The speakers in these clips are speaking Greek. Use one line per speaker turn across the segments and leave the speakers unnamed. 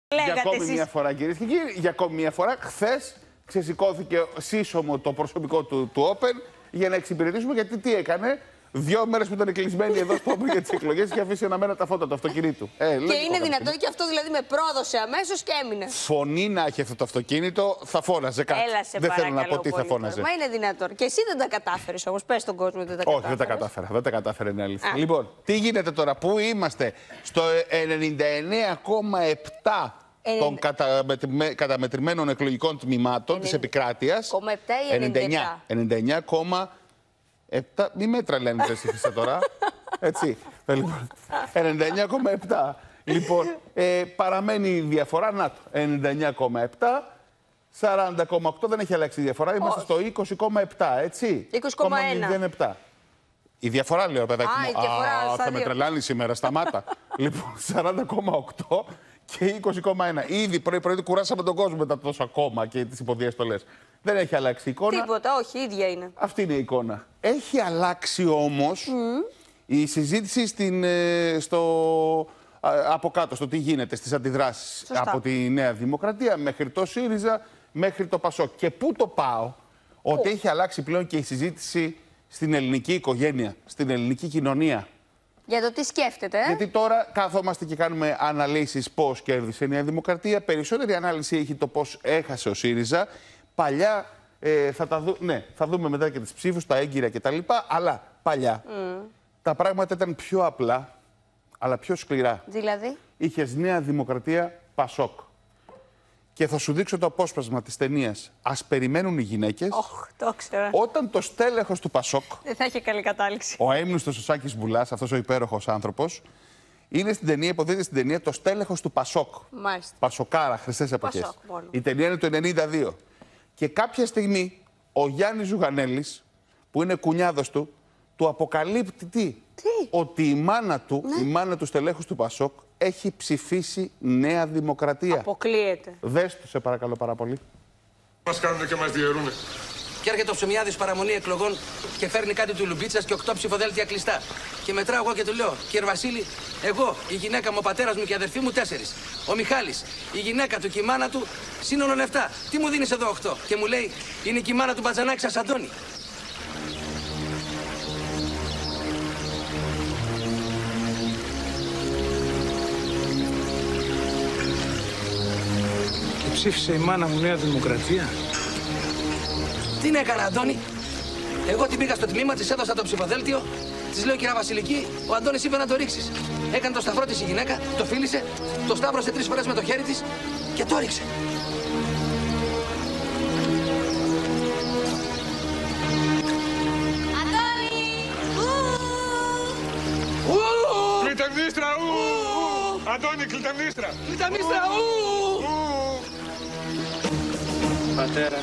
Για ακόμη μια φορά, κυρίες και κύριοι, για ακόμη μια φορά, χθες ξεσηκώθηκε σύσσωμο το προσωπικό του Open για να εξυπηρετήσουμε, γιατί τι έκανε. 2 μέρες που ήταν κλεισμένοι εδώ στο Open για τις εκλογές και αφήσει αναμένα τα φώτα του αυτοκινήτου.
Και είναι δυνατόν και αυτό δηλαδή με πρόδωσε αμέσως και έμεινε.
Φωνή να έχει αυτό το αυτοκίνητο, θα φώναζε κάτι.
Έλα σε
δεν θέλω να
παρακαλώ,
πω τι θα φώναζε.
Μα είναι δυνατόν. Και εσύ δεν τα κατάφερες όμως. Πες στον κόσμο ότι δεν τα κατάφερες.
Όχι, δεν τα κατάφερα. Δεν τα κατάφερε, είναι αλήθεια. Λοιπόν, τι γίνεται τώρα, πού είμαστε, στο 99,7 των καταμετρημένων εκλογικών τμήματων της επικράτειας. 99,7. Μη μέτρα λένε εσείς τώρα. Έτσι. 99,7. Λοιπόν, παραμένει η διαφορά. Να το. 99,7. 40,8 δεν έχει αλλάξει η διαφορά. Είμαστε στο 20,7, έτσι.
20,1.
Η διαφορά, λέω, παιδάκι μου.
Η διαφορά,
θα με τρελάνει σήμερα, σταμάτα. Λοιπόν, 40,8 και 20,1. Ήδη πρωί-πρωί κουράσαμε τον κόσμο μετά τόσο ακόμα και τις υποδιαστολές. Δεν έχει αλλάξει η εικόνα.
Τίποτα, όχι, ίδια είναι.
Αυτή είναι η εικόνα. Έχει αλλάξει όμως η συζήτηση από κάτω, στο τι γίνεται, στις αντιδράσεις.
Σωστά.
Από τη Νέα Δημοκρατία μέχρι το ΣΥΡΙΖΑ, μέχρι το ΠΑΣΟΚ. Και πού το πάω, ότι έχει αλλάξει πλέον και η συζήτηση στην ελληνική οικογένεια, στην ελληνική κοινωνία.
Για το τι σκέφτεται.
Γιατί τώρα καθόμαστε και κάνουμε αναλύσεις πώς κέρδισε η Νέα Δημοκρατία. Περισσότερη ανάλυση έχει το πώς έχασε ο ΣΥΡΙΖΑ. Παλιά θα δούμε μετά και τις ψήφους, τα έγκυρα κτλ. Αλλά παλιά τα πράγματα ήταν πιο απλά, αλλά πιο σκληρά.
Δηλαδή.
Είχες Νέα Δημοκρατία, ΠΑΣΟΚ. Και θα σου δείξω το απόσπασμα της ταινίας «Ας περιμένουν οι γυναίκες».
Το ξέρω.
Όταν το στέλεχος του ΠΑΣΟΚ,
δεν θα είχε καλή κατάληξη.
ο έμνηστος ο Σάκης Μπουλάς, αυτός ο υπέροχος άνθρωπος, είναι στην ταινία, υποδίδεται στην ταινία το στέλεχος του ΠΑΣΟΚ.
Μάλιστα.
Πασοκάρα, χρυσές εποχές. Η ταινία είναι το 1992. Και κάποια στιγμή ο Γιάννης Ζουγανέλης, που είναι κουνιάδος του, του αποκαλύπτει τι? Ότι η μάνα του, η μάνα του στελέχους του ΠΑΣΟΚ, έχει ψηφίσει Νέα Δημοκρατία.
Αποκλείεται.
Δες το, σε παρακαλώ πάρα πολύ.
Μας κάνουν και μας διαιρούνε.
Και έρχεται ο Ψωμιάδης παραμονή εκλογών και φέρνει κάτι του Λουμπίτσας και 8 ψηφοδέλτια κλειστά. Και μετράω εγώ και του λέω: Κύριε Βασίλη, εγώ, η γυναίκα μου, ο πατέρας μου και η αδερφή μου 4. Ο Μιχάλης, η γυναίκα του και η μάνα του, σύνολο 7. Τι μου δίνεις εδώ 8? Και μου λέει: Είναι και η μάνα του Μπατζανάκη σας, Αντώνη.
Και ψήφισε η μάνα μου Νέα Δημοκρατία.
Τι να έκανα, Αντώνη? Εγώ την πήγα στο τμήμα, της έδωσα το ψηφοδέλτιο, της λέω: Κυρία Βασιλική, ο Αντώνης είπε να το ρίξεις. Έκανε το σταυρό της η γυναίκα, το φίλησε, το σταύρωσε 3 φορές με το χέρι της και το ρίξε.
Αντώνη!
Κλειτεμνίστρα, Αντώνη, κλειτεμνίστρα.
Κλειτεμνίστρα,
Πατέρα.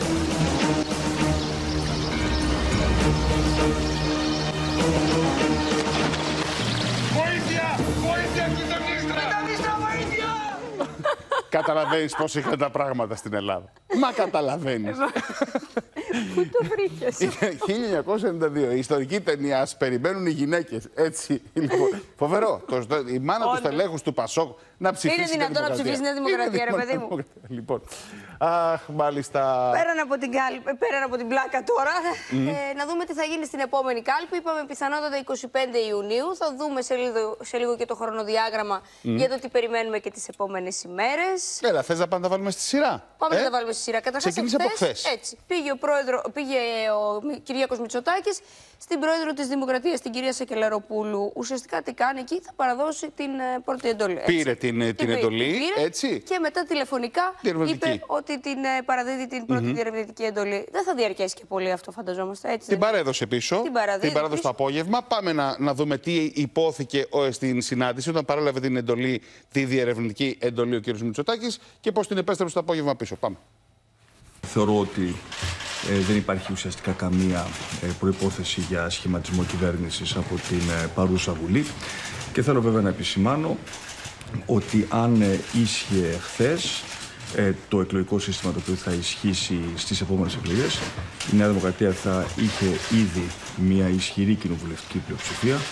Βοήθεια! Βοήθεια, κλειτεμνίστρα!
Κλειτεμνίστρα, βοήθεια!
Καταλαβαίνεις πώς είχαν τα πράγματα στην Ελλάδα. Μα καταλαβαίνεις.
Πού το βρήκες?
1992. Η ιστορική ταινία «Ας περιμένουν οι γυναίκες». Έτσι. Λοιπόν, φοβερό. Η μάνα του στελέχους του ΠΑΣΟΚ να ψηφίσει.
Είναι δυνατόν να ψηφίσει Νέα Δημοκρατία, ρε παιδί μου?
Λοιπόν. Αχ, μάλιστα.
Πέραν από την πλάκα τώρα, να δούμε τι θα γίνει στην επόμενη κάλπη. Είπαμε πιθανότατα 25 Ιουνίου. Θα δούμε σε λίγο και το χρονοδιάγραμμα για το τι περιμένουμε και τις επόμενες ημέρες.
Έλα, θες να πάμε να τα βάλουμε στη σειρά?
Πάμε να τα βάλουμε στη σειρά. Καταρχάς,
ξεκίνησε από χθες.
Έτσι. Πήγε ο Κυριάκος Μητσοτάκης στην πρόεδρο της Δημοκρατίας, την κυρία Σακελαροπούλου. Ουσιαστικά τι κάνει εκεί? Θα παραδώσει την πρώτη εντολή.
Πήρε την εντολή, έτσι.
Και μετά τηλεφωνικά είπε ότι την παραδίδει την πρώτη διερευνητική εντολή. Δεν θα διαρκέσει και πολύ αυτό, φανταζόμαστε. Έτσι,
την παρέδωσε πίσω. Την παράδοσε το απόγευμα. Πάμε να δούμε τι υπόθηκε στην συνάντηση όταν παρέλαβε την εντολή, τη διερευνητική εντολή ο κ. Μητσοτάκης και πώς την επέστρεψε το απόγευμα πίσω. Πάμε.
Θεωρώ ότι δεν υπάρχει ουσιαστικά καμία προϋπόθεση για σχηματισμό κυβέρνησης από την παρούσα Βουλή και θέλω βέβαια να επισημάνω ότι αν ίσχυε χθες το εκλογικό σύστημα το οποίο θα ισχύσει στις επόμενες εκλογές, η Νέα Δημοκρατία θα είχε ήδη μια ισχυρή κοινοβουλευτική πλειοψηφία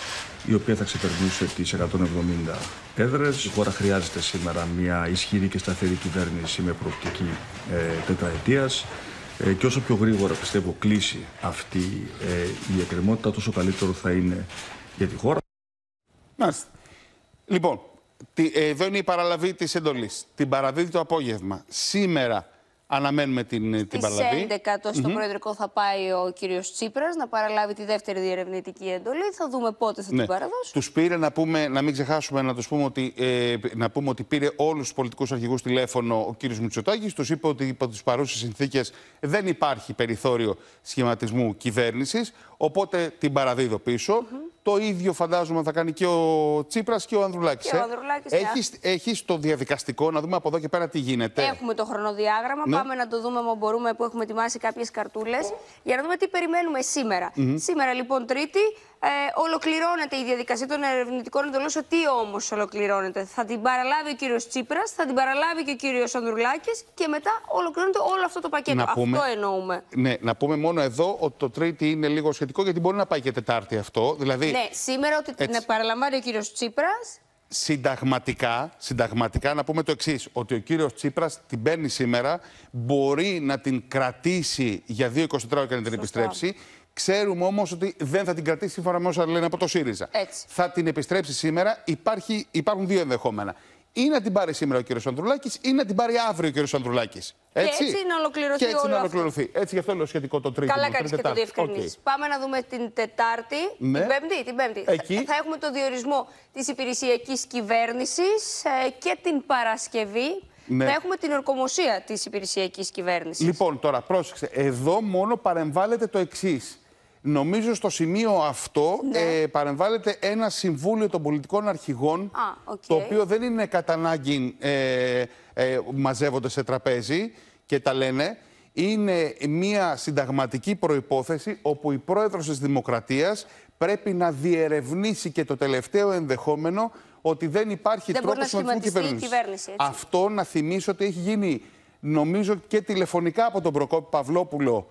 η οποία θα ξεπερνούσε τις 170 έδρες. Η χώρα χρειάζεται σήμερα μια ισχυρή και σταθερή κυβέρνηση με προοπτική τετραετίας. Και όσο πιο γρήγορα πιστεύω κλείσει αυτή η εκκρεμότητα, τόσο καλύτερο θα είναι για τη χώρα.
Μάλιστα. Λοιπόν, εδώ είναι η παραλαβή της εντολής. Την παραδίδει το απόγευμα. Σήμερα αναμένουμε την παραλαβή.
Στις 11 στο Προεδρικό θα πάει ο κύριος Τσίπρας να παραλάβει τη δεύτερη διερευνητική εντολή. Θα δούμε πότε θα την παραδώσει.
Τους πήρε, να μην ξεχάσουμε να τους πούμε ότι πήρε όλους τους πολιτικούς αρχηγούς τηλέφωνο ο κύριος Μητσοτάκης. Τους είπε ότι υπό τις παρούσες συνθήκες δεν υπάρχει περιθώριο σχηματισμού κυβέρνησης. Οπότε την παραδίδω πίσω. Το ίδιο φαντάζομαι θα κάνει και ο Τσίπρας και ο Ανδρουλάκης. Έχεις το διαδικαστικό, να δούμε από εδώ και πέρα τι γίνεται.
Έχουμε το χρονοδιάγραμμα. Ναι. Πάμε να το δούμε αν μπορούμε, που έχουμε ετοιμάσει κάποιες καρτούλες, για να δούμε τι περιμένουμε σήμερα. Σήμερα, λοιπόν, Τρίτη, ολοκληρώνεται η διαδικασία των ερευνητικών εντολών. Τι όμως ολοκληρώνεται? Θα την παραλάβει ο κύριος Τσίπρας, θα την παραλάβει και ο κύριος Ανδρουλάκης και μετά ολοκληρώνεται όλο αυτό το πακέτο. Αυτό εννοούμε.
Ναι, να πούμε μόνο εδώ ότι το Τρίτη είναι λίγο σχετικό, γιατί μπορεί να πάει και Τετάρτη αυτό. Δηλαδή,
ναι, σήμερα ότι την παραλαμβάνει ο κύριος Τσίπρας.
Συνταγματικά να πούμε το εξής, ότι ο κύριος Τσίπρας την παίρνει σήμερα, μπορεί να την κρατήσει για 2-24 ώρες και να την επιστρέψει. Ξέρουμε όμως ότι δεν θα την κρατήσει σύμφωνα με όσα λένε από το ΣΥΡΙΖΑ. Έτσι. Θα την επιστρέψει σήμερα. Υπάρχουν δύο ενδεχόμενα. Ή να την πάρει σήμερα ο κύριος Ανδρουλάκης ή να την πάρει αύριο ο κύριος Ανδρουλάκης. Έτσι.
Και έτσι να ολοκληρωθεί όλο αυτό.
Έτσι, γι' αυτό λέω σχετικό το Τρίτη.
Καλά κάνεις και το διευκρινίσεις. Πάμε να δούμε την Τετάρτη,
ναι.
την Πέμπτη. Εκεί θα έχουμε το διορισμό της υπηρεσιακής κυβέρνησης και την Παρασκευή. Ναι. Θα έχουμε την ορκομοσία της υπηρεσιακής κυβέρνησης.
Λοιπόν, τώρα πρόσεξε. Εδώ μόνο παρεμβάλλεται το εξής. Νομίζω στο σημείο αυτό παρεμβάλλεται ένα συμβούλιο των πολιτικών αρχηγών, το οποίο δεν είναι κατά ανάγκη μαζεύονται σε τραπέζι και τα λένε. Είναι μια συνταγματική προϋπόθεση όπου η πρόεδρος της Δημοκρατίας πρέπει να διερευνήσει και το τελευταίο ενδεχόμενο ότι δεν υπάρχει τρόπος να κυβέρνηση. Αυτό να θυμίσω ότι έχει γίνει, νομίζω, και τηλεφωνικά από τον Προκόπη Παυλόπουλο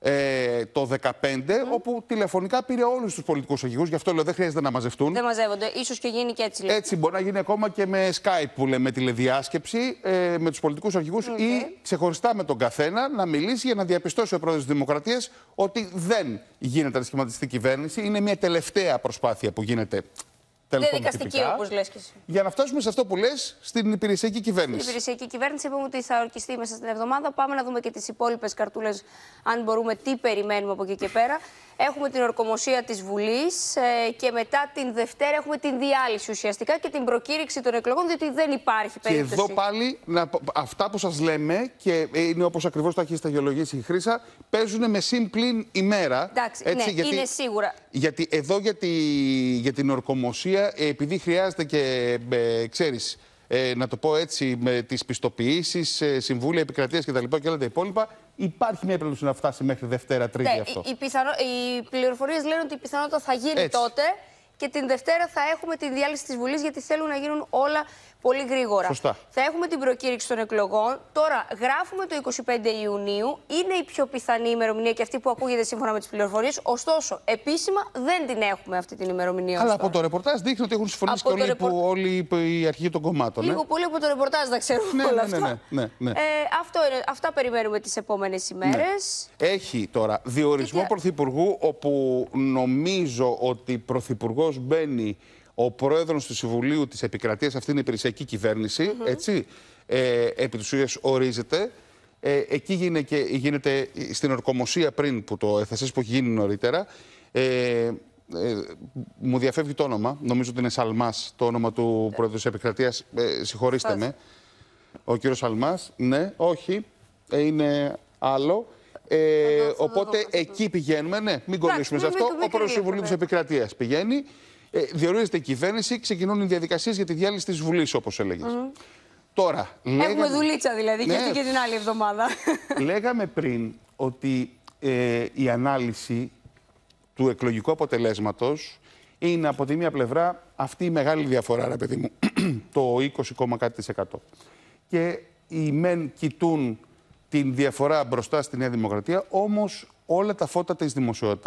το 2015, όπου τηλεφωνικά πήρε όλους τους πολιτικούς αρχηγούς. Γι' αυτό λέω δεν χρειάζεται να μαζευτούν.
Δεν μαζεύονται. Ίσως και γίνει και έτσι.
Έτσι μπορεί να γίνει ακόμα και με Skype που λέμε, τηλεδιάσκεψη με τους πολιτικούς αρχηγούς ή ξεχωριστά με τον καθένα να μιλήσει για να διαπιστώσει ο πρόεδρος της Δημοκρατίας ότι δεν γίνεται να σχηματιστεί κυβέρνηση. Είναι μια τελευταία προσπάθεια που γίνεται.
Διαδικαστική, όπως λες και εσύ.
Για να φτάσουμε σε αυτό που λες, στην υπηρεσιακή κυβέρνηση.
Στην υπηρεσιακή κυβέρνηση είπαμε ότι θα ορκιστεί μέσα στην εβδομάδα. Πάμε να δούμε και τις υπόλοιπες καρτούλες, αν μπορούμε, τι περιμένουμε από εκεί και πέρα. Έχουμε την ορκομοσία της Βουλής και μετά την Δευτέρα έχουμε την διάλυση ουσιαστικά και την προκήρυξη των εκλογών, διότι δεν υπάρχει περίπτωση.
Και εδώ πάλι αυτά που σας λέμε, και είναι όπως ακριβώς το έχει σταγιολογήσει η Χρύσα, παίζουν με συν πλην ημέρα.
Εντάξει, έτσι, ναι, γιατί, είναι σίγουρα.
Γιατί εδώ για την ορκομοσία, επειδή χρειάζεται και, ξέρεις, να το πω έτσι, με τις πιστοποιήσεις, συμβούλια επικρατείας κτλ. Και όλα τα υπόλοιπα, υπάρχει μια περίπτωση να φτάσει μέχρι Δευτέρα, Τρίτη αυτό.
Οι πληροφορίες λένε ότι η πιθανότητα θα γίνει τότε και την Δευτέρα θα έχουμε τη διάλυση της Βουλής, γιατί θέλουν να γίνουν όλα πολύ γρήγορα.
Σωστά.
Θα έχουμε την προκήρυξη των εκλογών. Τώρα γράφουμε το 25 Ιουνίου. Είναι η πιο πιθανή ημερομηνία και αυτή που ακούγεται σύμφωνα με τις πληροφορίες. Ωστόσο, επίσημα δεν την έχουμε αυτή την ημερομηνία.
Αλλά από το ρεπορτάζ δείχνει ότι έχουν συμφωνήσει και όλοι οι αρχηγοί των κομμάτων.
Λίγο πολύ από το ρεπορτάζ να ξέρουμε όλα αυτά.
Ναι.
Αυτά περιμένουμε τις επόμενες ημέρες.
Ναι. Έχει τώρα διορισμό πρωθυπουργού, όπου νομίζω ότι πρωθυπουργός μπαίνει ο πρόεδρος του Συμβουλίου της Επικρατείας, αυτή είναι η υπηρεσιακή κυβέρνηση, έτσι, επί της ουσίας ορίζεται. Εκεί γίνεται στην ορκομοσία πριν που το έθεσες, που έχει γίνει νωρίτερα. Μου διαφεύγει το όνομα, νομίζω ότι είναι Σαλμάς το όνομα του πρόεδρου της Επικρατείας, συγχωρήστε με. Ο κύριος Σαλμάς, ναι, όχι, είναι άλλο. Οπότε εκεί πηγαίνουμε, ναι, μην κολλήσουμε σε αυτό. Ο πρόεδρος του Συμβουλίου της Επικρατείας πηγαίνει. Διορίζεται η κυβέρνηση, ξεκινούν οι διαδικασίες για τη διάλυση της Βουλής, όπως έλεγες. Τώρα,
έχουμε δουλίτσα δηλαδή, και αυτή και την άλλη εβδομάδα.
Λέγαμε πριν ότι η ανάλυση του εκλογικού αποτελέσματος είναι από τη μία πλευρά αυτή η μεγάλη διαφορά, ρε παιδί μου, το 20,κάτι%. Και οι μεν κοιτούν την διαφορά μπροστά στη Νέα Δημοκρατία, όμως όλα τα φώτα της δημοσιότητας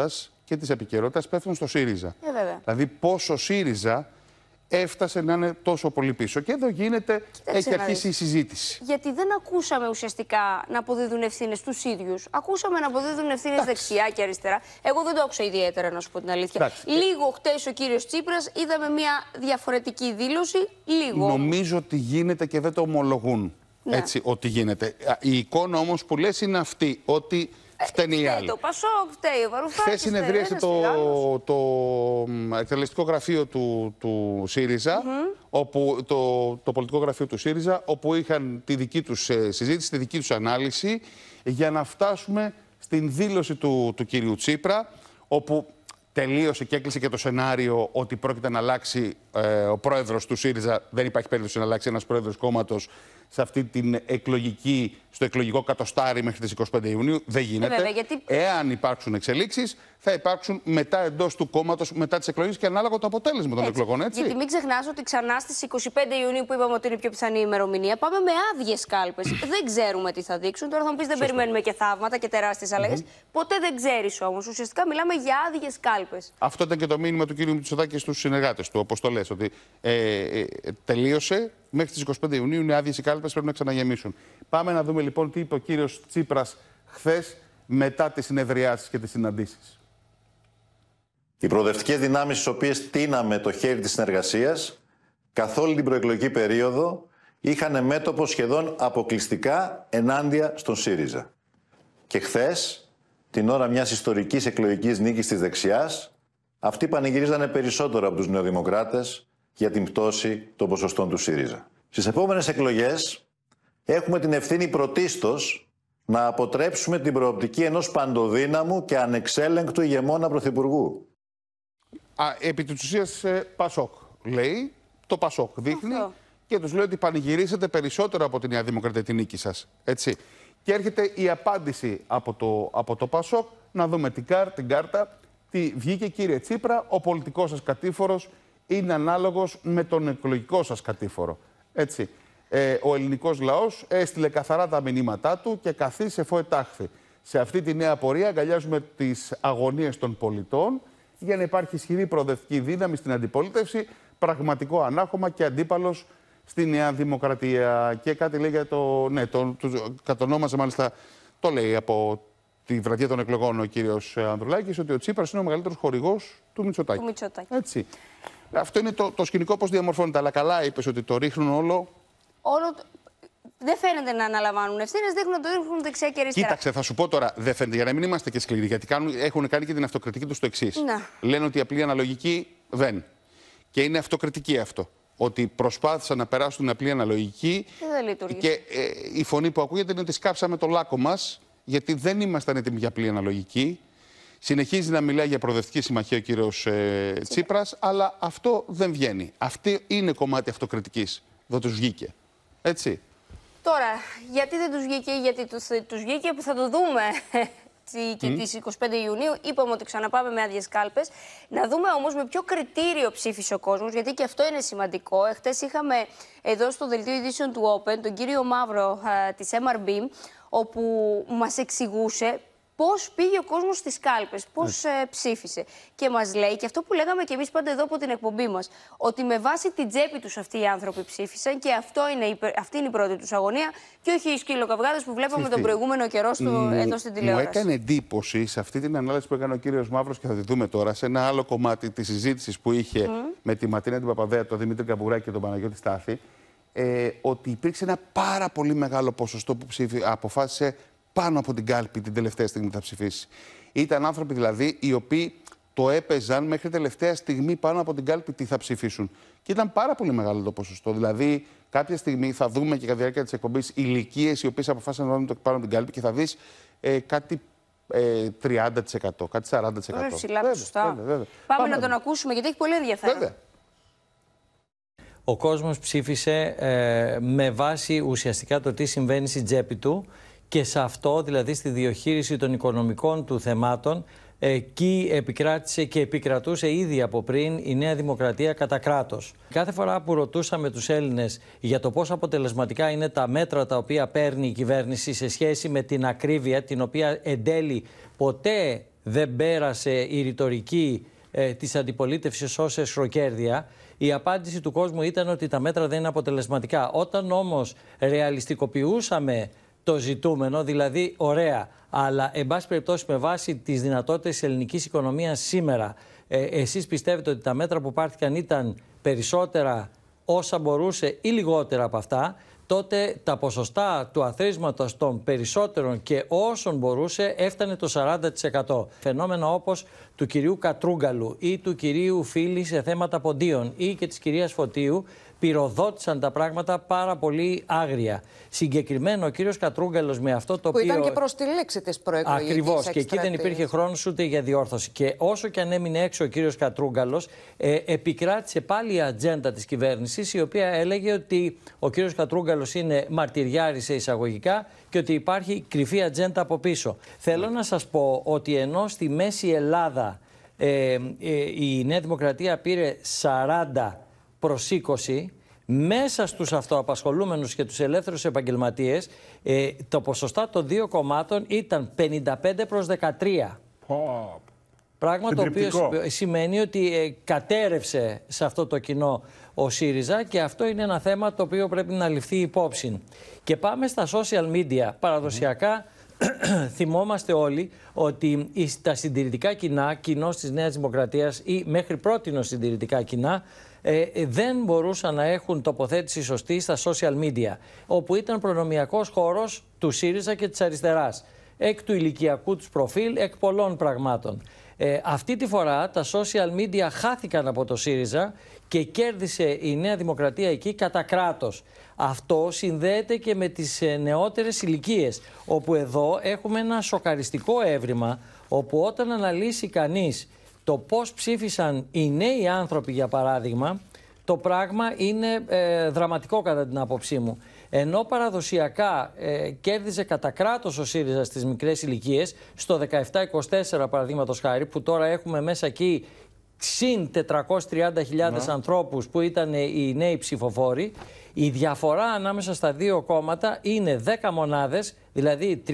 και της επικαιρότητας πέφτουν στο ΣΥΡΙΖΑ.
Δηλαδή,
πώς ο ΣΥΡΙΖΑ έφτασε να είναι τόσο πολύ πίσω. Και εδώ γίνεται, έχει αρχίσει η συζήτηση.
Γιατί δεν ακούσαμε ουσιαστικά να αποδίδουν ευθύνες στους ίδιους. Ακούσαμε να αποδίδουν ευθύνες δεξιά και αριστερά. Εγώ δεν το άκουσα ιδιαίτερα, να σου πω την αλήθεια. Λίγο χτες ο κύριος Τσίπρας είδαμε μια διαφορετική δήλωση. Λίγο.
Νομίζω ότι γίνεται και δεν το ομολογούν. Ναι. Έτσι, ότι γίνεται. Η εικόνα όμως που λες είναι αυτή, ότι φταίνει οι άλλοι.
Το Πασόκ, φταίει ο Βαρουφάκης.
Χθες συνεδρίασε το εκτελεστικό γραφείο του ΣΥΡΙΖΑ, όπου το πολιτικό γραφείο του ΣΥΡΙΖΑ, όπου είχαν τη δική τους συζήτηση, τη δική τους ανάλυση, για να φτάσουμε στην δήλωση του κυρίου Τσίπρα, όπου τελείωσε και έκλεισε και το σενάριο ότι πρόκειται να αλλάξει ο πρόεδρος του ΣΥΡΙΖΑ. Δεν υπάρχει περίπτωση να αλλάξει ένας πρόεδρος κόμματος σε αυτή την στο εκλογικό κατοστάρι μέχρι τις 25 Ιουνίου. Δεν γίνεται.
Βέβαια, γιατί...
Εάν υπάρξουν εξελίξεις, θα υπάρξουν μετά εντός του κόμματος, μετά τις εκλογές και ανάλογα το αποτέλεσμα των εκλογών. Έτσι.
Γιατί μην ξεχνάς ότι ξανά στις 25 Ιουνίου, που είπαμε ότι είναι η πιο πιθανή ημερομηνία, πάμε με άδειες κάλπες. Δεν ξέρουμε τι θα δείξουν. Τώρα θα μου πεις, δεν περιμένουμε και θαύματα και τεράστιες αλλαγές. Ποτέ δεν ξέρεις όμως. Ουσιαστικά μιλάμε για άδειες κάλπες.
Αυτό ήταν και το μήνυμα του κ. Μητσοτάκη στους συνεργάτες του, όπως το λες, ότι τελείωσε. Μέχρι τις 25 Ιουνίου είναι άδειες οι κάλπες, πρέπει να ξαναγεμίσουν. Πάμε να δούμε λοιπόν τι είπε ο κύριος Τσίπρας χθες μετά τις συνεδριάσεις και τις συναντήσεις.
Οι προοδευτικές δυνάμεις στις οποίες τίναμε το χέρι της συνεργασίας καθ' όλη την προεκλογική περίοδο είχαν μέτωπο σχεδόν αποκλειστικά ενάντια στον ΣΥΡΙΖΑ. Και χθες, την ώρα μιας ιστορικής εκλογικής νίκης της δεξιάς, αυτοί πανηγυρίζανε περισσότερο από τους νεοδημοκράτες για την πτώση των ποσοστών του ΣΥΡΙΖΑ. Στις επόμενες εκλογές έχουμε την ευθύνη πρωτίστως να αποτρέψουμε την προοπτική ενός παντοδύναμου και ανεξέλεγκτου ηγεμόνα πρωθυπουργού.
Επί της ουσίας Πασόκ λέει, το Πασόκ δείχνει και τους λέει ότι πανηγυρίσετε περισσότερο από τη Νέα Δημοκρατία την νίκη σας. Έτσι. Και έρχεται η απάντηση από το Πασόκ, να δούμε την κάρτα. Τι βγήκε, κύριε Τσίπρα, ο πολιτικός σας κατήφορος είναι ανάλογος με τον εκλογικό σας κατήφορο. Έτσι. Ο ελληνικός λαός έστειλε καθαρά τα μηνύματά του και καθίσε φόε τάχθη. Σε αυτή τη νέα πορεία αγκαλιάζουμε τις αγωνίες των πολιτών για να υπάρχει ισχυρή προοδευτική δύναμη στην αντιπολίτευση, πραγματικό ανάχωμα και αντίπαλος στη Νέα Δημοκρατία. Και κάτι λέει για κατονόμαζε μάλιστα, το λέει από τη βραδιά των εκλογών ο κύριος Ανδρουλάκης, ότι ο Τσίπρας είναι ο μεγαλύτερος χορηγός του Μητσοτάκη. Έτσι. Αυτό είναι το σκηνικό πώς διαμορφώνεται. Αλλά καλά είπες ότι το ρίχνουν όλο.
Δεν φαίνεται να αναλαμβάνουν ευθύνες, δείχνουν να το ρίχνουν δεξιά και αριστερά.
Κοίταξε, θα σου πω τώρα, δεν φαίνεται, για να μην είμαστε και σκληροί, γιατί έχουν κάνει και την αυτοκριτική τους το εξής. Λένε ότι η απλή αναλογική δεν. Και είναι αυτοκριτική αυτό. Ότι προσπάθησαν να περάσουν την απλή αναλογική. Και η φωνή που ακούγεται είναι ότι σκάψαμε το λάκκο μας, γιατί δεν ήμασταν έτοιμοι για απλή αναλογική. Συνεχίζει να μιλάει για προοδευτική συμμαχία ο κύριος Τσίπρας, αλλά αυτό δεν βγαίνει. Αυτό είναι κομμάτι αυτοκριτικής. Δεν τους βγήκε. Έτσι.
Τώρα, γιατί δεν τους βγήκε, γιατί τους βγήκε, που θα το δούμε και τις 25 Ιουνίου. Είπαμε ότι ξαναπάμε με άδειες κάλπες. Να δούμε όμως με ποιο κριτήριο ψήφισε ο κόσμος, γιατί και αυτό είναι σημαντικό. Εχθές είχαμε εδώ στο δελτίο ειδήσεων του Open τον κύριο Μαύρο της MRB, όπου μας εξηγούσε πώς πήγε ο κόσμος στις κάλπες, πώς ψήφισε. Και μας λέει, και αυτό που λέγαμε και εμείς πάντα εδώ από την εκπομπή μας, ότι με βάση την τσέπη τους αυτοί οι άνθρωποι ψήφισαν και αυτή είναι η πρώτη τους αγωνία και όχι οι σκυλοκαυγάδες που βλέπαμε τον προηγούμενο καιρό εδώ στην τηλεόραση.
Μου έκανε εντύπωση σε αυτή την ανάλυση που έκανε ο κύριος Μαύρος, και θα τη δούμε τώρα, σε ένα άλλο κομμάτι της συζήτησης που είχε με τη Ματίνα την Παπαδέα, τον Δημήτρη Καμπουράκη και τον Παναγιώτη Στάθη, ότι υπήρξε ένα πάρα πολύ μεγάλο ποσοστό που αποφάσισε πάνω από την κάλπη την τελευταία στιγμή θα ψηφίσει. Ήταν άνθρωποι δηλαδή οι οποίοι το έπαιζαν μέχρι τελευταία στιγμή πάνω από την κάλπη τι θα ψηφίσουν. Και ήταν πάρα πολύ μεγάλο το ποσοστό. Δηλαδή, κάποια στιγμή θα δούμε και κατά τη διάρκεια της εκπομπής ηλικίες οι οποίες αποφάσισαν να βάλουν πάνω από την κάλπη και θα δεις κάτι 30%, κάτι 40%.
Ωραία, ψηλά ποσοστά. Πάμε να τον ακούσουμε γιατί έχει πολύ ενδιαφέρον.
Βέβαια.
Ο κόσμος ψήφισε με βάση ουσιαστικά το τι συμβαίνει στην τσέπη του. Και σε αυτό, δηλαδή στη διαχείριση των οικονομικών του θεμάτων, εκεί επικράτησε και επικρατούσε ήδη από πριν η Νέα Δημοκρατία κατά κράτος. Κάθε φορά που ρωτούσαμε τους Έλληνες για το πόσο αποτελεσματικά είναι τα μέτρα τα οποία παίρνει η κυβέρνηση σε σχέση με την ακρίβεια, την οποία εν τέλει ποτέ δεν πέρασε η ρητορική της αντιπολίτευσης ως εσχροκέρδεια. Η απάντηση του κόσμου ήταν ότι τα μέτρα δεν είναι αποτελεσματικά. Όταν όμως ρεαλιστικοποιούσαμε το ζητούμενο, δηλαδή ωραία, αλλά εν πάση περιπτώσει με βάση τις δυνατότητες της ελληνικής οικονομίας σήμερα, εσείς πιστεύετε ότι τα μέτρα που πάρθηκαν ήταν περισσότερα όσα μπορούσε ή λιγότερα από αυτά, τότε τα ποσοστά του αθροίσματος των περισσότερων και όσων μπορούσε έφτανε το 40%. Φαινόμενα όπως του κυρίου Κατρούγκαλου ή του κυρίου Φίλη σε θέματα ποντίων ή και της κυρίας Φωτίου πυροδότησαν τα πράγματα πάρα πολύ άγρια. Συγκεκριμένα ο κύριος Κατρούγκαλος με αυτό το οποίο...
Που ήταν και προς τη λέξη της προεκλογικής
Ακριβώς, και εκεί δεν υπήρχε χρόνος ούτε για διόρθωση. Και όσο και αν έμεινε έξω ο κύριος Κατρούγκαλος, επικράτησε πάλι η ατζέντα της κυβέρνησης, η οποία έλεγε ότι ο κύριος Κατρούγκαλος είναι μαρτυριάρης σε εισαγωγικά και ότι υπάρχει κρυφή ατζέντα από πίσω. Θέλω να σας πω ότι ενώ στη Μέση Ελλάδα η Νέα Δημοκρατία πήρε 40 προς 20, μέσα στους αυτοαπασχολούμενους και τους ελεύθερους επαγγελματίες το ποσοστά των δύο κομμάτων ήταν 55 προς 13. Πράγμα το οποίο σημαίνει ότι κατέρευσε σε αυτό το κοινό ο ΣΥΡΙΖΑ και αυτό είναι ένα θέμα το οποίο πρέπει να ληφθεί υπόψη. Και πάμε στα social media. Παραδοσιακά θυμόμαστε όλοι ότι τα συντηρητικά κοινά, κοινώς της Νέας Δημοκρατίας ή μέχρι πρότινος συντηρητικά κοινά, δεν μπορούσαν να έχουν τοποθέτηση σωστή στα social media, όπου ήταν προνομιακός χώρος του ΣΥΡΙΖΑ και της αριστεράς, εκ του ηλικιακού τους προφίλ, εκ πολλών πραγμάτων. Αυτή τη φορά τα social media χάθηκαν από το ΣΥΡΙΖΑ και κέρδισε η Νέα Δημοκρατία εκεί κατά κράτος. Αυτό συνδέεται και με τις νεότερες ηλικίες, όπου εδώ έχουμε ένα σοκαριστικό έβριμα, όπου όταν αναλύσει κανείς το πώς ψήφισαν οι νέοι άνθρωποι, για παράδειγμα, το πράγμα είναι δραματικό κατά την άποψή μου. Ενώ παραδοσιακά κέρδιζε κατά κράτος ο ΣΥΡΙΖΑ στις μικρές ηλικίες, στο 17-24 παραδείγματος χάρη, που τώρα έχουμε μέσα εκεί συν 430.000 ανθρώπους που ήταν οι νέοι ψηφοφόροι, η διαφορά ανάμεσα στα δύο κόμματα είναι 10 μονάδες, δηλαδή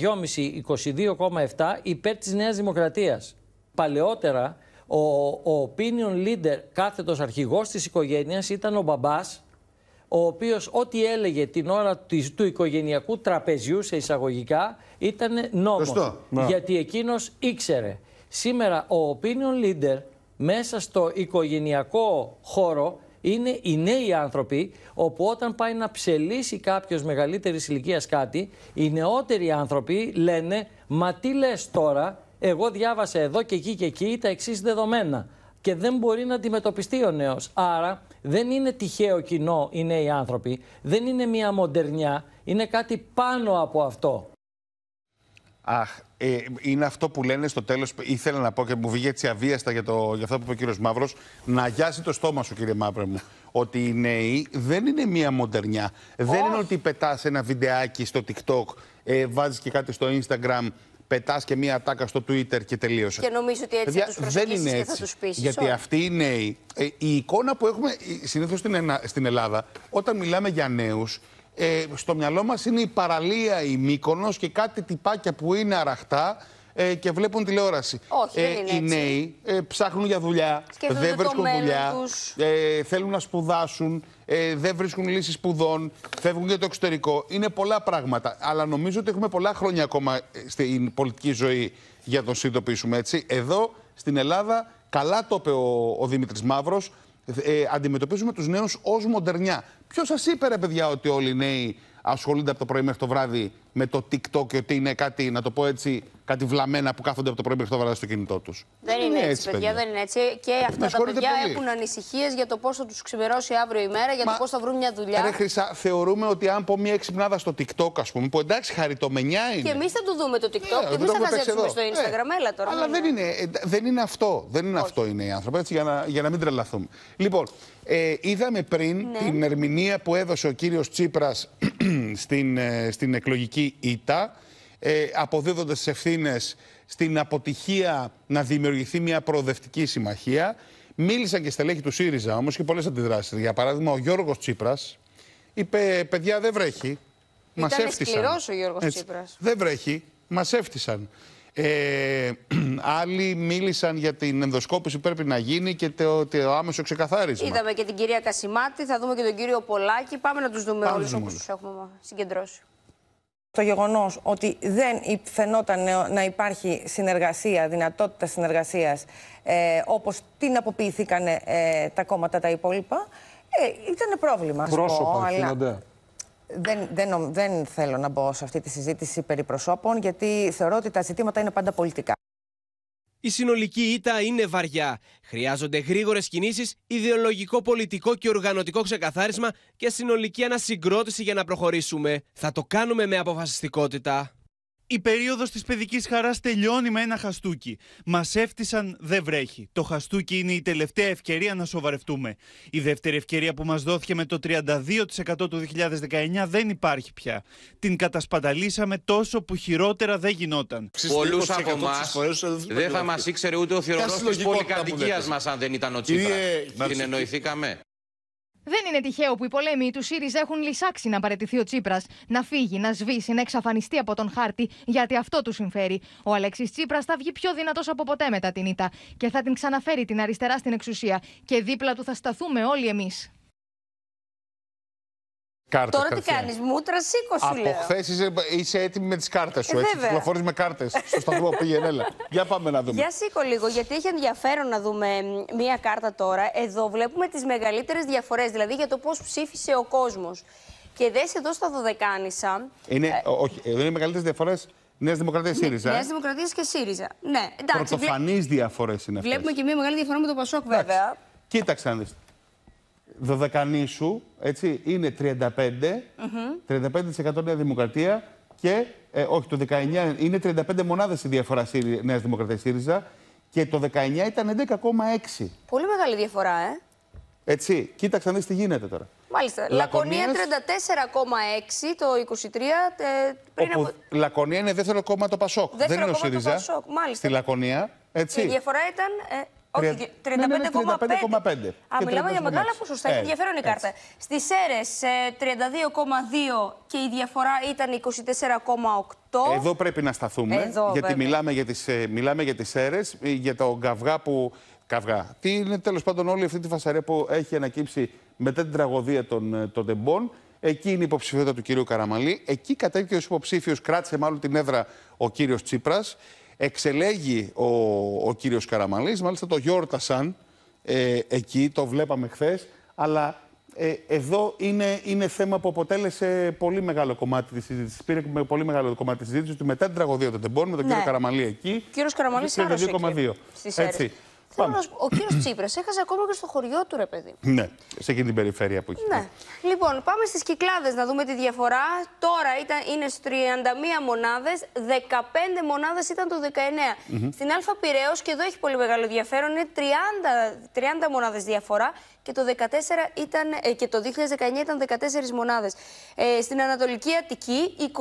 32,5-22,7 υπέρ της Νέας Δημοκρατίας. Παλαιότερα, ο opinion leader, κάθετος αρχηγός της οικογένειας, ήταν ο μπαμπάς, ο οποίος ό,τι έλεγε την ώρα του οικογενειακού τραπεζιού, σε εισαγωγικά, ήταν νόμος. Γιατί εκείνος ήξερε. Σήμερα ο opinion leader μέσα στο οικογενειακό χώρο είναι οι νέοι άνθρωποι, όπου όταν πάει να ψελίσει κάποιος μεγαλύτερης ηλικίας κάτι, οι νεότεροι άνθρωποι λένε «Μα τι λες τώρα, εγώ διάβασα εδώ και εκεί τα εξής δεδομένα». Και δεν μπορεί να αντιμετωπιστεί ο νέος. Άρα δεν είναι τυχαίο κοινό οι νέοι άνθρωποι, δεν είναι μια μοντερνιά, είναι κάτι πάνω από αυτό.
Είναι αυτό που λένε στο τέλος, ήθελα να πω και μου βγήκε έτσι αβίαστα για αυτό που είπε ο κύριος Μαύρος, να αγιάσει το στόμα σου, κύριε Μαύρε μου, ότι οι νέοι δεν είναι μία μοντερνιά. Δεν είναι ότι πετάς ένα βιντεάκι στο TikTok, βάζεις και κάτι στο Instagram, πετάς και μία ατάκα στο Twitter και τελείωσε.
Και νομίζω ότι έτσι θα τους προσεγγίσεις και θα τους πείσεις.
Γιατί αυτοί οι νέοι, η εικόνα που έχουμε συνήθως στην Ελλάδα, όταν μιλάμε για νέους, στο μυαλό μας είναι η παραλία, η Μύκονος και κάτι τυπάκια που είναι αραχτά και βλέπουν τηλεόραση.
Όχι, δεν είναι
οι νέοι ψάχνουν για δουλειά, δεν βρίσκουν δουλειά, θέλουν να σπουδάσουν, δεν βρίσκουν λύσεις σπουδών, φεύγουν για το εξωτερικό. Είναι πολλά πράγματα. Αλλά νομίζω ότι έχουμε πολλά χρόνια ακόμα στην πολιτική ζωή για να τον συνειδητοποιήσουμε έτσι. Εδώ στην Ελλάδα, καλά το είπε ο Δημήτρης Μαύρος, αντιμετωπίζουμε τους νέους ως μοντερνιά. Ποιος σας είπε, ρε παιδιά, ότι όλοι οι νέοι ασχολούνται από το πρωί μέχρι το βράδυ με το TikTok και ότι είναι κάτι, να το πω έτσι, κάτι βλαμμένα που κάθονται από το πρωί μέχρι το βράδυ στο κινητό τους?
Δεν είναι έτσι, παιδιά, δεν είναι έτσι. Και αυτά τα παιδιά έχουν ανησυχίες για το πώς θα τους ξημερώσει αύριο η μέρα, για το πώς θα βρουν μια δουλειά.
Ρε Χρυσά, θεωρούμε ότι αν πω μια εξυπνάδα στο TikTok, ας πούμε, που εντάξει, χαριτομενιά είναι.
Και εμείς θα το δούμε το TikTok και εμείς θα μαζέψουμε στο Instagram. Έλα τώρα.
Αλλά δεν είναι αυτό. Δεν είναι αυτό είναι οι άνθρωποι, έτσι, για να μην τρελαθούμε. Λοιπόν, είδαμε πριν την ερμηνεία που έδωσε ο κύριος Τσίπρας στην εκλογική ήττα, αποδίδοντας τις ευθύνες στην αποτυχία να δημιουργηθεί μια προοδευτική συμμαχία. Μίλησαν και στελέχη του ΣΥΡΙΖΑ όμως και πολλές αντιδράσεις. Για παράδειγμα, ο Γιώργος Τσίπρας είπε: παιδιά, δεν βρέχει. Μας έφτισαν.
Ήταν σκληρός ο Γιώργος Τσίπρας.
Δεν βρέχει. Μας έφτισαν. Άλλοι μίλησαν για την ενδοσκόπηση που πρέπει να γίνει και το άμεσο ξεκαθάρισμα.
Είδαμε και την κυρία Κασιμάτη, θα δούμε και τον κύριο Πολάκη. Πάμε να τους δούμε όλους όπως τους έχουμε συγκεντρώσει.
Το γεγονός ότι δεν φαινόταν να υπάρχει συνεργασία, δυνατότητα συνεργασίας, όπως την αποποιηθήκαν τα κόμματα τα υπόλοιπα, ήταν πρόβλημα.
Πρόσωπα ευθύνονται.
Δεν θέλω να μπω σε αυτή τη συζήτηση περί προσώπων, γιατί θεωρώ ότι τα ζητήματα είναι πάντα πολιτικά.
Η συνολική ήττα είναι βαριά. Χρειάζονται γρήγορες κινήσεις, ιδεολογικό, πολιτικό και οργανωτικό ξεκαθάρισμα και συνολική ανασυγκρότηση για να προχωρήσουμε. Θα το κάνουμε με αποφασιστικότητα.
Η περίοδος της παιδικής χαράς τελειώνει με ένα χαστούκι. Μας έφτισαν, δεν βρέχει. Το χαστούκι είναι η τελευταία ευκαιρία να σοβαρευτούμε. Η δεύτερη ευκαιρία που μας δόθηκε με το 32% του 2019 δεν υπάρχει πια. Την κατασπαταλήσαμε τόσο που χειρότερα δεν γινόταν.
Πολλούς από εμάς δεν θα μας ήξερε ούτε ο θηρορός της πολυκατοικίας μας αν δεν ήταν ο Τσίπρας. Συνεννοηθήκαμε.
Δεν είναι τυχαίο που οι πολέμοι του ΣΥΡΙΖΑ έχουν λυσάξει να παραιτηθεί ο Τσίπρας, να φύγει, να σβήσει, να εξαφανιστεί από τον χάρτη, γιατί αυτό του συμφέρει. Ο Αλέξης Τσίπρας θα βγει πιο δυνατός από ποτέ μετά την ήττα και θα την ξαναφέρει την αριστερά στην εξουσία. Και δίπλα του θα σταθούμε όλοι εμείς.
Τώρα τι κάνεις, μούτρα σήκω σου λέω.
Από χθες είσαι έτοιμη με τις κάρτες σου, έτσι, κυκλοφορείς με κάρτες στο σταθμό, πήγαινε, έλα. Για πάμε να δούμε.
Για σήκω λίγο, γιατί έχει ενδιαφέρον να δούμε μία κάρτα τώρα. Εδώ βλέπουμε τις μεγαλύτερες διαφορές, δηλαδή για το πώς ψήφισε ο κόσμος. Και δες εδώ στα δωδεκάνησα.
Όχι, εδώ είναι οι μεγαλύτερες διαφορές Νέας Δημοκρατίας ΣΥΡΙΖΑ.
Νέας Δημοκρατίας και ΣΥΡΙΖΑ. Ναι, εντάξει.
Πρωτοφανείς διαφορές είναι αυτές.
Βλέπουμε και μία μεγάλη διαφορά με το ΠΑΣΟΚ, βέβαια.
Κοίταξε να δεις. Δωδεκανήσου, έτσι, είναι 35% Νέα Δημοκρατία και, όχι, το 19 είναι 35 μονάδες η διαφορά Νέας Δημοκρατίας ΣΥΡΙΖΑ και το 19 ήταν 11,6.
Πολύ μεγάλη διαφορά,
Έτσι, κοίταξε να δεις τι γίνεται τώρα.
Μάλιστα. Λακωνία 34,6 το 23.
Λακωνία είναι δεύτερο κόμμα το ΠΑΣΟΚ. Δεν είναι ο ΣΥΡΙΖΑ. Στη Λακωνία, έτσι.
Η διαφορά ήταν... όχι, 35,5. Μιλάμε για μεγάλα ποσοστά. Έχει ενδιαφέρον η κάρτα. Στις ΣΕΡΕΣ 32,2 και η διαφορά ήταν 24,8.
Εδώ πρέπει να σταθούμε, γιατί μιλάμε για τις ΣΕΡΕΣ, για τον καυγά που... Τι είναι τέλος πάντων όλη αυτή τη φασαρία που έχει ανακύψει μετά την τραγωδία των τεμπών. Εκεί είναι η υποψηφιότητα του κυρίου Καραμανλή. Εκεί κατέβηκε ως υποψήφιος, κράτησε μάλλον την έδρα ο κύριος Τσίπρας. Εξελέγει ο κύριος Καραμανλής, μάλιστα το γιόρτασαν εκεί, το βλέπαμε χθες, αλλά εδώ είναι θέμα που αποτέλεσε πολύ μεγάλο κομμάτι της συζήτησης. Πήρε με πολύ μεγάλο κομμάτι της συζήτησης ότι μετά την τραγωδία των τεμπών, με τον κύριο Καραμανλή εκεί,
ο κύριος Καραμανλής άρρωσε
2,2.
Έτσι. Ο κύριος Τσίπρας έχασε ακόμα και στο χωριό του, ρε παιδί.
Ναι, σε εκείνη την περιφέρεια που έχει.
Ναι. Λοιπόν, πάμε στις Κυκλάδες να δούμε τη διαφορά. Τώρα είναι στις 31 μονάδες, 15 μονάδες ήταν το 19. Στην Αλφα Πειραιώς, και εδώ έχει πολύ μεγάλο ενδιαφέρον, είναι 30 μονάδες διαφορά. Και το, 2019 ήταν 14 μονάδες. Στην Ανατολική Αττική 27,9,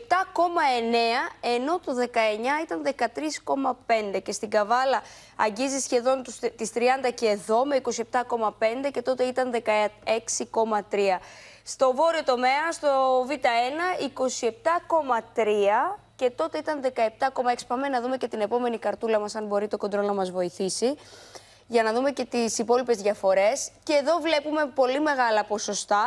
ενώ το 19 ήταν 13,5. Και στην Καβάλα αγγίζει σχεδόν τις 30 και εδώ με 27,5 και τότε ήταν 16,3. Στο βόρειο τομέα, στο Β1, 27,3 και τότε ήταν 17,6. Πάμε να δούμε και την επόμενη καρτούλα μας, αν μπορεί το κοντρόλ να μας βοηθήσει, για να δούμε και τις υπόλοιπες διαφορές. Και εδώ βλέπουμε πολύ μεγάλα ποσοστά,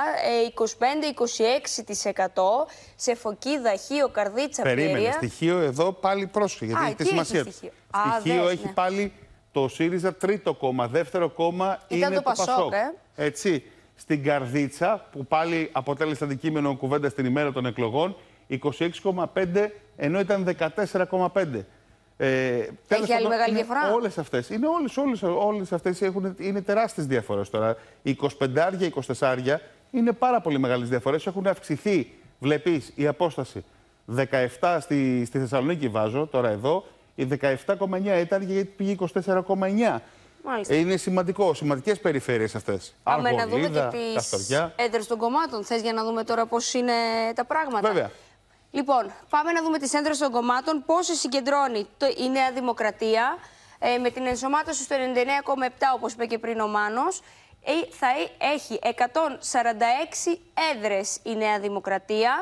25-26% σε Φωκίδα, Χίο, Καρδίτσα, Πιερία.
Περίμενε, στοιχείο εδώ πάλι πρόσεχε, γιατί έχει τη σημασία του. Στοιχείο έχει πάλι το ΣΥΡΙΖΑ τρίτο κόμμα, δεύτερο κόμμα είναι το ΠΑΣΟΚ. Έτσι, στην Καρδίτσα, που πάλι αποτέλεσε αντικείμενο κουβέντα στην ημέρα των εκλογών, 26,5 ενώ ήταν 14,5.
Έχει άλλη μεγάλη διαφορά.
Όλες αυτές. Όλες αυτές είναι τεράστιες διαφορές τώρα. Οι 25, 24 είναι πάρα πολύ μεγάλες διαφορές. Έχουν αυξηθεί, βλέπεις, η απόσταση. 17 στη Θεσσαλονίκη βάζω, τώρα εδώ. Η 17,9 ήταν γιατί πήγε 24,9. Είναι σημαντικό. Σημαντικές περιφέρειες αυτές.
Πάμε να δούμε και τις έδρες των κομμάτων. Θες για να δούμε τώρα πώς είναι τα πράγματα.
Βέβαια.
Λοιπόν, πάμε να δούμε τις έδρες των κομμάτων, πόσες συγκεντρώνει η Νέα Δημοκρατία, με την ενσωμάτωση στο 99,7, όπως είπε και πριν ο Μάνος, θα έχει 146 έδρες η Νέα Δημοκρατία,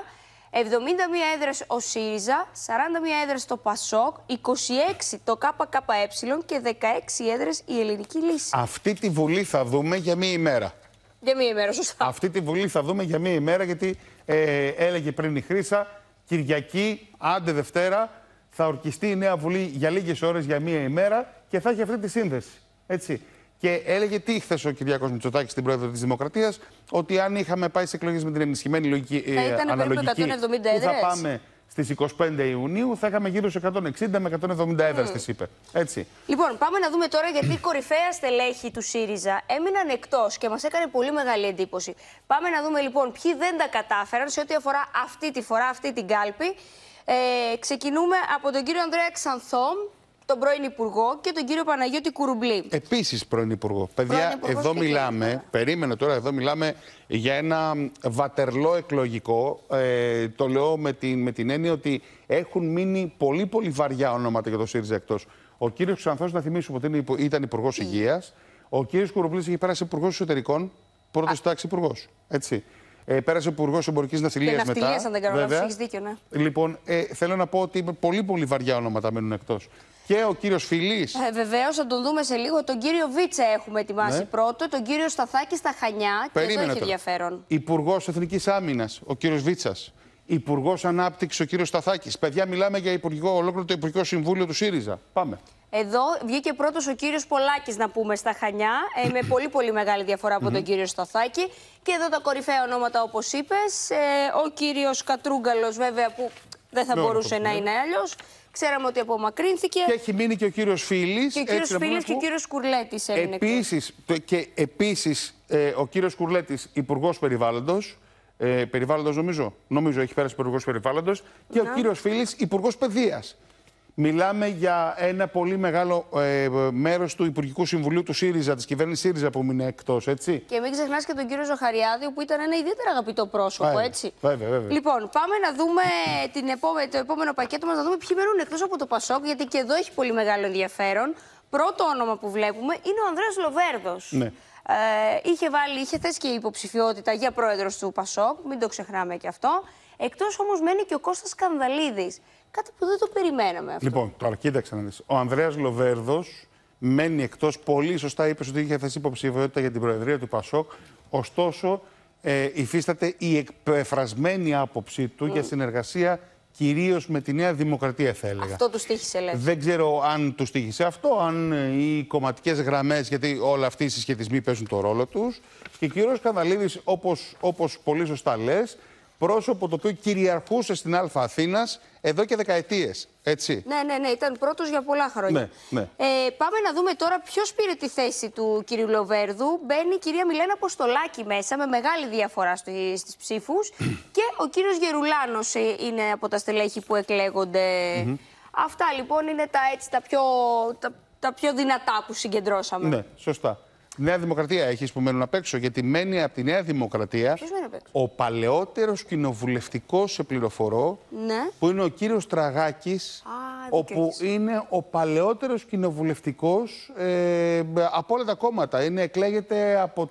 71 έδρες ο ΣΥΡΙΖΑ, 41 έδρες το ΠΑΣΟΚ, 26 το ΚΚΕ και 16 έδρες η Ελληνική Λύση.
Αυτή τη Βουλή θα δούμε για μία ημέρα.
Για μία ημέρα, σωστά.
Αυτή τη Βουλή θα δούμε για μία ημέρα, γιατί έλεγε πριν η Χρύσα, Κυριακή, άντε Δευτέρα, θα ορκιστεί η νέα Βουλή για λίγες ώρες, για μία ημέρα και θα έχει αυτή τη σύνδεση. Έτσι. Και έλεγε τι χθες ο Κυριάκος Μητσοτάκης, στην πρόεδρο της Δημοκρατίας, ότι αν είχαμε πάει σε εκλογές με την ενισχυμένη λογική αναλογική, που θα πάμε στις 25 Ιουνίου, θα είχαμε γύρω σε 160 με 170 έδρες, τις είπε. Έτσι.
Λοιπόν, πάμε να δούμε τώρα, γιατί κορυφαία στελέχη του ΣΥΡΙΖΑ έμειναν εκτός και μας έκανε πολύ μεγάλη εντύπωση. Πάμε να δούμε λοιπόν ποιοι δεν τα κατάφεραν σε ό,τι αφορά αυτή τη φορά, αυτή την κάλπη. Ξεκινούμε από τον κύριο Ανδρέα Ξανθό, τον πρώην Υπουργό, και τον κύριο Παναγιώτη Κουρουμπλή.
Επίσης πρώην Υπουργό. Παιδιά, εδώ μιλάμε, περίμενε τώρα, εδώ μιλάμε για ένα βατερλό εκλογικό. Το λέω με την έννοια ότι έχουν μείνει πολύ πολύ βαριά ονόματα για το ΣΥΡΙΖΑ εκτός. Ο κύριος Ξανθός, να θυμίσουμε ότι ήταν Υπουργός Υγείας. Ο κύριος Κουρουμπλής είχε πέρασει Υπουργός Εσωτερικών, πρώτος τάξη Υπουργός. Έτσι. Πέρασε Υπουργός Εμπορικής Ναυτιλίας μετά.
Ναυτιλίας, αν δεν κάνω λάθος, έχεις δίκιο, ναι.
Λοιπόν, θέλω να πω ότι πολύ πολύ βαριά ονόματα μένουν εκτός. Και ο κύριος Φιλής.
Βεβαίως, θα τον δούμε σε λίγο. Τον κύριο Βίτσα έχουμε ετοιμάσει πρώτο. Τον κύριο Σταθάκη στα Χανιά. Και εδώ έχει ενδιαφέρον.
Υπουργός Εθνικής Άμυνας, ο κύριος Βίτσας. Υπουργός Ανάπτυξης, ο κύριος Σταθάκης. Παιδιά, μιλάμε για ολόκληρο το Υπουργικό Συμβούλιο του ΣΥΡΙΖΑ. Πάμε.
Εδώ βγήκε πρώτος ο κύριος Πολάκης, να πούμε, στα Χανιά, με πολύ πολύ μεγάλη διαφορά από τον κύριο Σταθάκη. Και εδώ τα κορυφαία ονόματα, όπως είπες. Ο κύριος Κατρούγκαλος, βέβαια, που δεν θα μπορούσε να είναι αλλιώς. Ξέραμε ότι απομακρύνθηκε.
Και έχει μείνει και ο κύριος Φίλης.
Και ο κύριος Φίλης και ο κύριος Κουρλέτης έμεινε.
Επίσης, ο κύριος Κουρλέτης, Υπουργός Περιβάλλοντος. Περιβάλλοντος νομίζω έχει πέρασει Υπουργός Περιβάλλοντος. Και ο κύριος Φίλης, Υπουργός Παιδείας. Μιλάμε για ένα πολύ μεγάλο μέρος του Υπουργικού Συμβουλίου του ΣΥΡΙΖΑ, της κυβέρνησης ΣΥΡΙΖΑ, που μείνει εκτός, έτσι.
Και μην ξεχνάς και τον κύριο Ζαχαριάδη, που ήταν ένα ιδιαίτερα αγαπητό πρόσωπο, έτσι.
Βέβαια.
Λοιπόν, πάμε να δούμε το επόμενο πακέτο μας, να δούμε ποιοι μένουν εκτός από το ΠΑΣΟΚ, γιατί και εδώ έχει πολύ μεγάλο ενδιαφέρον. Πρώτο όνομα που βλέπουμε είναι ο Ανδρέας Λοβέρδος.
Ναι.
Είχε θέσει και υποψηφιότητα για πρόεδρος του ΠΑΣΟΚ, μην το ξεχνάμε και αυτό. Εκτός όμως μένει και ο Κώστας Σκανδαλίδης. Κάτι που δεν το περιμέναμε αυτό.
Λοιπόν, τώρα κοίταξε να δεις. Ο Ανδρέας Λοβέρδος μένει εκτός. Πολύ σωστά είπες ότι είχε θέσει υποψηφιότητα για την προεδρία του ΠΑΣΟΚ. Ωστόσο, υφίσταται η εκπεφρασμένη άποψή του για συνεργασία κυρίως με τη Νέα Δημοκρατία, θα έλεγα.
Αυτό του τύχησε, λέει.
Δεν ξέρω αν του τύχησε αυτό, αν οι κομματικές γραμμές, γιατί όλα αυτοί οι συσχετισμοί παίζουν το ρόλο τους. Και ο κύριος Σκανδαλίδης, όπως πολύ σωστά λες, πρόσωπο το οποίο κυριαρχούσε στην Α' Αθήνας εδώ και δεκαετίες. Έτσι.
Ναι, ήταν πρώτος για πολλά χρόνια.
Ναι.
Πάμε να δούμε τώρα ποιος πήρε τη θέση του κυρίου Λοβέρδου. Μπαίνει η κυρία Μιλένα Αποστολάκη μέσα, με μεγάλη διαφορά στις ψήφους. Και ο κύριος Γερουλάνος είναι από τα στελέχη που εκλέγονται. Αυτά λοιπόν είναι τα πιο δυνατά που συγκεντρώσαμε.
Ναι, σωστά. Νέα Δημοκρατία έχεις που μένουν απ' έξω, γιατί μένει από τη Νέα Δημοκρατία ο παλαιότερος κοινοβουλευτικός, σε πληροφορώ, που είναι ο κύριος Τραγάκης, όπου είναι ο παλαιότερος κοινοβουλευτικός από όλα τα κόμματα. Εκλέγεται από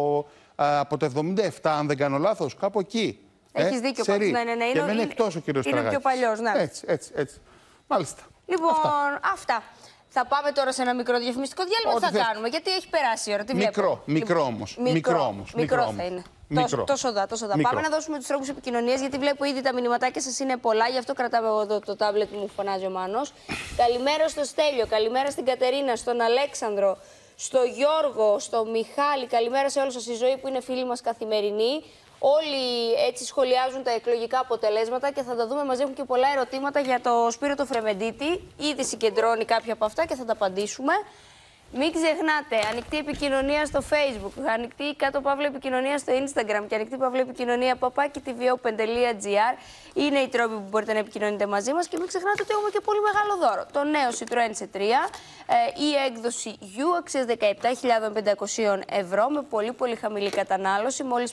το 77, αν δεν κάνω λάθος, κάπου εκεί.
Έχεις δίκιο.
Ναι. Και μένει εκτός ο κύριος Τραγάκης.
Είναι πιο παλιός, ναι.
Έτσι. Μάλιστα.
Λοιπόν, αυτά. Θα πάμε τώρα σε ένα μικρό διαφημιστικό διάλειμμα. Τι θα κάνουμε, γιατί έχει περάσει η ώρα.
Μικρό όμως.
Μικρό θα είναι. Τόσο δα. Πάμε να δώσουμε τους τρόπους επικοινωνίας, γιατί βλέπω ήδη τα μηνυματάκια σας είναι πολλά. Γι' αυτό κρατάμε εδώ το τάμπλετ που μου φωνάζει ο Μάνος. Καλημέρα στο Στέλιο, καλημέρα στην Κατερίνα, στον Αλέξανδρο, στο Γιώργο, στο Μιχάλη. Καλημέρα σε όλους σας, η Ζωή που είναι φίλοι μας καθημερινή. Όλοι έτσι σχολιάζουν τα εκλογικά αποτελέσματα και θα τα δούμε μαζί. Έχουν και πολλά ερωτήματα για το Σπύρο το Φρεμεντίτη. Ήδη συγκεντρώνει κάποια από αυτά και θα τα απαντήσουμε. Μην ξεχνάτε, ανοιχτή επικοινωνία στο Facebook, ανοιχτή κάτω παύλα επικοινωνία στο Instagram και ανοιχτή παύλα επικοινωνία @tvop.gr είναι οι τρόποι που μπορείτε να επικοινωνείτε μαζί μας. Και μην ξεχνάτε ότι έχουμε και πολύ μεγάλο δώρο. Το νέο Citroën C3, η έκδοση U, αξίας 17.500 ευρώ, με πολύ πολύ χαμηλή κατανάλωση, μόλις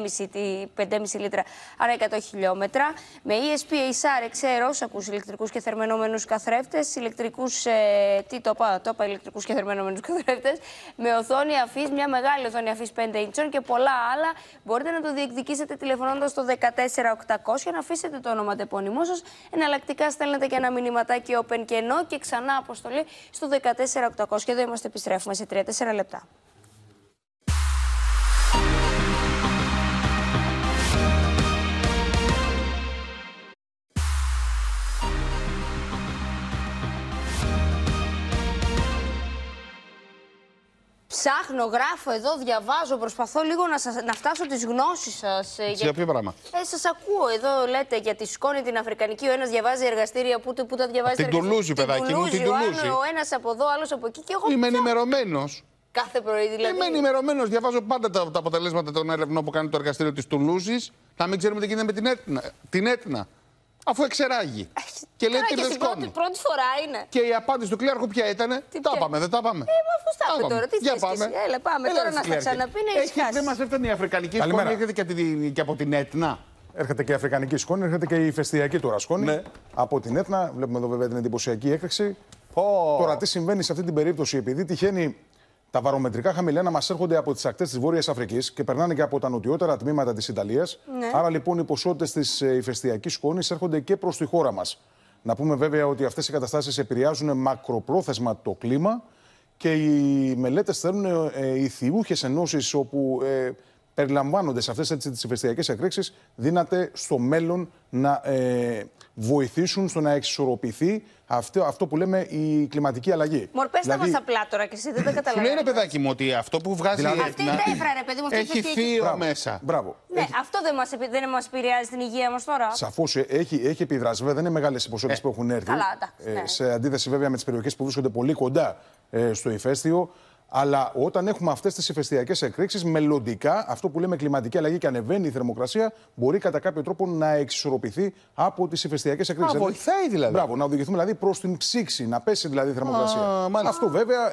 5,5 λίτρα ανά 100 χιλιόμετρα, με ESP ACER εξαερόσακους ηλεκτρικούς και θερμαινόμενους καθρέφτες, ηλεκτρικούς, ηλεκτρικούς και θερμαινόμενους αναμενόμενους καθρέφτες, με οθόνη αφής, μια μεγάλη οθόνη αφής 5 ίντσων και πολλά άλλα. Μπορείτε να το διεκδικήσετε τηλεφωνώντας στο 14800, να αφήσετε το όνομα τεπώνυμό σας. Εναλλακτικά στέλνετε και ένα μηνυματάκι open και no και ξανά αποστολή στο 14800. Και εδώ είμαστε, επιστρέφουμε σε 3-4 λεπτά. Ψάχνω, γράφω εδώ, διαβάζω, προσπαθώ λίγο να φτάσω τις γνώσεις σας.
Για ποιο πράγμα?
Σας ακούω εδώ, λέτε για τη σκόνη την αφρικανική. Ο ένας διαβάζει εργαστήρια, πού τα διαβάζει.
Την Τουλούζη, παιδάκι μου, την Τουλούζη.
Ο ένας από εδώ, άλλος από εκεί. Και εγώ
είμαι ενημερωμένος.
Κάθε πρωί δηλαδή.
Είμαι ενημερωμένος. Διαβάζω πάντα τα αποτελέσματα των έρευνων που κάνει το εργαστήριο της Τουλούζης. Να μην ξέρουμε τι γίνεται με την Έτνα. Αφού εξεράγει. Και λέει την σκόνη.
Πρώτη φορά είναι.
Και η απάντηση του κλήραρχου ποια ήτανε? Τα πάμε, δεν τα πάμε.
Αφού τα πάμε τώρα. Τι θες
πάμε.
Έλα, πάμε τώρα να στα ξαναπεί να ησυχάσεις.
Δεν μας έφτανε η αφρικανική σκόνη, έρχεται και από την Έτνα.
Έρχεται και η αφρικανική σκόνη, έρχεται και η ηφαιστειακή τώρα σκόνη.
Ναι.
Από την Έτνα. Βλέπουμε εδώ βέβαια την εντυπωσιακή έκρηξη. Τώρα τι συμβαίνει σε αυτή την περίπτωση, επειδή τυχαίνει τα βαρομετρικά χαμηλένα μας έρχονται από τις ακτές της Βόρειας Αφρικής και περνάνε και από τα νοτιότερα τμήματα της Ιταλίας. Ναι. Άρα λοιπόν οι ποσότητες της ηφαιστειακής σκόνης έρχονται και προς τη χώρα μας. Να πούμε βέβαια ότι αυτές οι καταστάσεις επηρεάζουν μακροπρόθεσμα το κλίμα και οι μελέτες θέλουν ηθιούχες ενώσεις όπου περιλαμβάνονται σε αυτές τις ηφαιστειακές εκρήξεις, δύναται στο μέλλον να βοηθήσουν στο να εξισορροπηθεί αυτό που λέμε η κλιματική αλλαγή.
Πες μας απλά τώρα και εσύ δεν τα καταλαβαίνεις.
Σου λέει, παιδάκι μου, ότι αυτό που βγάζει
η Έτνα
έχει θείο μέσα.
Μπράβο.
Ναι, αυτό δεν μας επηρεάζει την υγεία μας τώρα.
Σαφώς έχει επιδράσει. Βέβαια δεν είναι μεγάλες οι ποσότητες που έχουν έρθει.
Καλά,
σε αντίθεση βέβαια με τις περιοχές που βρίσκονται πολύ κοντά στο ηφαίστειο. Αλλά όταν έχουμε αυτές τις ηφαιστειακές εκρήξεις, μελλοντικά αυτό που λέμε κλιματική αλλαγή και ανεβαίνει η θερμοκρασία, μπορεί κατά κάποιο τρόπο να εξισορροπηθεί από τις ηφαιστειακές εκρήξεις.
Βοηθάει δηλαδή.
Μπράβο, να οδηγηθούμε δηλαδή προς την ψήξη, να πέσει δηλαδή η θερμοκρασία. Αυτό βέβαια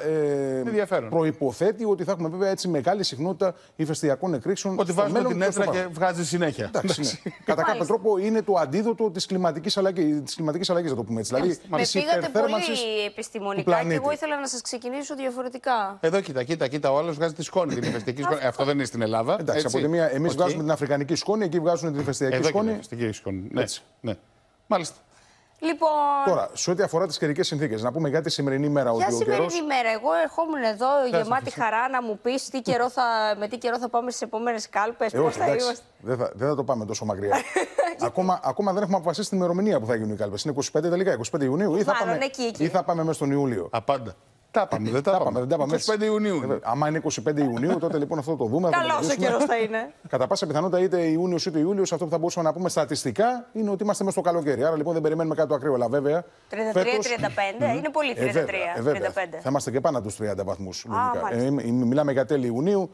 προϋποθέτει ότι θα έχουμε βέβαια έτσι μεγάλη συχνότητα ηφαιστειακών εκρήξεων.
Ότι βάζουμε την Έτνα και βγάζει συνέχεια.
Εντάξει, ναι. Κατά κάποιο τρόπο είναι το αντίδοτο της κλιματικής αλλαγής, να το πούμε έτσι. Δηλαδή,
με πήγατε πολύ επιστημονικά και εγώ ήθελα να σας ξεκινήσω διαφορετικά.
Εδώ κοίτα, ο άλλος βγάζει τη σκόνη, την ηφαιστειακή σκόνη. Αυτό δεν είναι στην Ελλάδα.
Εντάξει, από τη μία εμείς βγάζουμε την αφρικανική σκόνη, εκεί βγάζουν την ηφαιστειακή σκόνη.
Ναι. Μάλιστα.
Λοιπόν...
Τώρα, σε ό,τι αφορά τις καιρικές συνθήκες, να πούμε για τη σημερινή μέρα.
Για σημερινή μέρα. Εγώ ερχόμουν εδώ γεμάτη χαρά να μου πεις με τι καιρό θα πάμε στις επόμενες κάλπες. Πώς θα είμαστε.
Δεν θα το πάμε τόσο μακριά. ακόμα δεν έχουμε αποφασίσει την ημερομηνία που θα γίνουν οι κάλπες. Είναι 25 τελικά, 25 Ιουνίου ή θα πάμε μέσα στον Ιούλιο.
Απάντα. Τα πάμε, δεν τα πάμε. 25 Ιουνίου.
Άμα είναι 25 Ιουνίου, τότε λοιπόν αυτό το δούμε.
Καλός ο καιρός θα είναι.
Κατά πάσα πιθανότητα είτε Ιούνιος είτε Ιούλιος, αυτό που θα μπορούσαμε να πούμε στατιστικά είναι ότι είμαστε μέσα στο καλοκαίρι. Άρα λοιπόν δεν περιμένουμε κάτι το ακραίο. Αλλά βέβαια.
33-35, είναι πολύ 33-35.
Θα είμαστε και πάνω από τους 30 βαθμούς. Μιλάμε για τέλη Ιουνίου.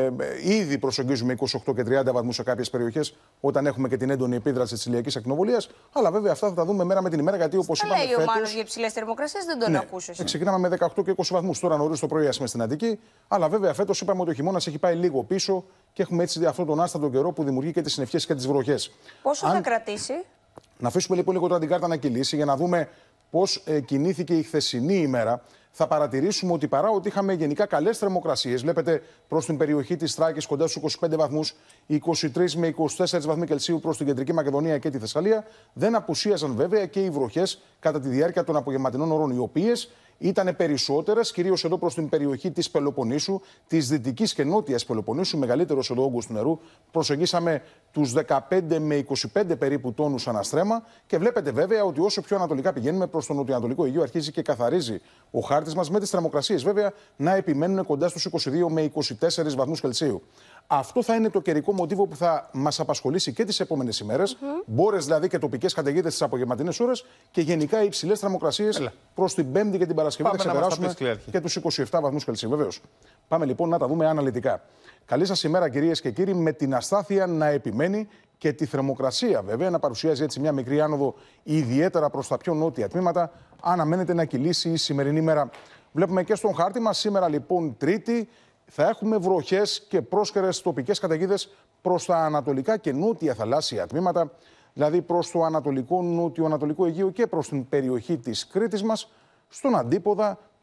Ήδη προσεγγίζουμε 28 και 30 βαθμούς σε κάποιες περιοχές όταν έχουμε και την έντονη επίδραση της ηλιακής ακτινοβολίας. Αλλά βέβαια αυτά θα τα δούμε μέρα με την ημέρα γιατί όπως είπαμε.
Λέει ο Μάνος για υψηλές θερμοκρασίες, δεν τον ακούσω.
Ξεκινάμε με 18 και 20 βαθμούς τώρα νωρίς το πρωί στην Αττική. Αλλά βέβαια φέτος είπαμε ότι ο χειμώνας έχει πάει λίγο πίσω και έχουμε έτσι αυτόν τον άστατο καιρό που δημιουργεί και τις συννεφιές και τις βροχές.
Πόσο θα κρατήσει?
Να αφήσουμε λοιπόν λίγο τώρα την κάρτα να κυλήσει για να δούμε πώς κινήθηκε η χθεσινή ημέρα. Θα παρατηρήσουμε ότι παρά ότι είχαμε γενικά καλές θερμοκρασίες, βλέπετε προς την περιοχή της Θράκης κοντά στους 25 βαθμούς, 23 με 24 βαθμοί Κελσίου προς την Κεντρική Μακεδονία και τη Θεσσαλία, δεν απουσίαζαν βέβαια και οι βροχές κατά τη διάρκεια των απογευματινών ωρών, οι οποίες ήταν περισσότερες, κυρίως εδώ προς την περιοχή της Πελοποννήσου, της δυτικής και νότιας Πελοποννήσου, μεγαλύτερος εδώ όγκος του νερού. Προσεγγίσαμε τους 15 με 25 περίπου τόνους αναστρέμα και βλέπετε βέβαια ότι όσο πιο ανατολικά πηγαίνουμε προς το νοτιοανατολικό Αιγαίο, αρχίζει και καθαρίζει ο χάρτης μας με τις θερμοκρασίες βέβαια να επιμένουν κοντά στους 22 με 24 βαθμούς Κελσίου. Αυτό θα είναι το καιρικό μοτίβο που θα μας απασχολήσει και τις επόμενες ημέρες. Μπόρες δηλαδή και τοπικές καταιγίδες τις απογευματινές ώρες και γενικά υψηλές θερμοκρασίες προς την Πέμπτη και την Παρασκευή. Θα ξεπεράσουμε και τους 27 βαθμούς Κελσίου. Βεβαίως. Πάμε λοιπόν να τα δούμε αναλυτικά. Καλή σας ημέρα, κυρίες και κύριοι, με την αστάθεια να επιμένει και τη θερμοκρασία βέβαια να παρουσιάζει έτσι μια μικρή άνοδο, ιδιαίτερα προς τα πιο νότια τμήματα. Αναμένεται να κυλήσει η σημερινή μέρα. Βλέπουμε και στον χάρτη μας σήμερα λοιπόν Τρίτη. Θα έχουμε βροχές και πρόσκαιρες τοπικές καταιγίδες προς τα ανατολικά και νότια θαλάσσια τμήματα, δηλαδή προς το ανατολικό, νότιο-ανατολικό Αιγαίο και προς την περιοχή της Κρήτης μας, στον αντίποδα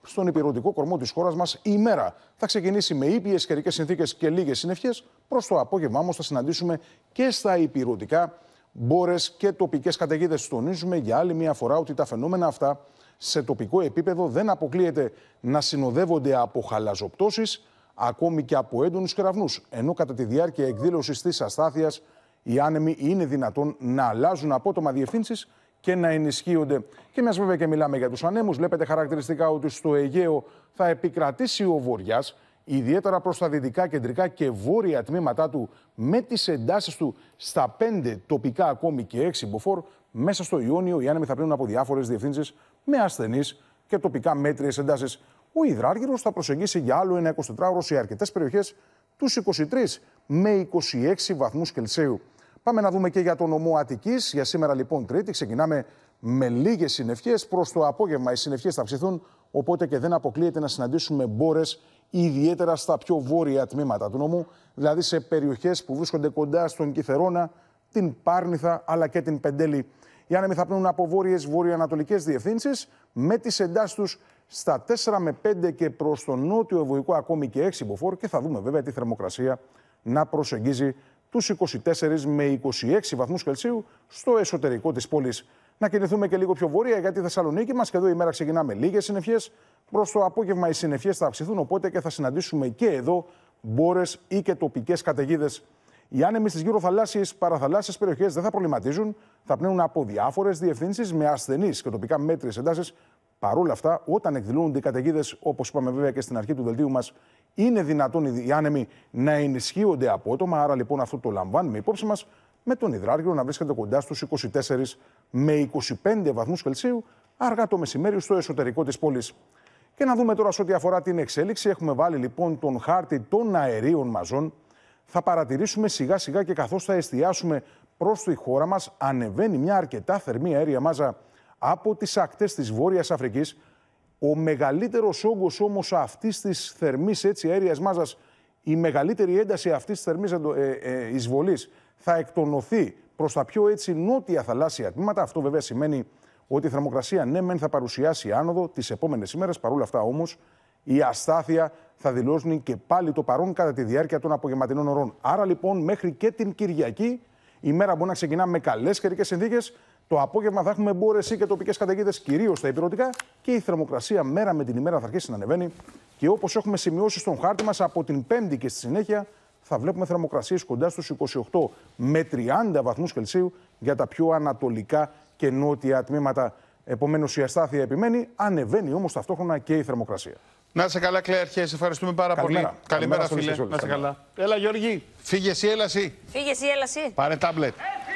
στον ηπειρωτικό κορμό της χώρας μας. Η ημέρα θα ξεκινήσει με ήπιες καιρικές συνθήκες και λίγες συννεφιές. Προς το απόγευμα όμως θα συναντήσουμε και στα ηπειρωτικά μπόρες και τοπικές καταιγίδες. Τονίζουμε για άλλη μια φορά ότι τα φαινόμενα αυτά σε τοπικό επίπεδο δεν αποκλείεται να συνοδεύονται από χαλαζοπτώσεις, ακόμη και από έντονους κεραυνούς. Ενώ κατά τη διάρκεια εκδήλωσης της αστάθειας οι άνεμοι είναι δυνατόν να αλλάζουν απότομα διευθύνσεις και να ενισχύονται. Και μιας βέβαια και μιλάμε για τους ανέμους, βλέπετε χαρακτηριστικά ότι στο Αιγαίο θα επικρατήσει ο βοριάς, ιδιαίτερα προς τα δυτικά, κεντρικά και βόρεια τμήματά του, με τις εντάσεις του στα 5 τοπικά ακόμη και 6 μποφόρ. Μέσα στο Ιόνιο οι άνεμοι θα πλύνουν από διάφορες διευθύνσεις με ασθενείς και τοπικά μέτριες εντάσεις. Ο υδράργυρος θα προσεγγίσει για άλλο ένα 24ωρο σε αρκετές περιοχές τους 23 με 26 βαθμούς Κελσίου. Πάμε να δούμε και για τον νομό Αττικής. Για σήμερα λοιπόν Τρίτη ξεκινάμε με λίγες συννεφιές. Προς το απόγευμα οι συννεφιές θα αυξηθούν, οπότε και δεν αποκλείεται να συναντήσουμε μπόρες, ιδιαίτερα στα πιο βόρεια τμήματα του νομού, δηλαδή σε περιοχές που βρίσκονται κοντά στον Κιθερώνα, την Πάρνηθα αλλά και την Πεντέλη. Οι άνεμοι θα πνέουν από βόρειες βορειοανατολικές διευθύνσεις με τις εντάσεις τους στα 4 με 5 και προς το νότιο Ευωικό ακόμη και 6 μποφόρ, και θα δούμε βέβαια τη θερμοκρασία να προσεγγίζει τους 24 με 26 βαθμούς Κελσίου στο εσωτερικό της πόλης. Να κινηθούμε και λίγο πιο βόρεια για τη Θεσσαλονίκη μας, και εδώ η μέρα ξεκινά με λίγες συννεφιές. Προς το απόγευμα οι συννεφιές θα αυξηθούν, οπότε και θα συναντήσουμε και εδώ μπόρες ή και τοπικές καταιγίδες. Οι άνεμοι στις γύρω θαλάσσιες, παραθαλάσσιες περιοχές δεν θα προβληματίζουν, θα πνέουν από διάφορες διευθύνσεις με ασθενείς και τοπικά μέτριες εντάσεις. Παρ' όλα αυτά, όταν εκδηλώνονται οι καταιγίδες, όπως είπαμε βέβαια και στην αρχή του δελτίου μας, είναι δυνατόν οι άνεμοι να ενισχύονται απότομα. Άρα λοιπόν αυτό το λαμβάνουμε υπόψη μας, με τον υδράργυρο να βρίσκεται κοντά στους 24 με 25 βαθμούς Κελσίου αργά το μεσημέρι στο εσωτερικό της πόλης. Και να δούμε τώρα σε ό,τι αφορά την εξέλιξη. Έχουμε βάλει λοιπόν τον χάρτη των αερίων μαζών. Θα παρατηρήσουμε σιγά σιγά, και καθώς θα εστιάσουμε προς τη χώρα μας, ανεβαίνει μια αρκετά θερμή αέρια μάζα από τις ακτές της Βόρειας Αφρικής. Ο μεγαλύτερος όγκος όμως αυτής της θερμής αέριας μάζας, η μεγαλύτερη ένταση αυτής της θερμής εισβολής θα εκτονωθεί προς τα πιο νότια θαλάσσια τμήματα. Αυτό βέβαια σημαίνει ότι η θερμοκρασία ναι μεν θα παρουσιάσει άνοδο τις επόμενες ημέρες. Παρ' όλα αυτά όμως η αστάθεια θα δηλώσει και πάλι το παρόν κατά τη διάρκεια των απογευματινών ωρών. Άρα λοιπόν μέχρι και την Κυριακή η μέρα μπορεί να ξεκινά με καλές καιρικές συνθήκες. Το απόγευμα θα έχουμε μπόρες ή και τοπικές καταιγίδες, κυρίως στα ηπειρωτικά, και η θερμοκρασία μέρα με την ημέρα θα αρχίσει να ανεβαίνει. Και όπως έχουμε σημειώσει στον χάρτη μας, από την Πέμπτη και στη συνέχεια θα βλέπουμε θερμοκρασίες κοντά στους 28 με 30 βαθμούς Κελσίου για τα πιο ανατολικά και νότια τμήματα. Επομένως η αστάθεια επιμένει, ανεβαίνει όμως ταυτόχρονα και η θερμοκρασία.
Να είσαι καλά, Κλέαρχε, σε ευχαριστούμε πάρα πολύ. Καλημέρα, φίλε. Να είσαι καλά. Έλα, Γιώργη, φύγε εσύ, έλα εσύ.
Φύγε εσύ, έλα εσύ.
Πάρε τάμπλετ.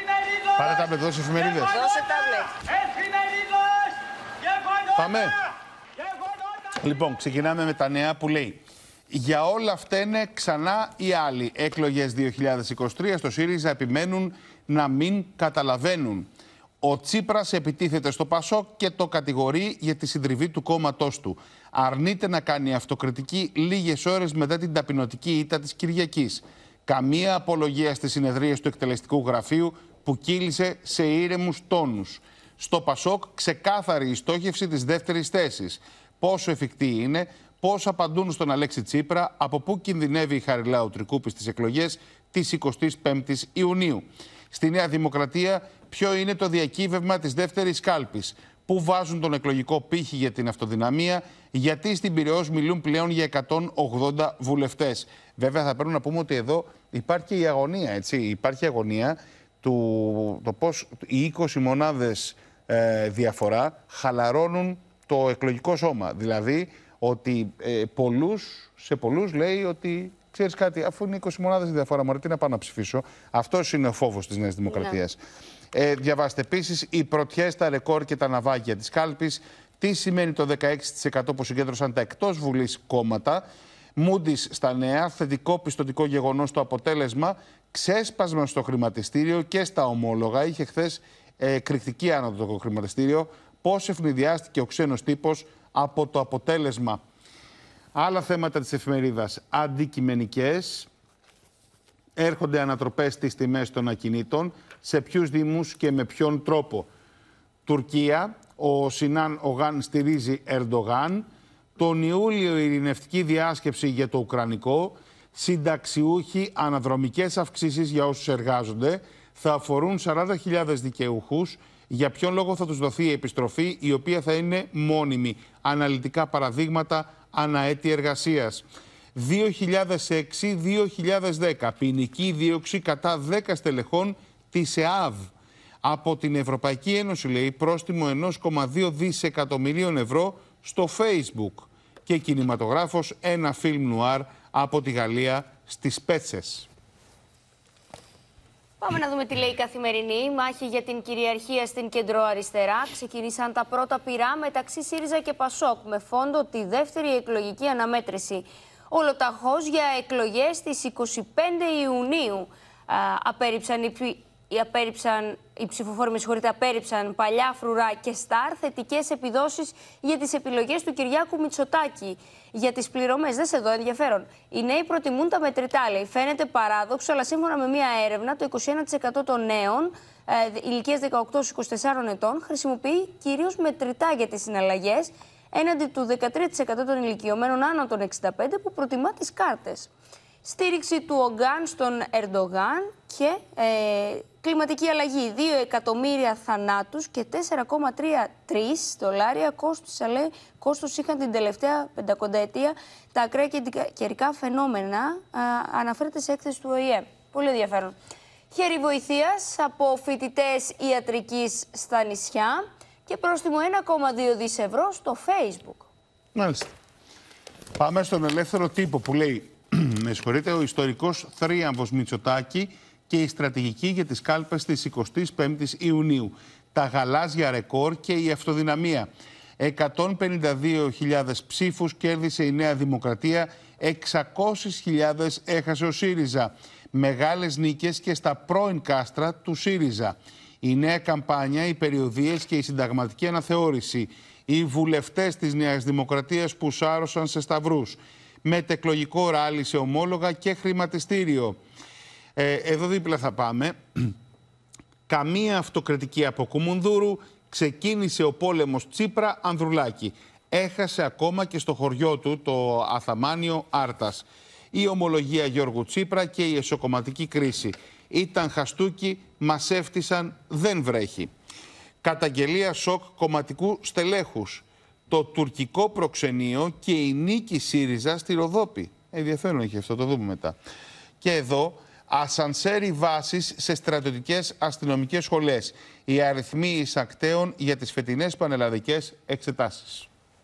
Πάρε τάμπλετ, δώσε εφημερίδες.
Δώσε τάμπλετ.
Πάμε. Λοιπόν, ξεκινάμε με τα νέα που λέει: για όλα φταίνε ξανά οι άλλοι. Εκλογές 2023 στο ΣΥΡΙΖΑ επιμένουν να μην καταλαβαίνουν. Ο Τσίπρας επιτίθεται στο ΠΑΣΟΚ και το κατηγορεί για τη συντριβή του κόμματός του. Αρνείται να κάνει αυτοκριτική λίγες ώρες μετά την ταπεινωτική ήττα της Κυριακής. Καμία απολογία στις συνεδρίες του εκτελεστικού γραφείου που κύλησε σε ήρεμους τόνους. Στο ΠΑΣΟΚ ξεκάθαρη η στόχευση της δεύτερης θέσης. Πόσο εφικτή είναι, πώς απαντούν στον Αλέξη Τσίπρα, από πού κινδυνεύει η Χαριλάου Τρικούπη στις εκλογές της 25ης Ιουνίου. Στη Νέα Δημοκρατία, ποιο είναι το διακύβευμα της δεύτερης κάλπης. Πού βάζουν τον εκλογικό πύχη για την αυτοδυναμία, γιατί στην Πειραιώς μιλούν πλέον για 180 βουλευτές. Βέβαια, θα πρέπει να πούμε ότι εδώ υπάρχει και η αγωνία, έτσι. Υπάρχει η αγωνία του το πώς οι 20 μονάδες διαφορά χαλαρώνουν το εκλογικό σώμα. Δηλαδή, ότι σε πολλούς λέει ότι ξέρεις κάτι, αφού είναι 20 μονάδες διαφορά, μωρέ, τι να πάω να ψηφίσω. Αυτός είναι ο φόβος της Νέας Δημοκρατίας. Διαβάστε επίσης οι πρωτιές, τα ρεκόρ και τα ναυάγια της κάλπης. Τι σημαίνει το 16% που συγκέντρωσαν τα εκτός Βουλής κόμματα. Moody's στα νέα, θετικό πιστωτικό γεγονός το αποτέλεσμα. Ξέσπασμα στο χρηματιστήριο και στα ομόλογα. Είχε χθες εκρηκτική άνοδο το χρηματιστήριο. Πώς ευνηδιάστηκε ο ξένος τύπος από το αποτέλεσμα. Άλλα θέματα της εφημερίδας. Αντικειμενικές. Έρχονται ανατροπές στις τιμές των ακινήτων. Σε ποιους δήμους και με ποιον τρόπο. Τουρκία. Ο Σινάν Ογάν στηρίζει Ερντογάν. Τον Ιούλιο η ειρηνευτική διάσκεψη για το Ουκρανικό, συνταξιούχοι, αναδρομικές αυξήσεις για όσους εργάζονται, θα αφορούν 40.000 δικαιούχους. Για ποιον λόγο θα τους δοθεί η επιστροφή, η οποία θα είναι μόνιμη. Αναλυτικά παραδείγματα αναέτη εργασίας. 2006-2010, ποινική δίωξη κατά 10 στελεχών της ΕΑΒ. Από την Ευρωπαϊκή Ένωση, λέει, πρόστιμο 1,2 δισεκατομμυρίων ευρώ στο Facebook. Και κινηματογράφος, ένα φιλμ νουάρ από τη Γαλλία στις Πέτσες.
Πάμε να δούμε τι λέει η Καθημερινή. Μάχη για την κυριαρχία στην κεντροαριστερά. Ξεκίνησαν τα πρώτα πυρά μεταξύ ΣΥΡΙΖΑ και ΠΑΣΟΚ με φόντο τη δεύτερη εκλογική αναμέτρηση. Ολοταχώς για εκλογές στις 25 Ιουνίου. Οι ψηφοφόροι απέρριψαν παλιά φρουρά και στάρ, θετικές επιδόσεις για τις επιλογές του Κυριάκου Μητσοτάκη. Για τις πληρωμές, δες εδώ ενδιαφέρον. Οι νέοι προτιμούν τα μετρητά, λέει. Φαίνεται παράδοξο, αλλά σύμφωνα με μία έρευνα, το 21% των νέων ηλικίας 18-24 ετών χρησιμοποιεί κυρίως μετρητά για τις συναλλαγές, έναντι του 13% των ηλικιωμένων άνω των 65 που προτιμά τις κάρτες. Στήριξη του Ογκάν στον Ερντογάν και κλιματική αλλαγή. 2 εκατομμύρια θανάτους και 4,33 δολάρια κόστος είχαν την τελευταία 500ετία τα ακραία καιρικά φαινόμενα, αναφέρεται σε έκθεση του ΟΗΕ. Πολύ ενδιαφέρον. Χέρι βοηθείας από φοιτητές ιατρικής στα νησιά και πρόστιμο 1,2 δις ευρώ στο Facebook.
Μάλιστα. Πάμε στον Ελεύθερο Τύπο που λέει με συγχωρείτε, ο ιστορικός θρίαμβος Μητσοτάκη και η στρατηγική για τις κάλπες της 25ης Ιουνίου. Τα γαλάζια ρεκόρ και η αυτοδυναμία. 152.000 ψήφους κέρδισε η Νέα Δημοκρατία, 600.000 έχασε ο ΣΥΡΙΖΑ. Μεγάλες νίκες και στα πρώην κάστρα του ΣΥΡΙΖΑ. Η νέα καμπάνια, οι περιοδίες και η συνταγματική αναθεώρηση. Οι βουλευτές της Νέας Δημοκρατίας που σάρωσαν σε σταυρούς. Μετεκλογικό ράλι σε ομόλογα και χρηματιστήριο. Εδώ δίπλα θα πάμε. Καμία αυτοκριτική από Κουμουνδούρου. Ξεκίνησε ο πόλεμος Τσίπρα-Ανδρουλάκη. Έχασε ακόμα και στο χωριό του, το Αθαμάνιο Άρτας. Η ομολογία Γιώργου Τσίπρα και η εσωκομματική κρίση. Ήταν χαστούκι, μας έφτισαν, δεν βρέχει. Καταγγελία σοκ κομματικού στελέχους. Το τουρκικό προξενείο και η νίκη ΣΥΡΙΖΑ στη Ροδόπη. Ενδιαφέρον έχει αυτό, το δούμε μετά. Και εδώ, ασανσέρι βάσεις σε στρατιωτικές αστυνομικές σχολές. Οι αριθμοί εισακτέων για τις φετινές πανελλαδικές εξετάσεις.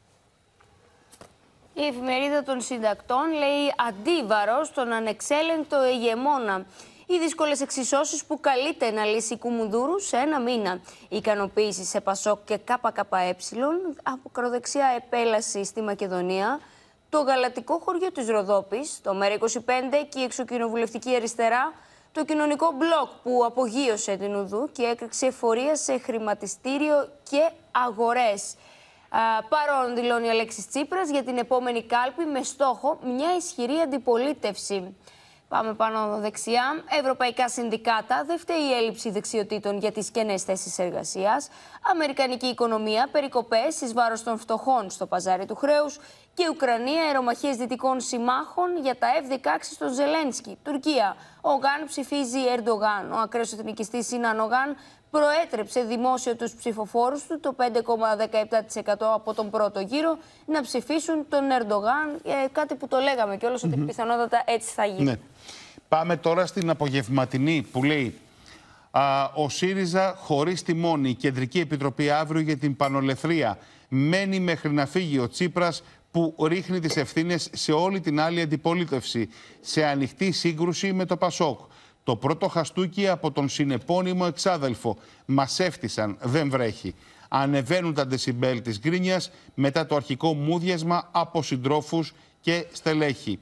Η εφημερίδα των συντακτών λέει αντίβαρο στον ανεξέλεγκτο ηγεμόνα. Οι δύσκολες εξισώσεις που καλείται να λύσει Κουμουνδούρου σε ένα μήνα. Η ικανοποίηση σε ΠΑΣΟΚ και ΚΚΕ, από ακροδεξιά επέλαση στη Μακεδονία, το γαλατικό χωριό της Ροδόπης, το ΜΕΡΑ25 και η εξοκοινοβουλευτική αριστερά, το κοινωνικό μπλοκ που απογείωσε την Ουδού και έκρηξε εφορία σε χρηματιστήριο και αγορές. Παρόν δηλώνει ο Αλέξης Τσίπρας για την επόμενη κάλπη με στόχο μια ισχυρή αντιπολίτευση. Πάμε πάνω δεξιά. Ευρωπαϊκά συνδικάτα. Δεν φταίει η έλλειψη δεξιοτήτων για τις κενές θέσεις εργασίας. Αμερικανική οικονομία. Περικοπές εις βάρος των φτωχών στο παζάρι του χρέους. Και Ουκρανία. Αερομαχίες δυτικών συμμάχων για τα F-16 στον Ζελένσκι. Τουρκία. Ο Ογκάν ψηφίζει Ερντογάν. Ο ακραίος εθνικιστής Σίναν Ογκάν προέτρεψε δημόσιο τους ψηφοφόρους του, το 5,17% από τον πρώτο γύρο, να ψηφίσουν τον Ερντογάν. Κάτι που το λέγαμε κιόλας ότι πιθανότατα έτσι θα γίνει.
Ναι. Πάμε τώρα στην απογευματινή που λέει ο ΣΥΡΙΖΑ χωρίς τιμόνι. Η Κεντρική Επιτροπή αύριο για την Πανολευθρία. Μένει μέχρι να φύγει ο Τσίπρας που ρίχνει τις ευθύνες σε όλη την άλλη αντιπολίτευση. Σε ανοιχτή σύγκρουση με το ΠΑΣΟΚ. Το πρώτο χαστούκι από τον συνεπώνυμο εξάδελφο. Μας έφτισαν, δεν βρέχει. Ανεβαίνουν τα ντεσιμπέλ της γκρίνιας μετά το αρχικό μούδιασμα από συντρόφους και στελέχη.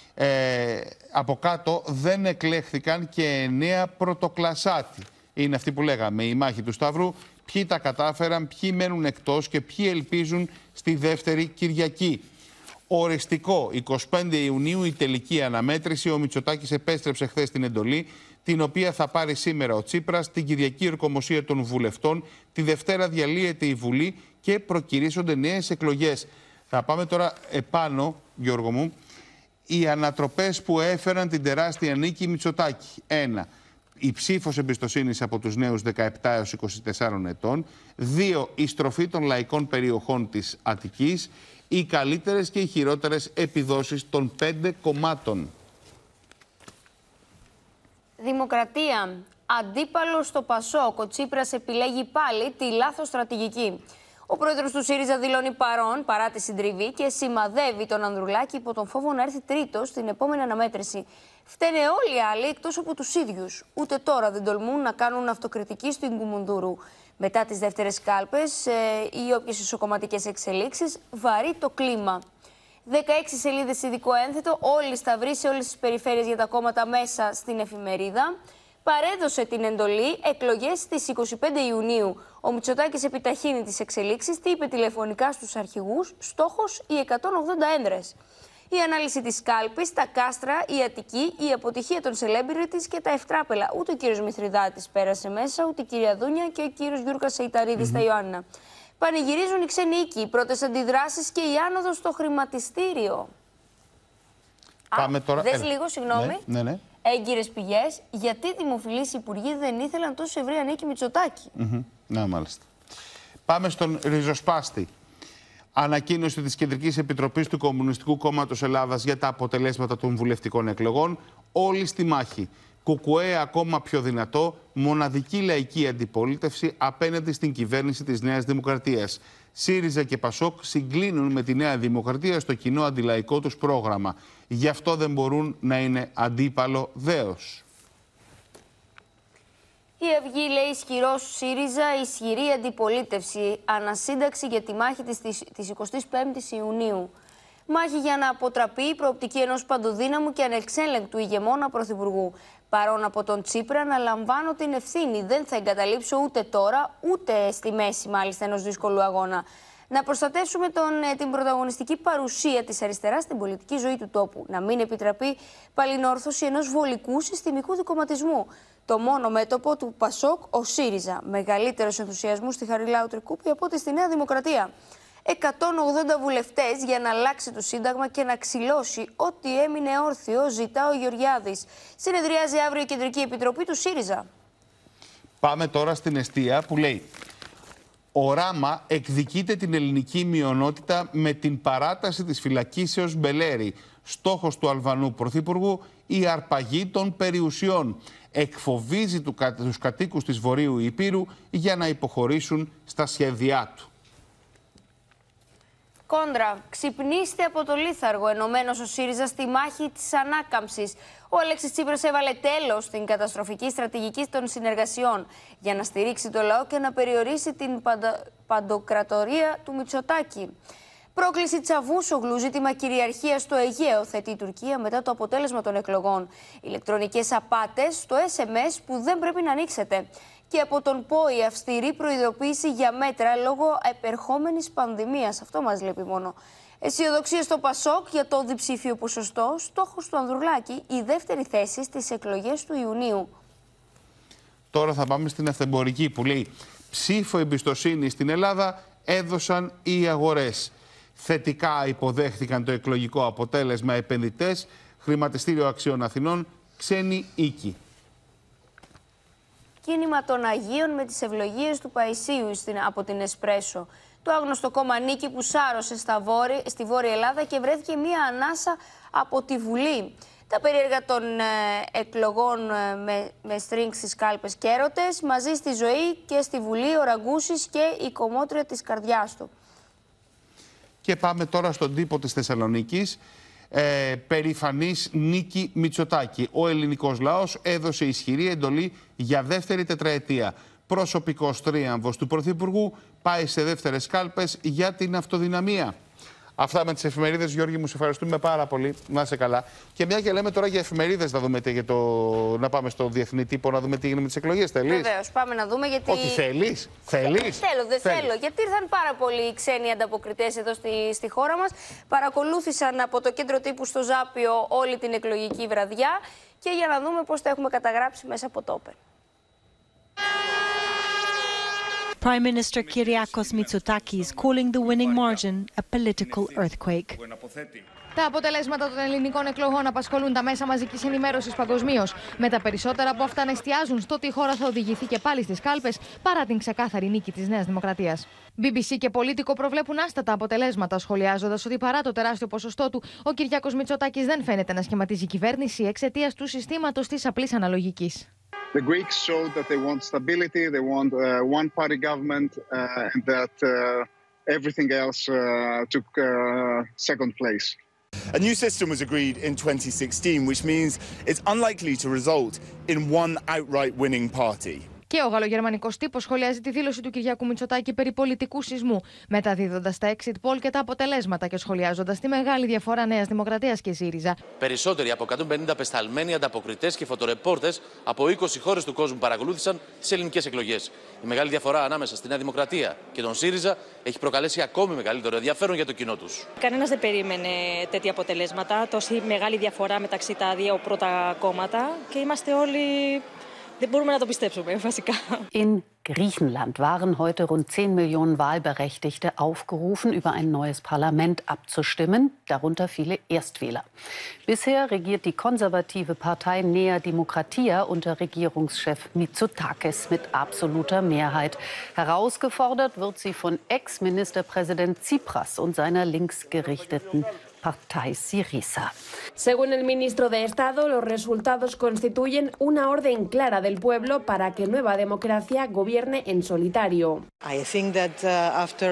Από κάτω δεν εκλέχθηκαν και 9 πρωτοκλασσάτι. Είναι αυτοί που λέγαμε, η μάχη του Σταυρού. Ποιοι τα κατάφεραν, ποιοι μένουν εκτός και ποιοι ελπίζουν στη δεύτερη Κυριακή. Οριστικό, 25 Ιουνίου η τελική αναμέτρηση. Ο Μητσοτάκης επέστρεψε χθες την εντολή, την οποία θα πάρει σήμερα ο Τσίπρας, την Κυριακή ορκομοσία των βουλευτών. Τη Δευτέρα διαλύεται η Βουλή και προκυρήσονται νέες εκλογές. Θα πάμε τώρα επάνω, Γιώργο μου. Οι ανατροπές που έφεραν την τεράστια νίκη Μητσοτάκη. 1. Η ψήφος εμπιστοσύνης από τους νέους 17 έως 24 ετών. 2. Η στροφή των λαϊκών περιοχών της Αττικής. Οι καλύτερες και οι χειρότερες επιδόσεις των 5 κομμάτων.
Δημοκρατία. Αντίπαλο στο Πασόκ. Ο Τσίπρας επιλέγει πάλι τη λάθος στρατηγική. Ο πρόεδρος του ΣΥΡΙΖΑ δηλώνει παρόν παρά τη συντριβή και σημαδεύει τον Ανδρουλάκη υπό τον φόβο να έρθει τρίτος στην επόμενη αναμέτρηση. Φταίνε όλοι οι άλλοι εκτός από τους ίδιους. Ούτε τώρα δεν τολμούν να κάνουν αυτοκριτική στην Κουμουνδούρου. Μετά τις δεύτερες κάλπες ή όποιες ισοκομματικές εξελίξεις, βαρύ το κλίμα. 16 σελίδες ειδικό ένθετο, όλοι σταυροί σε όλες τις περιφέρειες για τα κόμματα μέσα στην εφημερίδα. Παρέδωσε την εντολή εκλογές στις 25 Ιουνίου. Ο Μητσοτάκης επιταχύνει τις εξελίξεις, τι είπε τηλεφωνικά στους αρχηγούς, στόχος οι 180 ένδρες. Η ανάλυση της κάλπης, τα κάστρα, η Αττική, η αποτυχία των celebrities και τα ευτράπελα. Ούτε ο κύριος Μηθριδάτης πέρασε μέσα, ούτε η κυρία Δούνια και ο κύριος Γιούρκας Σεϊταρίδης στα Ιωάννα. Πανηγυρίζουν οι ξένοι οίκοι, οι πρώτες αντιδράσεις και η άνοδος στο χρηματιστήριο.
Πάμε τώρα.
Δες λίγο, συγγνώμη.
Ναι.
Έγκυρες πηγές, γιατί οι δημοφιλείς υπουργοί δεν ήθελαν τόσο ευρία νίκη Μητσοτάκη.
Ναι, μάλιστα. Πάμε στον ριζοσπάστη. Ανακοίνωση της Κεντρικής Επιτροπής του Κομμουνιστικού Κόμματος Ελλάδας για τα αποτελέσματα των βουλευτικών εκλογών. Όλοι στη μάχη. Κουκουέ ακόμα πιο δυνατό, μοναδική λαϊκή αντιπολίτευση απέναντι στην κυβέρνηση της Νέας Δημοκρατίας. ΣΥΡΙΖΑ και ΠΑΣΟΚ συγκλίνουν με τη Νέα Δημοκρατία στο κοινό αντιλαϊκό τους πρόγραμμα. Γι' αυτό δεν μπορούν να είναι αντίπαλο δέος.
Η Αυγή λέει ισχυρός ΣΥΡΙΖΑ, ισχυρή αντιπολίτευση. Ανασύνταξη για τη μάχη της 25ης Ιουνίου. Μάχη για να αποτραπεί η προοπτική ενός παντοδύναμου και ανεξέλεγκτου ηγεμόνα πρωθυπουργού. Παρόν από τον Τσίπρα να λαμβάνω την ευθύνη. Δεν θα εγκαταλείψω ούτε τώρα, ούτε στη μέση μάλιστα ενός δύσκολου αγώνα. Να προστατεύσουμε την πρωταγωνιστική παρουσία της αριστεράς στην πολιτική ζωή του τόπου. Να μην επιτραπεί παλινόρθωση ενός βολικού συστημικού δικομματισμού. Το μόνο μέτωπο του ΠΑΣΟΚ, ο ΣΥΡΙΖΑ. Μεγαλύτερος ενθουσιασμός στη Χαριλάου Τρικούπη από ό,τι στη Νέα Δημοκρατία. 180 βουλευτές για να αλλάξει το Σύνταγμα και να ξυλώσει ό,τι έμεινε όρθιο, ζητά ο Γεωργιάδης. Συνεδριάζει αύριο η Κεντρική Επιτροπή του ΣΥΡΙΖΑ.
Πάμε τώρα στην εστία που λέει: ο Ράμα εκδικείται την ελληνική μειονότητα με την παράταση της φυλακίσεως Μπελέρη. Στόχος του Αλβανού Πρωθυπουργού η αρπαγή των περιουσιών. Εκφοβίζει τους κατοίκους της Βορείου Ηπείρου για να υποχωρήσουν στα σχέδιά του.
Κόντρα, ξυπνήστε από το λίθαργο, ενωμένος ο ΣΥΡΙΖΑ στη μάχη της ανάκαμψης. Ο Αλέξης Τσίπρας έβαλε τέλος στην καταστροφική στρατηγική των συνεργασιών για να στηρίξει το λαό και να περιορίσει την παντοκρατορία του Μητσοτάκη. Πρόκληση Τσαβούσογλου, ζήτημα κυριαρχίας στο Αιγαίο, θέτει η Τουρκία μετά το αποτέλεσμα των εκλογών. Ηλεκτρονικές απάτες στο SMS που δεν πρέπει να ανοίξετε. Και από τον ΠΟΗ αυστηρή προειδοποίηση για μέτρα λόγω επερχόμενης πανδημίας. Αυτό μας λείπει μόνο. Αισιοδοξία στο ΠΑΣΟΚ για το διψήφιο ποσοστό. Στόχος του Ανδρουλάκη η δεύτερη θέση στις εκλογές του Ιουνίου.
Τώρα θα πάμε στην αυθεμπορική που λέει: ψήφο εμπιστοσύνη στην Ελλάδα έδωσαν οι αγορές. Θετικά υποδέχθηκαν το εκλογικό αποτέλεσμα επενδυτές, Χρηματιστήριο Αξιών Αθηνών, ξένοι οίκοι.
Κίνημα των Αγίων με τις ευλογίες του Παϊσίου από την Εσπρέσο. Το άγνωστο κόμμα νίκη που σάρωσε στη Βόρεια Ελλάδα και βρέθηκε μία ανάσα από τη Βουλή. Τα περίεργα των εκλογών με στρίνγκ στις κάλπες και έρωτες, μαζί στη ζωή και στη Βουλή ο Ραγκούσης και η κομμότρια της καρδιάς του.
Και πάμε τώρα στον τύπο της Θεσσαλονίκης. Περηφανής νίκη Μητσοτάκη. Ο ελληνικός λαός έδωσε ισχυρή εντολή για δεύτερη τετραετία. Προσωπικός τρίαμβος του Πρωθυπουργού πάει σε δεύτερες κάλπες για την αυτοδυναμία. Αυτά με τις εφημερίδες, Γιώργη μου, σε ευχαριστούμε πάρα πολύ. Να είσαι καλά. Και μια και λέμε τώρα για εφημερίδες, να δούμε να πάμε στο διεθνή τύπο, να δούμε τι γίνεται με τις εκλογές. Θέλεις?
Βεβαίως, πάμε να δούμε γιατί.
Όχι, θέλεις? Θέλεις?
Δεν θέλω. Γιατί ήρθαν πάρα πολλοί ξένοι ανταποκριτές εδώ στη χώρα μας. Παρακολούθησαν από το κέντρο τύπου στο Ζάπιο όλη την εκλογική βραδιά. Και για να δούμε πώς τα έχουμε καταγράψει μέσα από το Open.
Prime Minister Kyriakos Mitsotakis calling the winning margin a political earthquake.
Τα αποτελέσματα των ελληνικών εκλογών απασχολούν τα μέσα μαζικής ενημέρωσης παγκοσμίως, με τα περισσότερα από αυτά να εστιάζουν στο ότι η χώρα θα οδηγηθεί και πάλι στις κάλπες παρά την ξεκάθαρη νίκη της Νέας Δημοκρατίας. BBC και Πολίτικο προβλέπουν άστατα αποτελέσματα, σχολιάζοντας ότι παρά το τεράστιο ποσοστό του, ο Κυριάκος Μητσοτάκης δεν φαίνεται να σχηματίζει κυβέρνηση εξαιτίας του συστήματος της απλής αναλογικής.
The Greeks showed that they want stability, they want one-party government, and that everything else took second place.
A new system was agreed in 2016, which means it's unlikely to result in one outright winning party.
Και ο γαλλογερμανικός τύπος σχολιάζει τη δήλωση του Κυριάκου Μητσοτάκη περί πολιτικού σεισμού, μεταδίδοντας τα exit poll και τα αποτελέσματα και σχολιάζοντας τη μεγάλη διαφορά Νέας Δημοκρατίας και ΣΥΡΙΖΑ.
Περισσότεροι από 150 απεσταλμένοι ανταποκριτές και φωτορεπόρτες από 20 χώρες του κόσμου παρακολούθησαν τις ελληνικές εκλογές. Η μεγάλη διαφορά ανάμεσα στη Νέα Δημοκρατία και τον ΣΥΡΙΖΑ έχει προκαλέσει ακόμη μεγαλύτερο ενδιαφέρον για το κοινό τους.
Κανένας δεν περίμενε τέτοια αποτελέσματα, τόση μεγάλη διαφορά μεταξύ τα δύο πρώτα κόμματα και είμαστε όλοι. Δεν μπορούμε να το πιστέψουμε, βασικά.
In Griechenland waren heute rund 10 Millionen Wahlberechtigte aufgerufen, über ein neues Parlament abzustimmen, darunter viele Erstwähler. Bisher regiert die konservative Partei Nea Dimokratia unter Regierungschef Mitsotakis mit absoluter Mehrheit. Herausgefordert wird sie von Ex-Ministerpräsident Tsipras und seiner linksgerichteten Partei Syriza.
Según el ministro de Estado, los resultados constituyen una orden clara del pueblo para que Nueva Democracia gobierne en solitario.
I think that after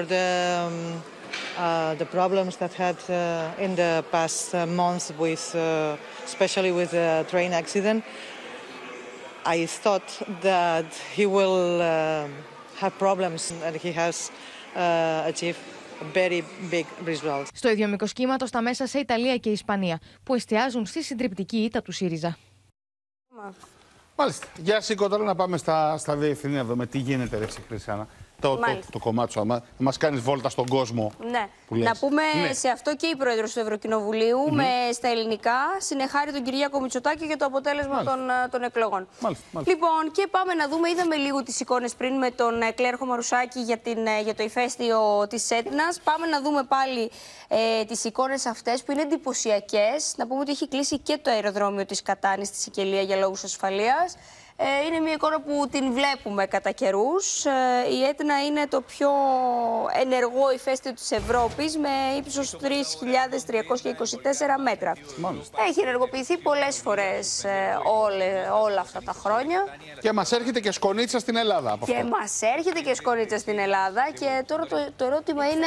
the problems that had in the past months with, especially with the train accident, I thought that he will have problems and he has achieved very big results.
Στο ίδιο μήκος κύματος τα μέσα σε Ιταλία και Ισπανία, που εστιάζουν στη συντριπτική ήττα του ΣΥΡΙΖΑ.
Μάλιστα. Για σήκω τώρα να πάμε στα διεθνή να δούμε τι γίνεται, ρε Χριστιανά. Το κομμάτι σου, να μας κάνεις βόλτα στον κόσμο.
Ναι.
Που λες.
Να πούμε
ναι.
σε αυτό και η πρόεδρος του Ευρωκοινοβουλίου στα ελληνικά συνεχάρει τον Κυριάκο Μητσοτάκη για το αποτέλεσμα των εκλογών.
Μάλιστα.
Λοιπόν, και πάμε να δούμε, είδαμε λίγο τις εικόνες πριν με τον Κλέρχο Μαρουσάκη για το ηφαίστειο της Έτνας. Πάμε να δούμε πάλι τις εικόνες αυτές που είναι εντυπωσιακές. Να πούμε ότι έχει κλείσει και το αεροδρόμιο της Κατάνης στη Σικελία για λόγους ασφαλείας. Είναι μια εικόνα που την βλέπουμε κατά καιρούς. Η Έτνα είναι το πιο ενεργό ηφαίστειο της Ευρώπης με ύψος 3.324 μέτρα.
Μάλιστα.
Έχει ενεργοποιηθεί πολλές φορές όλα αυτά τα χρόνια.
Και μας έρχεται και σκονίτσα στην Ελλάδα από αυτό.
Και μας έρχεται και σκονίτσα στην Ελλάδα. Και τώρα το ερώτημα είναι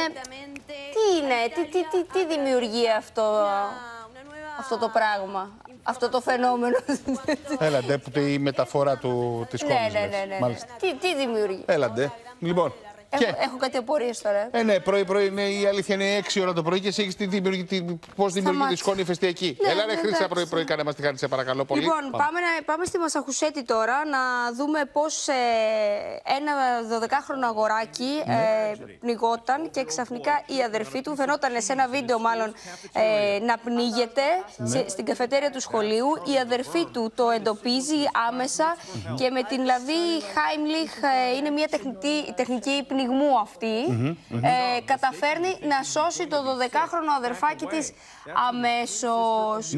τι δημιουργεί αυτό το πράγμα. Αυτό το φαινόμενο.
Έλαντε, η μεταφορά της κόμμης.
Ναι. Τι δημιουργεί.
Έλαντε. Λοιπόν.
Έχω κάτι απορίες τώρα.
Ναι, πρωί-πρωί είναι η αλήθεια είναι 6 ώρα το πρωί και εσύ έχεις πώς δημιουργεί τη σκόνη ηφαιστειακή. Έλα ρε Χρύσα, πρωί-πρωί κάνε μας τη χάρη, σε παρακαλώ πολύ.
Λοιπόν, πάμε στη Μασαχουσέτη τώρα να δούμε πώς ένα 12χρονο αγοράκι πνιγόταν και ξαφνικά η αδερφή του φαινόταν σε ένα βίντεο μάλλον να πνίγεται στην καφετέρια του σχολείου. Η αδερφή του το εντοπίζει άμεσα και με την λαβή Χάιμλιχ, είναι μια τεχνική πνιγμού αυτή, καταφέρνει να σώσει το 12χρονο αδερφάκι της αμέσως.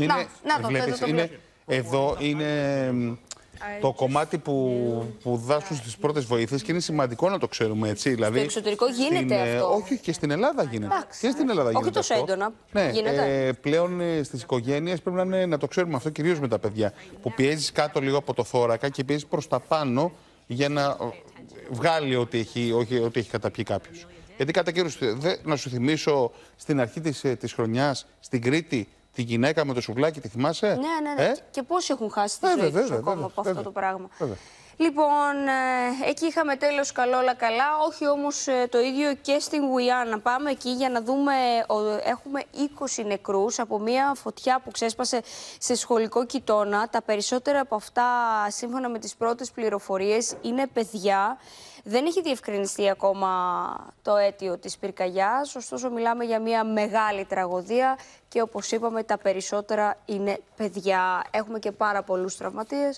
Εδώ είναι το κομμάτι που δάσουν στις πρώτες βοήθειες και είναι σημαντικό να το ξέρουμε έτσι. Δηλαδή,
στο εξωτερικό γίνεται αυτό.
Όχι, και στην Ελλάδα γίνεται.
Και
στην Ελλάδα
όχι τόσο έντονα.
Ναι,
γίνεται.
Πλέον στις οικογένειες πρέπει να το ξέρουμε αυτό, κυρίως με τα παιδιά. Που πιέζεις κάτω λίγο από το θώρακα και πιέζεις προς τα πάνω για να βγάλει ό,τι έχει καταπιεί κάποιος. Γιατί κατά καιρούς, να σου θυμίσω στην αρχή της χρονιάς, στην Κρήτη, τη γυναίκα με το σουβλάκι, τη θυμάσαι?
Ναι. Και πόσοι έχουν χάσει τη ζωή τους ακόμα από αυτό το πράγμα. Λοιπόν, εκεί είχαμε τέλος καλό όλα καλά, όχι όμως το ίδιο και στην Γουιάννα. Πάμε εκεί για να δούμε, έχουμε 20 νεκρούς από μια φωτιά που ξέσπασε σε σχολικό κοιτώνα. Τα περισσότερα από αυτά, σύμφωνα με τις πρώτες πληροφορίες, είναι παιδιά. Δεν έχει διευκρινιστεί ακόμα το αίτιο της πυρκαγιάς, ωστόσο μιλάμε για μια μεγάλη τραγωδία και όπως είπαμε τα περισσότερα είναι παιδιά. Έχουμε και πάρα πολλούς τραυματίες.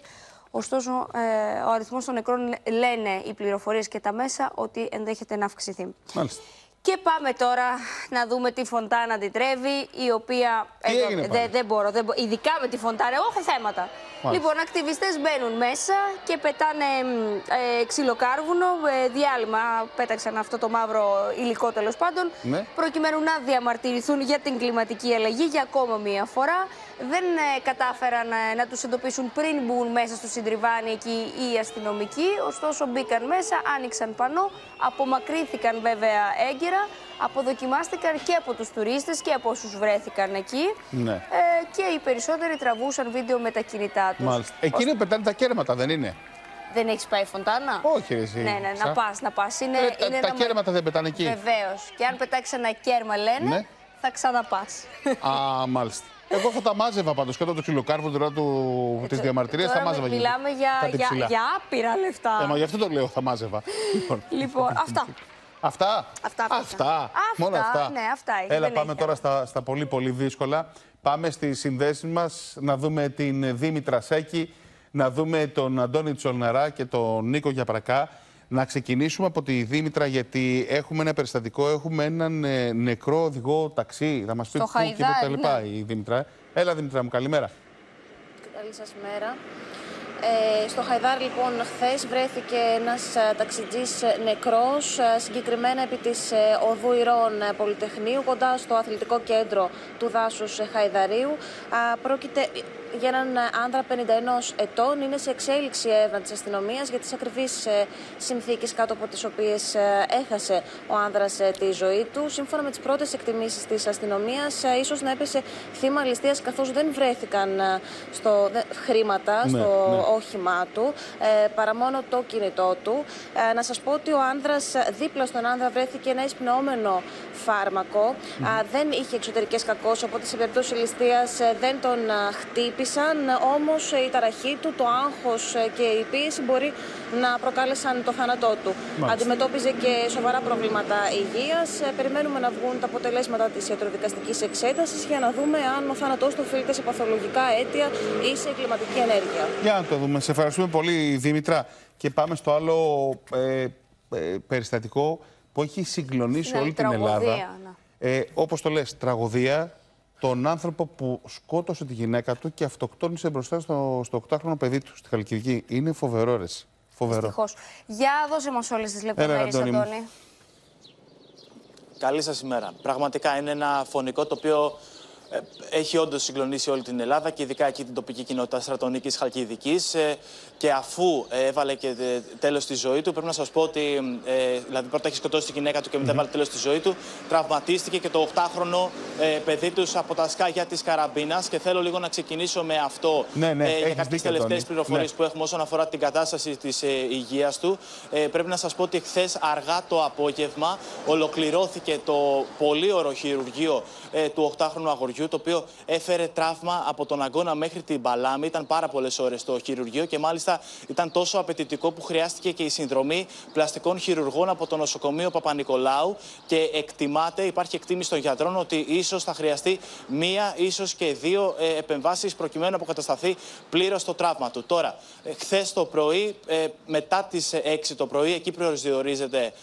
Ωστόσο, ο αριθμός των νεκρών, λένε οι πληροφορίες και τα μέσα, ότι ενδέχεται να αυξηθεί.
Μάλιστα.
Και πάμε τώρα να δούμε τη Φοντάνα την Τρέβη, η οποία. Δεν μπορώ. Ειδικά με τη Φοντάνα, εγώ έχω θέματα. Μάλιστα. Λοιπόν, ακτιβιστές μπαίνουν μέσα και πετάνε ξυλοκάρβουνο, διάλειμμα. Πέταξαν αυτό το μαύρο υλικό, τέλος πάντων, προκειμένου να διαμαρτυρηθούν για την κλιματική αλλαγή για ακόμα μία φορά. Δεν κατάφεραν να τους εντοπίσουν πριν μπουν μέσα στο συντριβάνι εκεί οι αστυνομικοί. Ωστόσο, μπήκαν μέσα, άνοιξαν πανό, απομακρύνθηκαν βέβαια έγκαιρα, αποδοκιμάστηκαν και από τους τουρίστες και από όσους βρέθηκαν εκεί. Ναι. Και οι περισσότεροι τραβούσαν βίντεο με τα κινητά τους.
Μάλιστα. Εκείνοι πετάνε τα κέρματα, δεν είναι?
Δεν έχεις πάει Φοντάνα?
Όχι, εσύ.
Ναι, να πας.
Τα κέρματα δεν πετάνε εκεί?
Βεβαίως. Και αν πετάξεις ένα κέρμα, λένε, θα ξαναπάς.
Α, μάλιστα. Εγώ θα τα μάζευα πάντως και όταν το ξυλοκάρβουνο τώρα της διαμαρτυρίας θα μάζευα.
Μιλάμε για άπειρα λεφτά.
Γι' αυτό το λέω, θα μάζευα.
Λοιπόν, αυτά.
Αυτά. Μόνο αυτά.
Ναι, αυτά.
Έλα, πάμε τώρα στα πολύ πολύ δύσκολα. Πάμε στις συνδέσεις μας να δούμε την Δήμητρα Σέκη, να δούμε τον Αντώνη Τσολναρά και τον Νίκο Γιαπρακά. Να ξεκινήσουμε από τη Δήμητρα, γιατί έχουμε ένα περιστατικό, έχουμε έναν νεκρό οδηγό ταξί. Θα μας πει πού και τα λοιπά η Δήμητρα. Έλα Δήμητρα μου, καλημέρα.
Καλή σας ημέρα. Στο Χαϊδάρ, λοιπόν, χθες βρέθηκε ένας ταξιτζής νεκρός, συγκεκριμένα επί της οδού Ηρών Πολυτεχνείου, κοντά στο αθλητικό κέντρο του δάσους Χαϊδαρίου. Πρόκειται για έναν άνδρα 51 ετών. Είναι σε εξέλιξη έρευνα της αστυνομίας για τις ακριβείς συνθήκες κάτω από τις οποίες έχασε ο άνδρας τη ζωή του. Σύμφωνα με τις πρώτες εκτιμήσεις της αστυνομίας, ίσως να έπεσε θύμα ληστείας, καθώς δεν βρέθηκαν χρήματα στο όχημά του, παρά μόνο το κινητό του. Να σας πω ότι ο άνδρας, δίπλα στον άνδρα βρέθηκε ένα εισπνεώμενο φάρμακο. Δεν είχε εξωτερικές κακώσεις, οπότε σε περίπτωση ληστείας δεν τον χτύπησε. Όμως η ταραχή του, το άγχος και η πίεση μπορεί να προκάλεσαν το θάνατό του. Αντιμετώπιζε και σοβαρά προβλήματα υγείας. Περιμένουμε να βγουν τα αποτελέσματα της ιατροδικαστικής εξέτασης για να δούμε αν ο θάνατός του οφείλεται σε παθολογικά αίτια ή σε εγκληματική ενέργεια. Για να
το δούμε. Σε ευχαριστούμε πολύ, Δήμητρα. Και πάμε στο άλλο περιστατικό που έχει συγκλονίσει όλη την Ελλάδα. Όπως το λες, τραγωδία. Τον άνθρωπο που σκότωσε τη γυναίκα του και αυτοκτόνησε μπροστά στο 8χρονο παιδί του στη Χαλκιδική. Είναι φοβερό, ρε. Φοβερό.
Δυστυχώς. Για δώσε μας όλες τις λεπτομέρειες, Αντώνη.
Καλή σας ημέρα. Πραγματικά είναι ένα φωνικό το οποίο έχει όντως συγκλονίσει όλη την Ελλάδα και ειδικά εκεί την τοπική κοινότητα Στρατονίκης Χαλκιδικής. Και αφού έβαλε και τέλος στη ζωή του, πρέπει να σας πω ότι δηλαδή πρώτα έχει σκοτώσει τη γυναίκα του και μετά έβαλε τέλος στη ζωή του, τραυματίστηκε και το 8χρονο παιδί του από τα σκάγια της καραμπίνας. Και θέλω λίγο να ξεκινήσω με αυτό για κάποιες τελευταίες πληροφορίες που έχουμε όσον αφορά την κατάσταση της υγείας του. Πρέπει να σας πω ότι χθες αργά το απόγευμα ολοκληρώθηκε το πολύ ωραίο χειρουργείο του 8χρονου αγοριού, το οποίο έφερε τραύμα από τον αγκώνα μέχρι την παλάμη. Ήταν πάρα πολλές ώρες το χειρουργείο και μάλιστα ήταν τόσο απαιτητικό που χρειάστηκε και η συνδρομή πλαστικών χειρουργών από το νοσοκομείο Παπα-Νικολάου. Και εκτιμάται, υπάρχει εκτίμηση των γιατρών, ότι ίσως θα χρειαστεί μία, ίσως και δύο επεμβάσεις προκειμένου να αποκατασταθεί πλήρως το τραύμα του. Τώρα, χθες το πρωί, μετά τις 6 το πρωί, εκεί προσδιορίζεται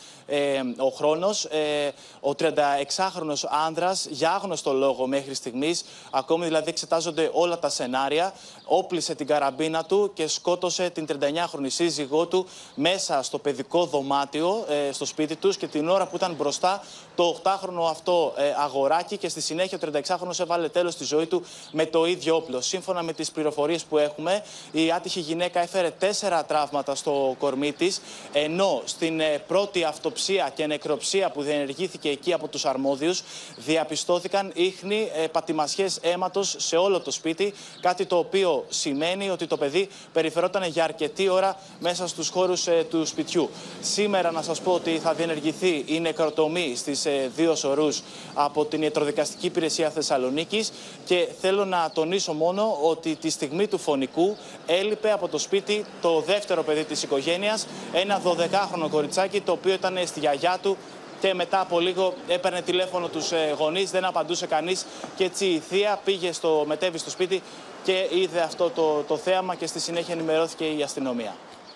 ο χρόνος, ο 36χρονος άνδρας, για άγνωστο λόγο μέχρι στιγμής, ακόμη δηλαδή εξετάζονται όλα τα σενάρια, όπλισε την καραμπίνα του και σκότωσε την 39χρονη σύζυγό του μέσα στο παιδικό δωμάτιο, στο σπίτι τους, και την ώρα που ήταν μπροστά το 8χρονο αυτό αγοράκι, και στη συνέχεια ο 36χρονος έβαλε τέλος στη ζωή του με το ίδιο όπλο. Σύμφωνα με τις πληροφορίες που έχουμε, η άτυχη γυναίκα έφερε 4 τραύματα στο κορμί της, ενώ στην πρώτη αυτοψία και νεκροψία που διενεργήθηκε εκεί από τους αρμόδιους, διαπιστώθηκαν ίχνη πατημασιές αίματος σε όλο το σπίτι, κάτι το οποίο σημαίνει ότι το παιδί περιφερόταν για αρκετή ώρα μέσα στους χώρους του σπιτιού. Σήμερα να σας πω ότι θα διενεργηθεί η νεκροτομή στις 2 σωρούς από την Ιατροδικαστική Υπηρεσία Θεσσαλονίκης, και θέλω να τονίσω μόνο ότι τη στιγμή του φονικού έλειπε από το σπίτι το δεύτερο παιδί της οικογένειας, ένα 12χρονο κοριτσάκι, το οποίο ήταν στη γιαγιά του, και μετά από λίγο έπαιρνε τηλέφωνο τους γονείς, δεν απαντούσε κανείς, και έτσι η θεία μετέβη στο σπίτι και είδε αυτό το θέαμα και στη συνέχεια ενημερώθηκε η αστυνομία.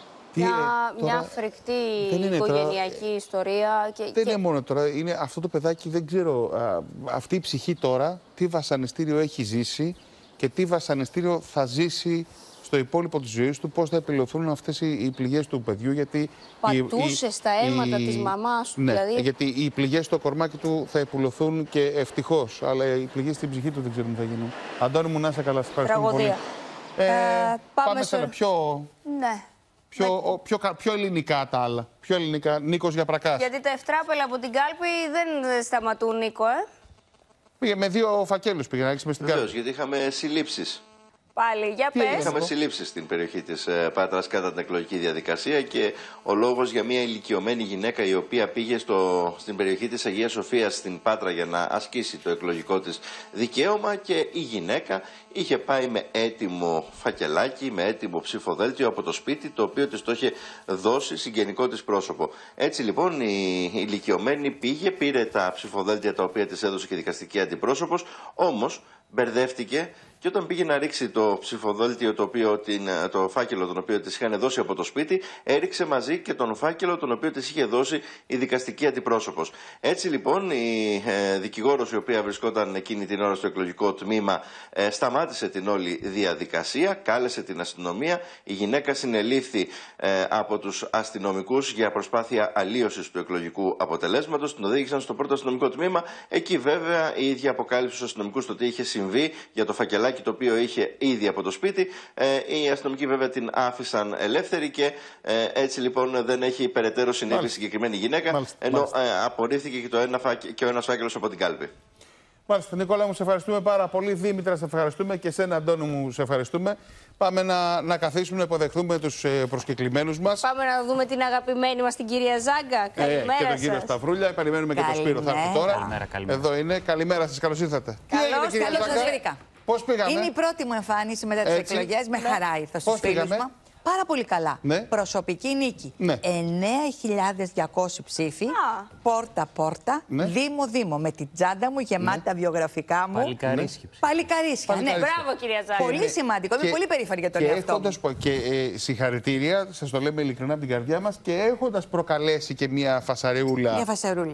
Μια φρικτή οικογενειακή ιστορία.
Δεν είναι μόνο τώρα, είναι αυτό το παιδάκι, δεν ξέρω, αυτή η ψυχή τώρα τι βασανιστήριο έχει ζήσει και τι βασανιστήριο θα ζήσει στο υπόλοιπο της ζωής του, πώς θα επιληθούν αυτές οι πληγές του παιδιού, γιατί...
Πατούσε στα αίματα της μαμάς του,
ναι,
δηλαδή...
γιατί οι πληγές στο κορμάκι του θα επιληθούν και ευτυχώς, αλλά οι πληγές στην ψυχή του δεν ξέρουν τι θα γίνουν. Αντώνη μου, να είσαι καλά, σας ευχαριστούμε πολύ. Πάμε σε ένα πιο...
Ναι.
Πιο ελληνικά τα άλλα. Πιο ελληνικά. Νίκος Γιαπρακάς.
Γιατί τα ευτράπελα από την κάλπη δεν σταματούν, Νίκο,
Πήγε με 2 φακέλους, πήγε να ρίξουμε στην κάλπη.
Βεβαίως, γιατί είχαμε συλλήψεις.
Πάλι, για πες.
Είχαμε συλλήψεις στην περιοχή της Πάτρας κατά την εκλογική διαδικασία και ο λόγος για μια ηλικιωμένη γυναίκα η οποία πήγε στην περιοχή της Αγίας Σοφίας στην Πάτρα για να ασκήσει το εκλογικό της δικαίωμα και η γυναίκα είχε πάει με έτοιμο φακελάκι, με έτοιμο ψηφοδέλτιο από το σπίτι το οποίο της το είχε δώσει συγγενικό της πρόσωπο. Έτσι λοιπόν η ηλικιωμένη πήγε, πήρε τα ψηφοδέλτια τα οποία της έδωσε και η δικαστική αντιπρόσωπος, όμως μπερδεύτηκε. Και όταν πήγε να ρίξει το ψηφοδέλτιο, το φάκελο τον οποίο της είχαν δώσει από το σπίτι, έριξε μαζί και τον φάκελο τον οποίο της είχε δώσει η δικαστική αντιπρόσωπος. Έτσι λοιπόν η δικηγόρος η οποία βρισκόταν εκείνη την ώρα στο εκλογικό τμήμα σταμάτησε την όλη διαδικασία, κάλεσε την αστυνομία, η γυναίκα συνελήφθη από τους αστυνομικούς για προσπάθεια αλλίωσης του εκλογικού αποτελέσματος, την οδήγησαν στο πρώτο αστυνομικό τμήμα, εκεί βέβαια η ίδια αποκάλυψε στους αστυνομικούς το τι είχε συμβεί για το φακελάκι το οποίο είχε ήδη από το σπίτι. Οι αστυνομικοί βέβαια την άφησαν ελεύθερη και έτσι λοιπόν δεν έχει περαιτέρω συνέβη συγκεκριμένη γυναίκα, ενώ απορρίφθηκε και ο ένας φάκελος από την κάλπη.
Μάλιστα, Νικόλα μου, σε ευχαριστούμε πάρα πολύ. Δήμητρα, σε ευχαριστούμε και εσένα, Αντώνη μου, σε ευχαριστούμε. Πάμε να καθίσουμε να υποδεχθούμε τους προσκεκλημένους μας.
Πάμε να δούμε την αγαπημένη μας την κυρία Ζάγκα. Καλημέρα
και τον κύριο Σταυρούλια. Περιμένουμε και τον Σπύρο, θα έρθει τώρα.
Καλημέρα.
Εδώ είναι. Καλημέρα σας, καλώς ήρθατε.
Καλώς σας βρήκα.
Πώς πήγαμε?
Είναι η πρώτη μου εμφάνιση μετά τις εκλογές. Με χαρά ήρθα στους φίλους μου. Πάρα πολύ καλά.
Ναι.
Προσωπική νίκη.
Ναι.
9.200 ψήφοι. Πόρτα-πόρτα.
Ναι.
Δήμο-δήμο. Με την τσάντα μου γεμάτα βιογραφικά μου.
Παλικαρίσια.
Παλικαρίσια. Ναι.
Μπράβο, κυρία Ζάγκα.
Πολύ σημαντικό. Είμαι πολύ περήφανη για τον εαυτό μου.
Και συγχαρητήρια, σας το λέμε ειλικρινά από την καρδιά μας, και έχοντας προκαλέσει και μια φασαρεούλα.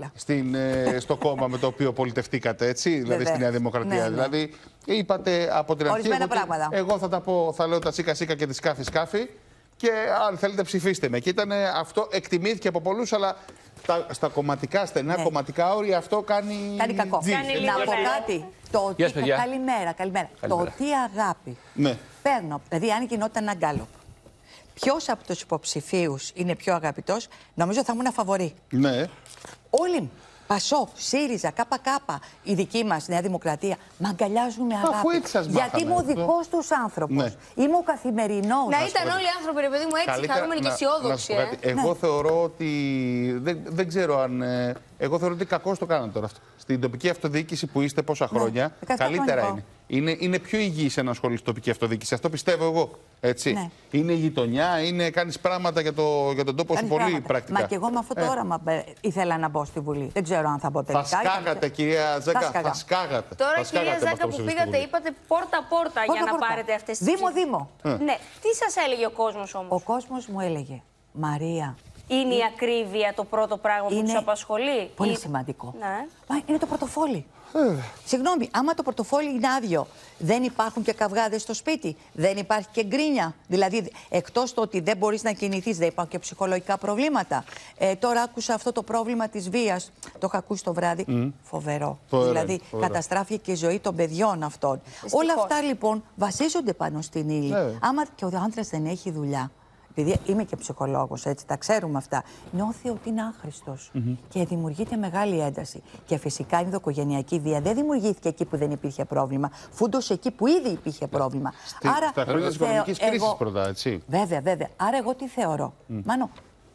Στο κόμμα με το οποίο πολιτευτήκατε, έτσι, δηλαδή στη Νέα Δημοκρατία.
Ναι.
Δηλαδή, είπατε από την αρχή. Εγώ θα τα πω, θα λέω τα σίκα-σίκα και τη σκάφη-σκάφη. Και αν θέλετε, ψηφίστε με. Και αυτό εκτιμήθηκε από πολλούς, αλλά στα κομματικά, στενά κομματικά όρια, αυτό κάνει
κακό. Να πω κάτι. Καλημέρα. Το ότι αγάπη παίρνω, δηλαδή αν γινόταν ένα γκάλωπ, ποιος από τους υποψηφίους είναι πιο αγαπητός, νομίζω θα ήμουν φαβορί.
Ναι.
Όλοι. Πασόκ, ΣΥΡΙΖΑ, ΚΚ, η δική μας Νέα Δημοκρατία, με αγκαλιάζουν με αγάπη. Γιατί είμαι ο δικός τους άνθρωπος.
Ναι.
Είμαι ο καθημερινός.
Να ήταν όλοι οι άνθρωποι, ρε παιδί μου, έτσι, χαρούμενοι και αισιόδοξοι.
Εγώ θεωρώ ότι. Δεν ξέρω αν. Εγώ θεωρώ ότι κακώς το κάνατε τώρα αυτό. Στην τοπική αυτοδιοίκηση που είστε πόσα χρόνια, καλύτερα είναι. Είναι πιο υγιής να ασχολείσαι στην τοπική αυτοδιοίκηση. Αυτό πιστεύω εγώ. Έτσι. Ναι. Είναι γειτονιά, κάνεις πράγματα για τον τόπο σου πολύ πρακτικά.
Μα και εγώ με αυτό το όραμα ήθελα να μπω στη Βουλή. Δεν ξέρω αν θα μπω τελικά.
Θα σκάγατε, κυρία Ζάγκα. Θα σκάγατε.
Τώρα, κυρία Ζάγκα, που πήγατε, είπατε πόρτα-πόρτα για να πάρετε αυτές τις.
Δήμο-δήμο.
Ναι. Τι σας έλεγε ο κόσμος όμως?
Ο κόσμος μου έλεγε, Μαρία.
Είναι η ακρίβεια το πρώτο πράγμα που τους απασχολεί?
Πολύ σημαντικό.
Ναι.
Μα είναι το πορτοφόλι. Συγγνώμη, άμα το πορτοφόλι είναι άδειο, δεν υπάρχουν και καυγάδες στο σπίτι, δεν υπάρχει και γκρίνια. Δηλαδή, εκτός το ότι δεν μπορείς να κινηθείς, δεν υπάρχουν και ψυχολογικά προβλήματα. Τώρα άκουσα αυτό το πρόβλημα της βίας. Το είχα ακούσει το βράδυ. Φοβερό. Δηλαδή, καταστράφηκε και η ζωή των παιδιών αυτών. Όλα αυτά λοιπόν βασίζονται πάνω στην ύλη. Άμα και ο άντρας δεν έχει δουλειά. Επειδή είμαι και ψυχολόγος, έτσι, τα ξέρουμε αυτά, νιώθει ότι είναι άχρηστος και δημιουργείται μεγάλη ένταση. Και φυσικά η ενδοοικογενειακή βία δεν δημιουργήθηκε εκεί που δεν υπήρχε πρόβλημα, φούντωσε εκεί που ήδη υπήρχε πρόβλημα.
Στα χρόνια της οικονομικής κρίσης πρώτα, έτσι.
Βέβαια. Άρα εγώ τι θεωρώ? Μάνο,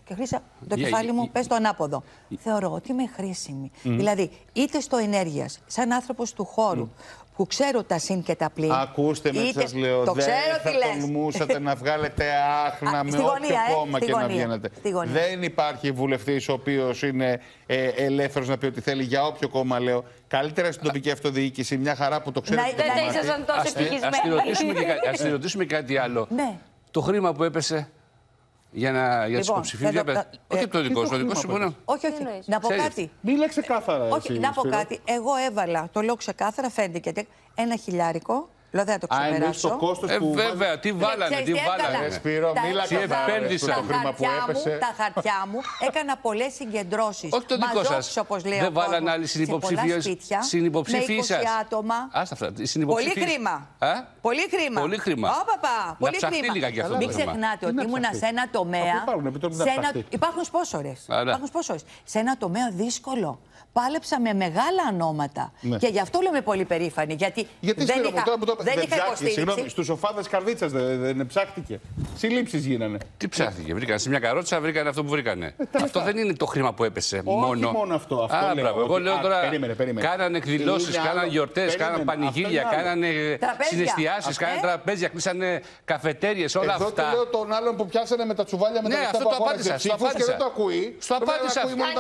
Και Χρύσα, το κεφάλι μου πες το ανάποδο. Θεωρώ ότι είμαι χρήσιμη. Δηλαδή, είτε στο ενέργειας, σαν άνθρωπος του χώρου, που ξέρω τα συν και τα πλήν.
Ακούστε με, σας λέω, δεν θα τολμούσατε να βγάλετε άχνα με όποιο κόμμα και να βγαίνετε. Δεν υπάρχει βουλευτής ο οποίος είναι ελεύθερος να πει ότι θέλει για όποιο κόμμα, λέω. Καλύτερα στην τοπική αυτοδιοίκηση, μια χαρά που το ξέρετε.
Δεν ήσασταν τόσο ευτυχισμένοι.
Ας τη ρωτήσουμε κάτι άλλο. Το χρήμα που έπεσε για τις υποψηφίους. Όχι το δικό σου, το δικό σου μπορεί.
Όχι, να πω κάτι.
Μίλα ξεκάθαρα.
Όχι, να πω κάτι. Εγώ έβαλα, το λέω ξεκάθαρα, φαίνεται και ένα χιλιάρικο. Δηλαδή θα το ξεπεράσω.
Το κόστος που
βέβαια, τι βάλανε, τι βάλανε.
Σπύρο, μίλα
επένδυσα.
Το χρήμα που έπεσε. Τα χαρτιά μου έκανα πολλές συγκεντρώσεις.
Όχι το δικό σας. Δεν βάλανε άλλοι συνυποψήφοι σας.
Με 20 άτομα. Πολύ χρήμα. Πολύ χρήμα.
Πολύ χρήμα.
Πολύ χρήμα. Μην ξεχνάτε ότι ήμουνα σε ένα τομέα. Υπάρχουν σπόσορες. Σε ένα τομέα δύσκολο. Πάλεψα με μεγάλα ονόματα. Και γι' αυτό λέμε πολύ περήφανη. Γιατί δεν είχα υποστήριξη.
Συγγνώμη, στους σοφάδες Καρδίτσας δεν ψάχτηκε. Συλλήψεις γίνανε.
Τι ψάχτηκε, βρήκανε σε μια καρότσα, βρήκανε αυτό που βρήκανε. Αυτό δεν είναι το χρήμα που έπεσε.
Όχι μόνο αυτό.
Εγώ λέω τώρα. Κάνανε εκδηλώσεις, κάνανε γιορτές, κάνανε πανηγύρια, κάνανε συναισθιάσεις, κάνανε τραπέζια, κλείσανε καφετέριες, όλα αυτά.
Εγώ του λέω τον άλλον που πιάσανε με τα τσουβάλια με τα λεφτά που αγόρασε ψήφους και δεν το ακούει.
Στο απάντησα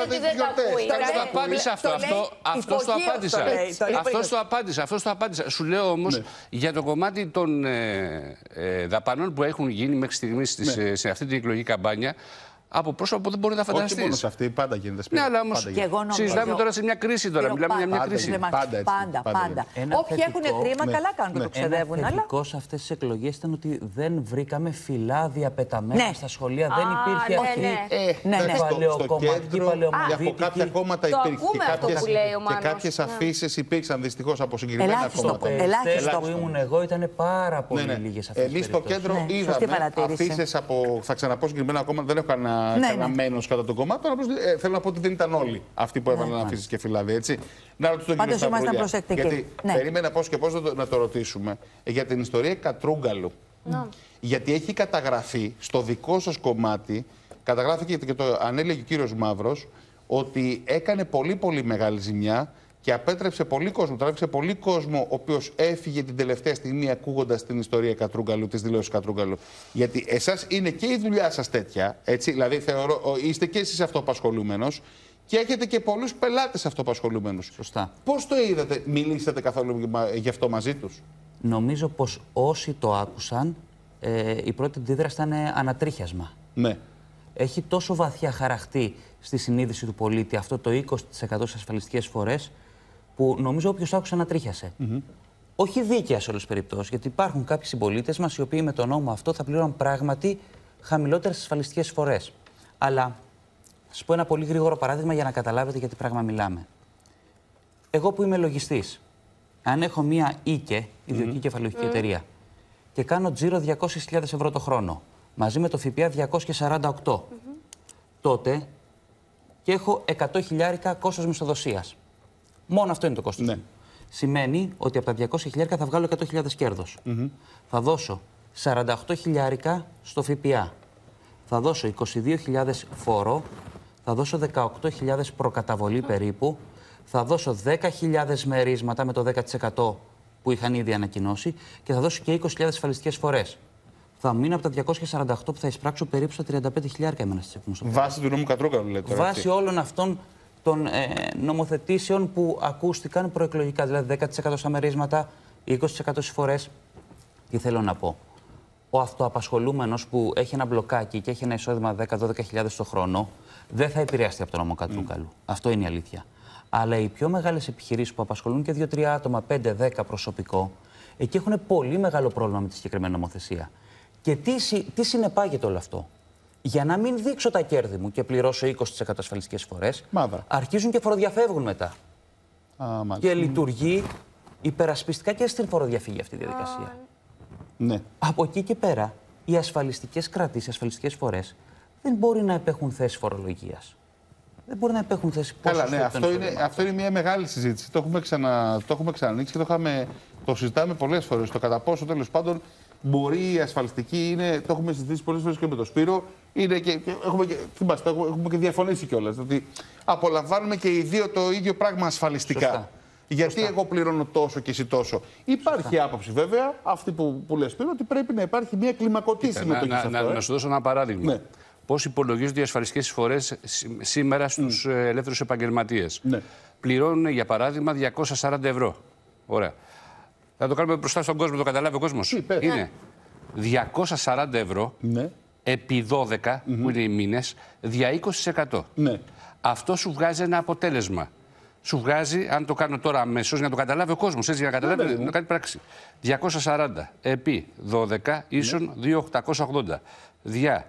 αυτό το απάντησα. Σου λέω όμως για το κομμάτι των δαπανών που έχουν γίνει μέχρι στιγμής σε αυτή την εκλογική καμπάνια. Από πρόσωπο που δεν μπορεί να φανταστείς.
Όχι μόνο σε αυτή, πάντα γίνεται.
Ναι, αλλά όμως συζητάμε τώρα σε μια κρίση. Μιλάμε για μια κρίση.
Πάντα. Όποιοι έχουν χρήμα, καλά κάνουν και το ξεδεύουν.
Ένα θετικό σε αυτές τις εκλογές ήταν ότι δεν βρήκαμε φυλάδια πεταμένα στα σχολεία. Δεν υπήρχε παλαιοκομματική, παλαιομοδίτικη.
Από κάποια κόμματα υπήρχε. Και κάποιες αφήσεις υπήρξαν δυστυχώς από συγκεκριμένα κόμματα.
Ελάχιστο που ήμουν εγώ ήταν πάρα πολύ λίγες αυτές.
Εμείς στο κέντρο είδαμε αφήσεις από, θα ξαναπώ, συγκεκριμένα κόμματα. Δεν έχω κανένα μένος κατά τον κομμάτι. Θέλω να πω ότι δεν ήταν όλοι αυτοί που έβαλαν αφήσεις και φυλάδια. Έτσι. Να ρωτήσω τον κύριο Σταυρούλια. Γιατί περίμενα πώς και πώς να το ρωτήσουμε για την ιστορία Κατρούγκαλου. Γιατί έχει καταγραφεί στο δικό σας κομμάτι, καταγράφηκε και το ανέλεγε ο κύριος Μαύρος, ότι έκανε πολύ μεγάλη ζημιά και απέτρεψε πολύ κόσμο, τράβηξε πολύ κόσμο, ο οποίος έφυγε την τελευταία στιγμή ακούγοντας την ιστορία Κατρούγκαλου, τις δηλώσεις Κατρούγκαλου. Γιατί εσάς είναι και η δουλειά σας τέτοια, έτσι, δηλαδή θεωρώ, είστε και εσείς αυτοαπασχολούμενος και έχετε και πολλούς πελάτες αυτοαπασχολούμενους.
Σωστά.
Πώς το είδατε, μιλήσατε καθόλου γι' αυτό μαζί τους?
Νομίζω πως όσοι το άκουσαν, η πρώτη αντίδραση ήταν ανατρίχιασμα.
Ναι.
Έχει τόσο βαθιά χαραχτεί στη συνείδηση του πολίτη αυτό το 20% στις ασφαλιστικές φορές, που νομίζω όποιος το άκουσε ανατρίχιασε. Όχι δίκαια σε όλες τις περιπτώσεις, γιατί υπάρχουν κάποιοι συμπολίτες μας οι οποίοι με τον νόμο αυτό θα πληρώνουν πράγματι χαμηλότερες ασφαλιστικές φορές. Αλλά θα σας πω ένα πολύ γρήγορο παράδειγμα για να καταλάβετε για τι πράγμα μιλάμε. Εγώ που είμαι λογιστής, αν έχω μία ΙΚΕ, ιδιωτική κεφαλαιοχική εταιρεία, και κάνω τζίρο 200.000 ευρώ το χρόνο, μαζί με το ΦΠΑ 248, τότε και έχω 100.000 κόστος μισθοδοσίας. Μόνο αυτό είναι το κόστος. Ναι. Σημαίνει ότι από τα 200.000 θα βγάλω 100.000 κέρδος. Θα δώσω 48.000 στο ΦΠΑ. Θα δώσω 22.000 φόρο. Θα δώσω 18.000 προκαταβολή περίπου. Θα δώσω 10.000 μερίσματα με το 10% που είχαν ήδη ανακοινώσει. Και θα δώσω και 20.000 ασφαλιστικές φορές. Θα μείνω από τα 248 που θα εισπράξω περίπου στα 35.000 εμένα στις τσέπη μου.
Βάσει του νόμου Κατρούγκαλου, λέτε.
Βάσει όλων αυτών των νομοθετήσεων που ακούστηκαν προεκλογικά, δηλαδή 10% στα μερίσματα, 20% στις φορές. Τι θέλω να πω. Ο αυτοαπασχολούμενος που έχει ένα μπλοκάκι και έχει ένα εισόδημα 10-12.000 το χρόνο, δεν θα επηρεαστεί από το νόμο Κατρούγκαλου. Αυτό είναι η αλήθεια. Αλλά οι πιο μεγάλες επιχειρήσεις που απασχολούν και 2-3 άτομα, 5-10 προσωπικό, εκεί έχουν πολύ μεγάλο πρόβλημα με τη συγκεκριμένη νομοθεσία. Και τι συνεπάγεται όλο αυτό? Για να μην δείξω τα κέρδη μου και πληρώσω 20% ασφαλιστικές φορές, αρχίζουν και φοροδιαφεύγουν μετά. Και λειτουργεί υπερασπιστικά και στην φοροδιαφύγη αυτή η διαδικασία.
Ναι.
Από εκεί και πέρα, οι ασφαλιστικές κρατήσεις, οι ασφαλιστικές φορές, δεν μπορεί να επέχουν θέση φορολογίας. Δεν μπορεί να επέχουν θέση
Καλά, ναι, αυτό είναι μια μεγάλη συζήτηση. Το έχουμε ξανανοίξει και το συζητάμε πολλές φορές. Το κατά πόσο τέλος πάντων μπορεί η ασφαλιστική, είναι, το έχουμε συζητήσει πολλές φορές και με τον Σπύρο, είναι έχουμε και διαφωνήσει κιόλας. Ότι απολαμβάνουμε και οι δύο το ίδιο πράγμα ασφαλιστικά.
Σωστά.
Γιατί εγώ πληρώνω τόσο και εσύ τόσο. Υπάρχει άποψη βέβαια, αυτή που λες Σπύρο, ότι πρέπει να υπάρχει μια κλιμακωτή συμμετοχή σε αυτό.
Να σου δώσω ένα παράδειγμα.
Ναι.
Πώς υπολογίζονται οι ασφαλιστικές εισφορές σήμερα στους ελεύθερους επαγγελματίες.
Ναι.
Πληρώνουν, για παράδειγμα, 240 ευρώ. Ωραία. Θα το κάνουμε μπροστά στον κόσμο, το καταλάβει ο κόσμος. Είναι 240 ευρώ επί 12, που είναι οι μήνες, δια 20%.
Ναι.
Αυτό σου βγάζει ένα αποτέλεσμα. Σου βγάζει, αν το κάνω τώρα αμέσως, για να το καταλάβει ο κόσμος, έτσι, για να καταλάβει, να κάνει πράξη. 240 επί 12 ίσον 2.880. Δια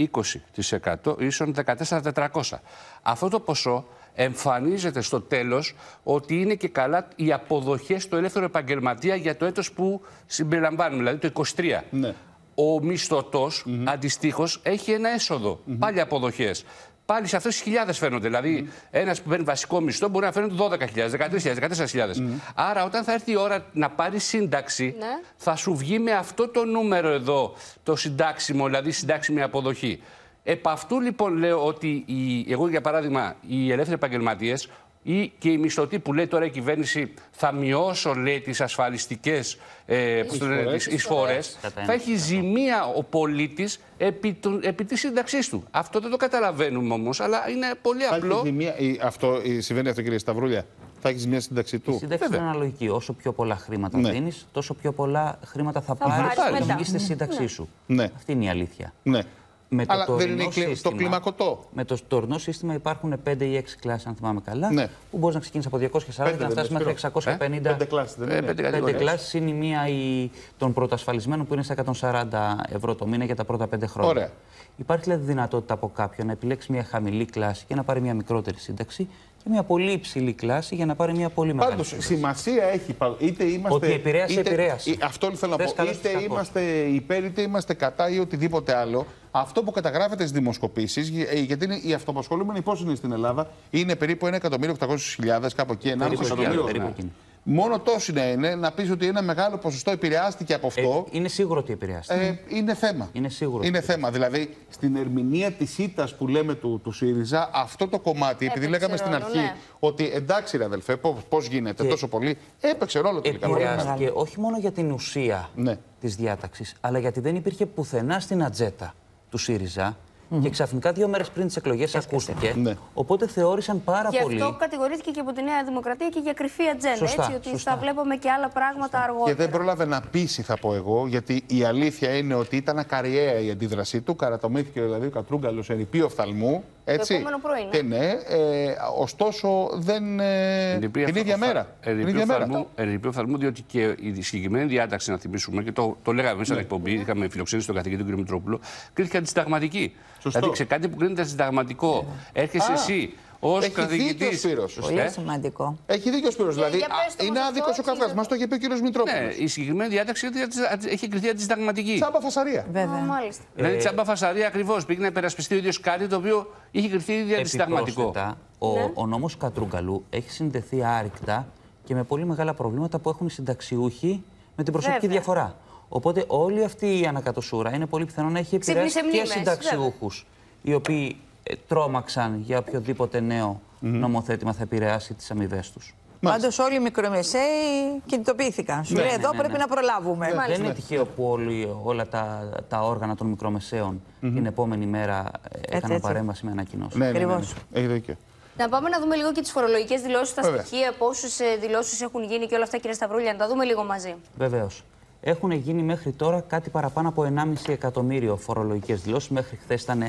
20% ίσον 14.400. Αυτό το ποσό εμφανίζεται στο τέλος ότι είναι και καλά οι αποδοχές του ελεύθερου επαγγελματία για το έτος που συμπεριλαμβάνουμε, δηλαδή το 23.
Ναι.
Ο μισθωτός αντιστοίχως έχει ένα έσοδο, πάλι αποδοχές. Πάλι σε αυτές τις χιλιάδες φαίνονται. Δηλαδή, ένας που παίρνει βασικό μισθό μπορεί να φαίνονται 12.000, 13.000, 14.000. Άρα, όταν θα έρθει η ώρα να πάρει σύνταξη, θα σου βγει με αυτό το νούμερο εδώ το συντάξιμο, δηλαδή συντάξιμη αποδοχή. Επ' αυτού λοιπόν λέω ότι εγώ, για παράδειγμα, οι ελεύθεροι επαγγελματίες ή και οι μισθωτοί που λέει τώρα η κυβέρνηση θα μειώσω, λέει, τις ασφαλιστικές εισφορές, θα έχει ζημία ο πολίτης επί της σύνταξής του. Αυτό δεν το καταλαβαίνουμε όμως, αλλά είναι πολύ απλό.
Συμβαίνει αυτό, κύριε Σταυρούλια. Θα έχει μια σύνταξή του.
Η σύνταξη είναι αναλογική. Όσο πιο πολλά χρήματα δίνεις, τόσο πιο πολλά χρήματα θα πάρεις για να βγεις στη σύνταξή σου. Αυτή είναι η αλήθεια. Με το
αλλά δεν είναι
σύστημα,
το κλιμακωτό.
Με το τωρινό σύστημα υπάρχουν 5 ή 6 κλάσεις, αν θυμάμαι καλά, που μπορείς να ξεκινήσεις από 240 και να φτάσεις μέχρι 650.
5 κλάσεις δεν είναι.
5 κλάσεις είναι η μία των πρωτοασφαλισμένων που είναι στα 140 ευρώ το μήνα για τα πρώτα 5 χρόνια.
Ωραία.
Υπάρχει δηλαδή δυνατότητα από κάποιον να επιλέξει μια χαμηλή κλάση και να πάρει μια μικρότερη σύνταξη και μια πολύ υψηλή κλάση για να πάρει μια πολύ μεγάλη.
Πάντως, σημασία έχει είτε είμαστε.
Ότι επηρέασε.
Αυτό θέλω να πω. Είτε είμαστε υπέρ, είτε είμαστε κατά ή οτιδήποτε άλλο. Αυτό που καταγράφεται στις δημοσκοπήσεις, γιατί είναι οι αυτοαπασχολούμενοι πώς είναι στην Ελλάδα, είναι περίπου 1.800.000, κάπου εκεί, 1,5 εκατομμύριο. Μόνο τόσο είναι να πεις ότι ένα μεγάλο ποσοστό επηρεάστηκε από αυτό.
Είναι σίγουρο ότι επηρεάστηκε.
Είναι θέμα.
Είναι σίγουρο.
Είναι θέμα. Δηλαδή, στην ερμηνεία της ήττας που λέμε του ΣΥΡΙΖΑ, αυτό το κομμάτι, επειδή λέγαμε στην αρχή ότι εντάξει, ρε αδελφέ, πώς γίνεται τόσο πολύ, έπαιξε ρόλο τελικά.
Επηρεάστηκε όχι μόνο για την ουσία της διάταξης, αλλά γιατί δεν υπήρχε πουθενά στην ατζέτα του ΣΥΡΙΖΑ. Και ξαφνικά 2 μέρες πριν τις εκλογές ακούστηκε. Οπότε θεώρησαν πάρα πολύ.
Γι' αυτό κατηγορήθηκε και από τη Νέα Δημοκρατία και για κρυφή ατζέντα. Έτσι, ότι θα βλέπαμε και άλλα πράγματα αργότερα.
Και δεν πρόλαβε να πείσει, θα πω εγώ, γιατί η αλήθεια είναι ότι ήταν ακαριαία η αντίδρασή του. Καρατομήθηκε δηλαδή ο Κατρούγκαλος ερειπεί οφθαλμού. Έτσι.
Το επόμενο πρωί.
Ναι. Ωστόσο δεν. Την ίδια μέρα.
Ερειπεί οφθαλμού, διότι και η συγκεκριμένη διάταξη, να θυμίσουμε, και το λέγαμε μέσα στην εκπομπή, είχαμε φιλοξενήσει τον καθηγητή κ. Μητρόπουλο, κρίθηκε αντισυνταγματική. Δηλαδή σε κάτι που κρίνεται συνταγματικό, έρχεσαι εσύ ως καθηγητής.
Πολύ σημαντικό.
Έχει δίκιο ο Σπύρος. Δηλαδή είναι άδικος ο καυγάς. Μας το είχε πει ο κ. Μητρόπουλος.
Ναι, η συγκεκριμένη διάταξη έχει κριθεί αντισυνταγματική.
Τσάμπα φασαρία.
Βέβαια.
Δηλαδή τσάμπα φασαρία ακριβώς. Πήγε να υπερασπιστεί ο ίδιος κάτι το οποίο είχε κριθεί ήδη αντισυνταγματικό.
Ο νόμος Κατρούγκαλου έχει συνδεθεί άρρηκτα και με πολύ μεγάλα προβλήματα που έχουν οι συνταξιούχοι με την προσωπική διαφορά. Οπότε όλη αυτή η ανακατοσούρα είναι πολύ πιθανό να έχει επηρεάσει και συνταξιούχους οι οποίοι τρόμαξαν για οποιοδήποτε νέο νομοθέτημα θα επηρεάσει τις αμοιβές τους.
Πάντως όλοι οι μικρομεσαίοι κινητοποιήθηκαν. Σου λέει εδώ πρέπει να προλάβουμε.
Δεν είναι τυχαίο που όλα τα όργανα των μικρομεσαίων την επόμενη μέρα έκαναν παρέμβαση με ανακοινώσεις.
Ναι, έχει δίκιο.
Να πάμε να δούμε λίγο και τις φορολογικές δηλώσεις, τα στοιχεία, πόσες δηλώσεις έχουν γίνει και όλα αυτά, κύριε Σταυρούλια, να τα δούμε λίγο μαζί.
Βεβαίως. Έχουν γίνει μέχρι τώρα κάτι παραπάνω από 1,5 εκατομμύριο φορολογικές δηλώσεις. Μέχρι χθες ήταν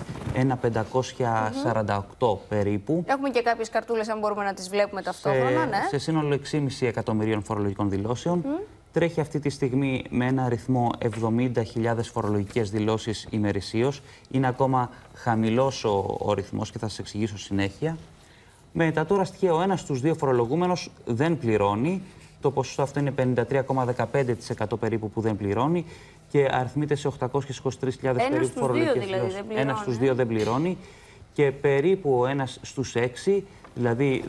1.548 περίπου.
Έχουμε και κάποιες καρτούλες, αν μπορούμε να τις βλέπουμε ταυτόχρονα.
Σε σύνολο 6,5 εκατομμυρίων φορολογικών δηλώσεων. Τρέχει αυτή τη στιγμή με ένα αριθμό 70.000 φορολογικές δηλώσεις ημερησίως. Είναι ακόμα χαμηλός ο ρυθμός και θα σας εξηγήσω συνέχεια. Με τα τώρα στοιχεία, ο ένας στους 2 φορολογούμενος δεν πληρώνει. Το ποσοστό αυτό είναι 53,15% περίπου που δεν πληρώνει και αριθμείται σε 823.000 περίπου φορολογικές δηλώσεις. Ένας στους 2 δεν πληρώνει και περίπου ο ένας στους 6, δηλαδή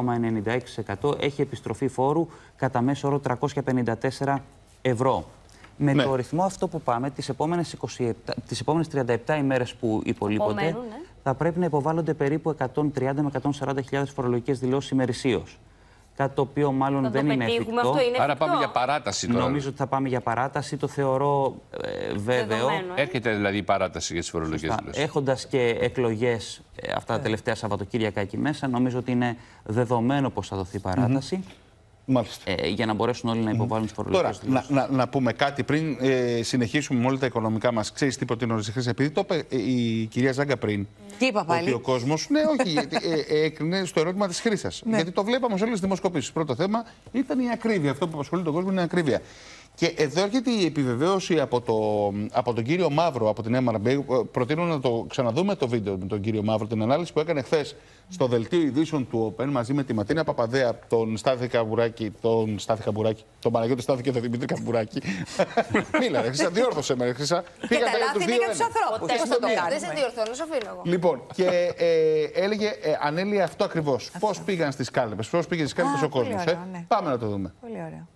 16,96%, έχει επιστροφή φόρου κατά μέσο όρο 354 ευρώ. Με το ρυθμό αυτό που πάμε, τις επόμενες 37 ημέρες που υπολείπονται, θα πρέπει να υποβάλλονται περίπου 130 με 140.000 φορολογικές δηλώσεις ημερησίως. Κάτι το οποίο μάλλον δεν είναι εφικτό.
Άρα πάμε για παράταση τώρα.
Νομίζω ότι θα πάμε για παράταση, το θεωρώ βέβαιο.
Έρχεται δηλαδή η παράταση για τις φορολογικές δηλώσεις.
Έχοντας και εκλογές αυτά τα τελευταία Σαββατοκύριακα εκεί μέσα, νομίζω ότι είναι δεδομένο πως θα δοθεί παράταση. Για να μπορέσουν όλοι να υποβάλουν τις φορολογικές δηλώσεις.
Τώρα, να πούμε κάτι πριν συνεχίσουμε με όλα τα οικονομικά μας. Ξέρεις τι προτείνω, Χρύσα, επειδή το είπε η κυρία Ζάγκα πριν.
Τι είπα πάλι.
Ότι ο κόσμος, έκρινε στο ερώτημα της Χρύσας. Γιατί το βλέπαμε σε όλες τις δημοσκοπήσεις. Πρώτο θέμα ήταν η ακρίβεια. Αυτό που απασχολεί τον κόσμο είναι η ακρίβεια. Και εδώ έρχεται η επιβεβαίωση από τον κύριο Μαύρο, από την MRB. Προτείνω να το ξαναδούμε το βίντεο με τον κύριο Μαύρο, την ανάλυση που έκανε χθες στο δελτίο ειδήσεων του Open μαζί με τη Ματίνα Παπαδέα, τον Στάθη Καμπουράκη, τον Παναγιώτη Στάθη και τον Δημήτρη Καμπουράκη. Μίλα, ρε Χρύσα, διόρθωσε με, Χρύσα.
Και τα λάθη είναι για τους ανθρώπους. Δεν σε διορθώνω, σε αφήνω εγώ.
Λοιπόν, και έλεγε, ανέλυε αυτό ακριβώς. Πώς πήγαν στις κάλπες, πώς πήγε στις κάλπες ο κόσμος. Πάμε να το δούμε.
Πολύ ωραίο.